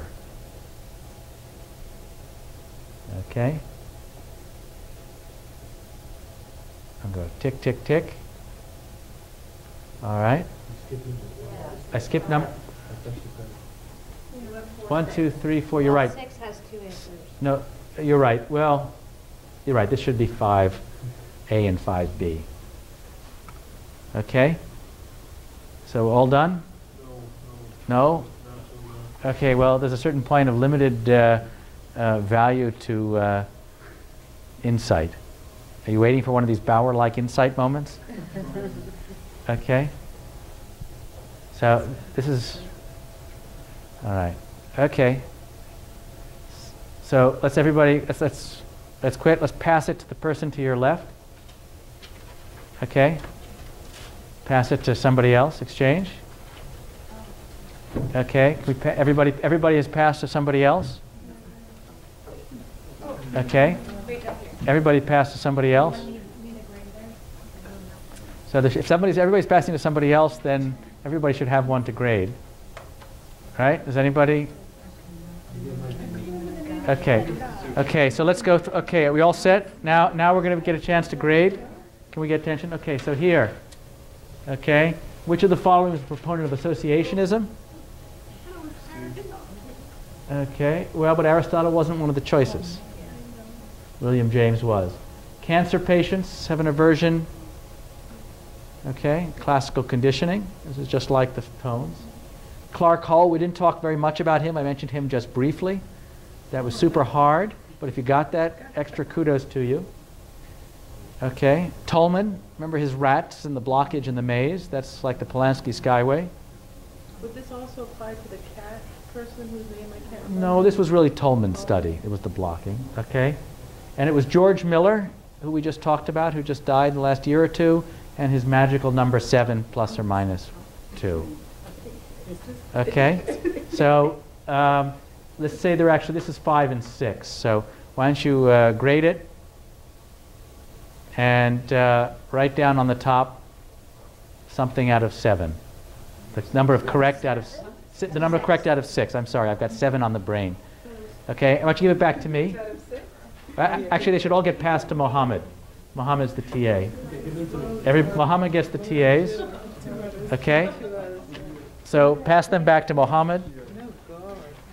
Speaker 1: Okay. I'm going to tick, tick, tick. All right. I skipped number. 1, 2, 3, 4. You're right.
Speaker 8: 6 has 2 answers.
Speaker 1: No, you're right. Well, you're right. This should be 5A and 5B. Okay? So all done? No? Okay, well, there's a certain point of limited value to insight. Are you waiting for one of these Bauer-like insight moments? Okay? So this is, all right. Okay. So let's quit. Let's pass it to the person to your left. Okay. Pass it to somebody else. Exchange. Okay. Everybody has passed to somebody else. Okay. Everybody passed to somebody else. So if everybody's passing to somebody else, then everybody should have one to grade. Right? Does anybody? Okay. Okay, so let's go. Okay, are we all set? Now we're going to get a chance to grade. Can we get attention? Okay, so here. Okay. Which of the following is a proponent of associationism? Okay. Well, but Aristotle wasn't one of the choices. William James was. Cancer patients have an aversion. Okay. Classical conditioning. This is just like the tones. Clark Hull, we didn't talk very much about him. I mentioned him just briefly. That was super hard, but if you got that, extra kudos to you. Okay. Tolman, remember his rats and the blockage in the maze? That's like the Polanski Skyway.
Speaker 21: Would this also apply to the cat person whose name I can't remember?
Speaker 1: No, this was really Tolman's study. It was the blocking. Okay. And it was George Miller, who we just talked about, who just died in the last year or two, and his magical number 7 plus or minus 2. Okay. So let's say they're actually, this is 5 and 6. So why don't you grade it and write down on the top something out of 7. The number correct out of 6. I'm sorry, I've got 7 on the brain. Okay, why don't you give it back to me? Actually, they should all get passed to Mohammed. Mohammed's the TA. Mohammed gets the TAs. Okay? So pass them back to Mohammed.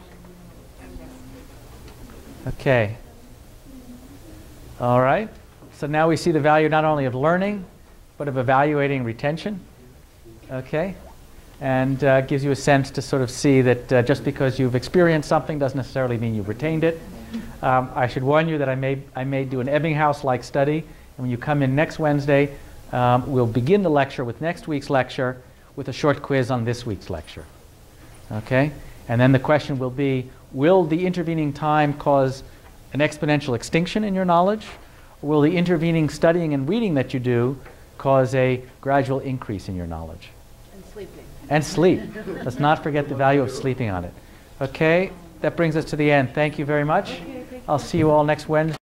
Speaker 1: Okay. All right. So now we see the value not only of learning, but of evaluating retention. Okay? And gives you a sense to sort of see that just because you've experienced something doesn't necessarily mean you've retained it. I should warn you that I may do an Ebbinghaus-like study. And when you come in next Wednesday, we'll begin the lecture with next week's lecture with a short quiz on this week's lecture. Okay? And then the question will be, will the intervening time cause an exponential extinction in your knowledge? Or will the intervening studying and reading that you do cause a gradual increase in your knowledge?
Speaker 8: And sleeping.
Speaker 1: And sleep. Let's not forget the value of sleeping on it. Okay? That brings us to the end. Thank you very much. I'll see you all next Wednesday.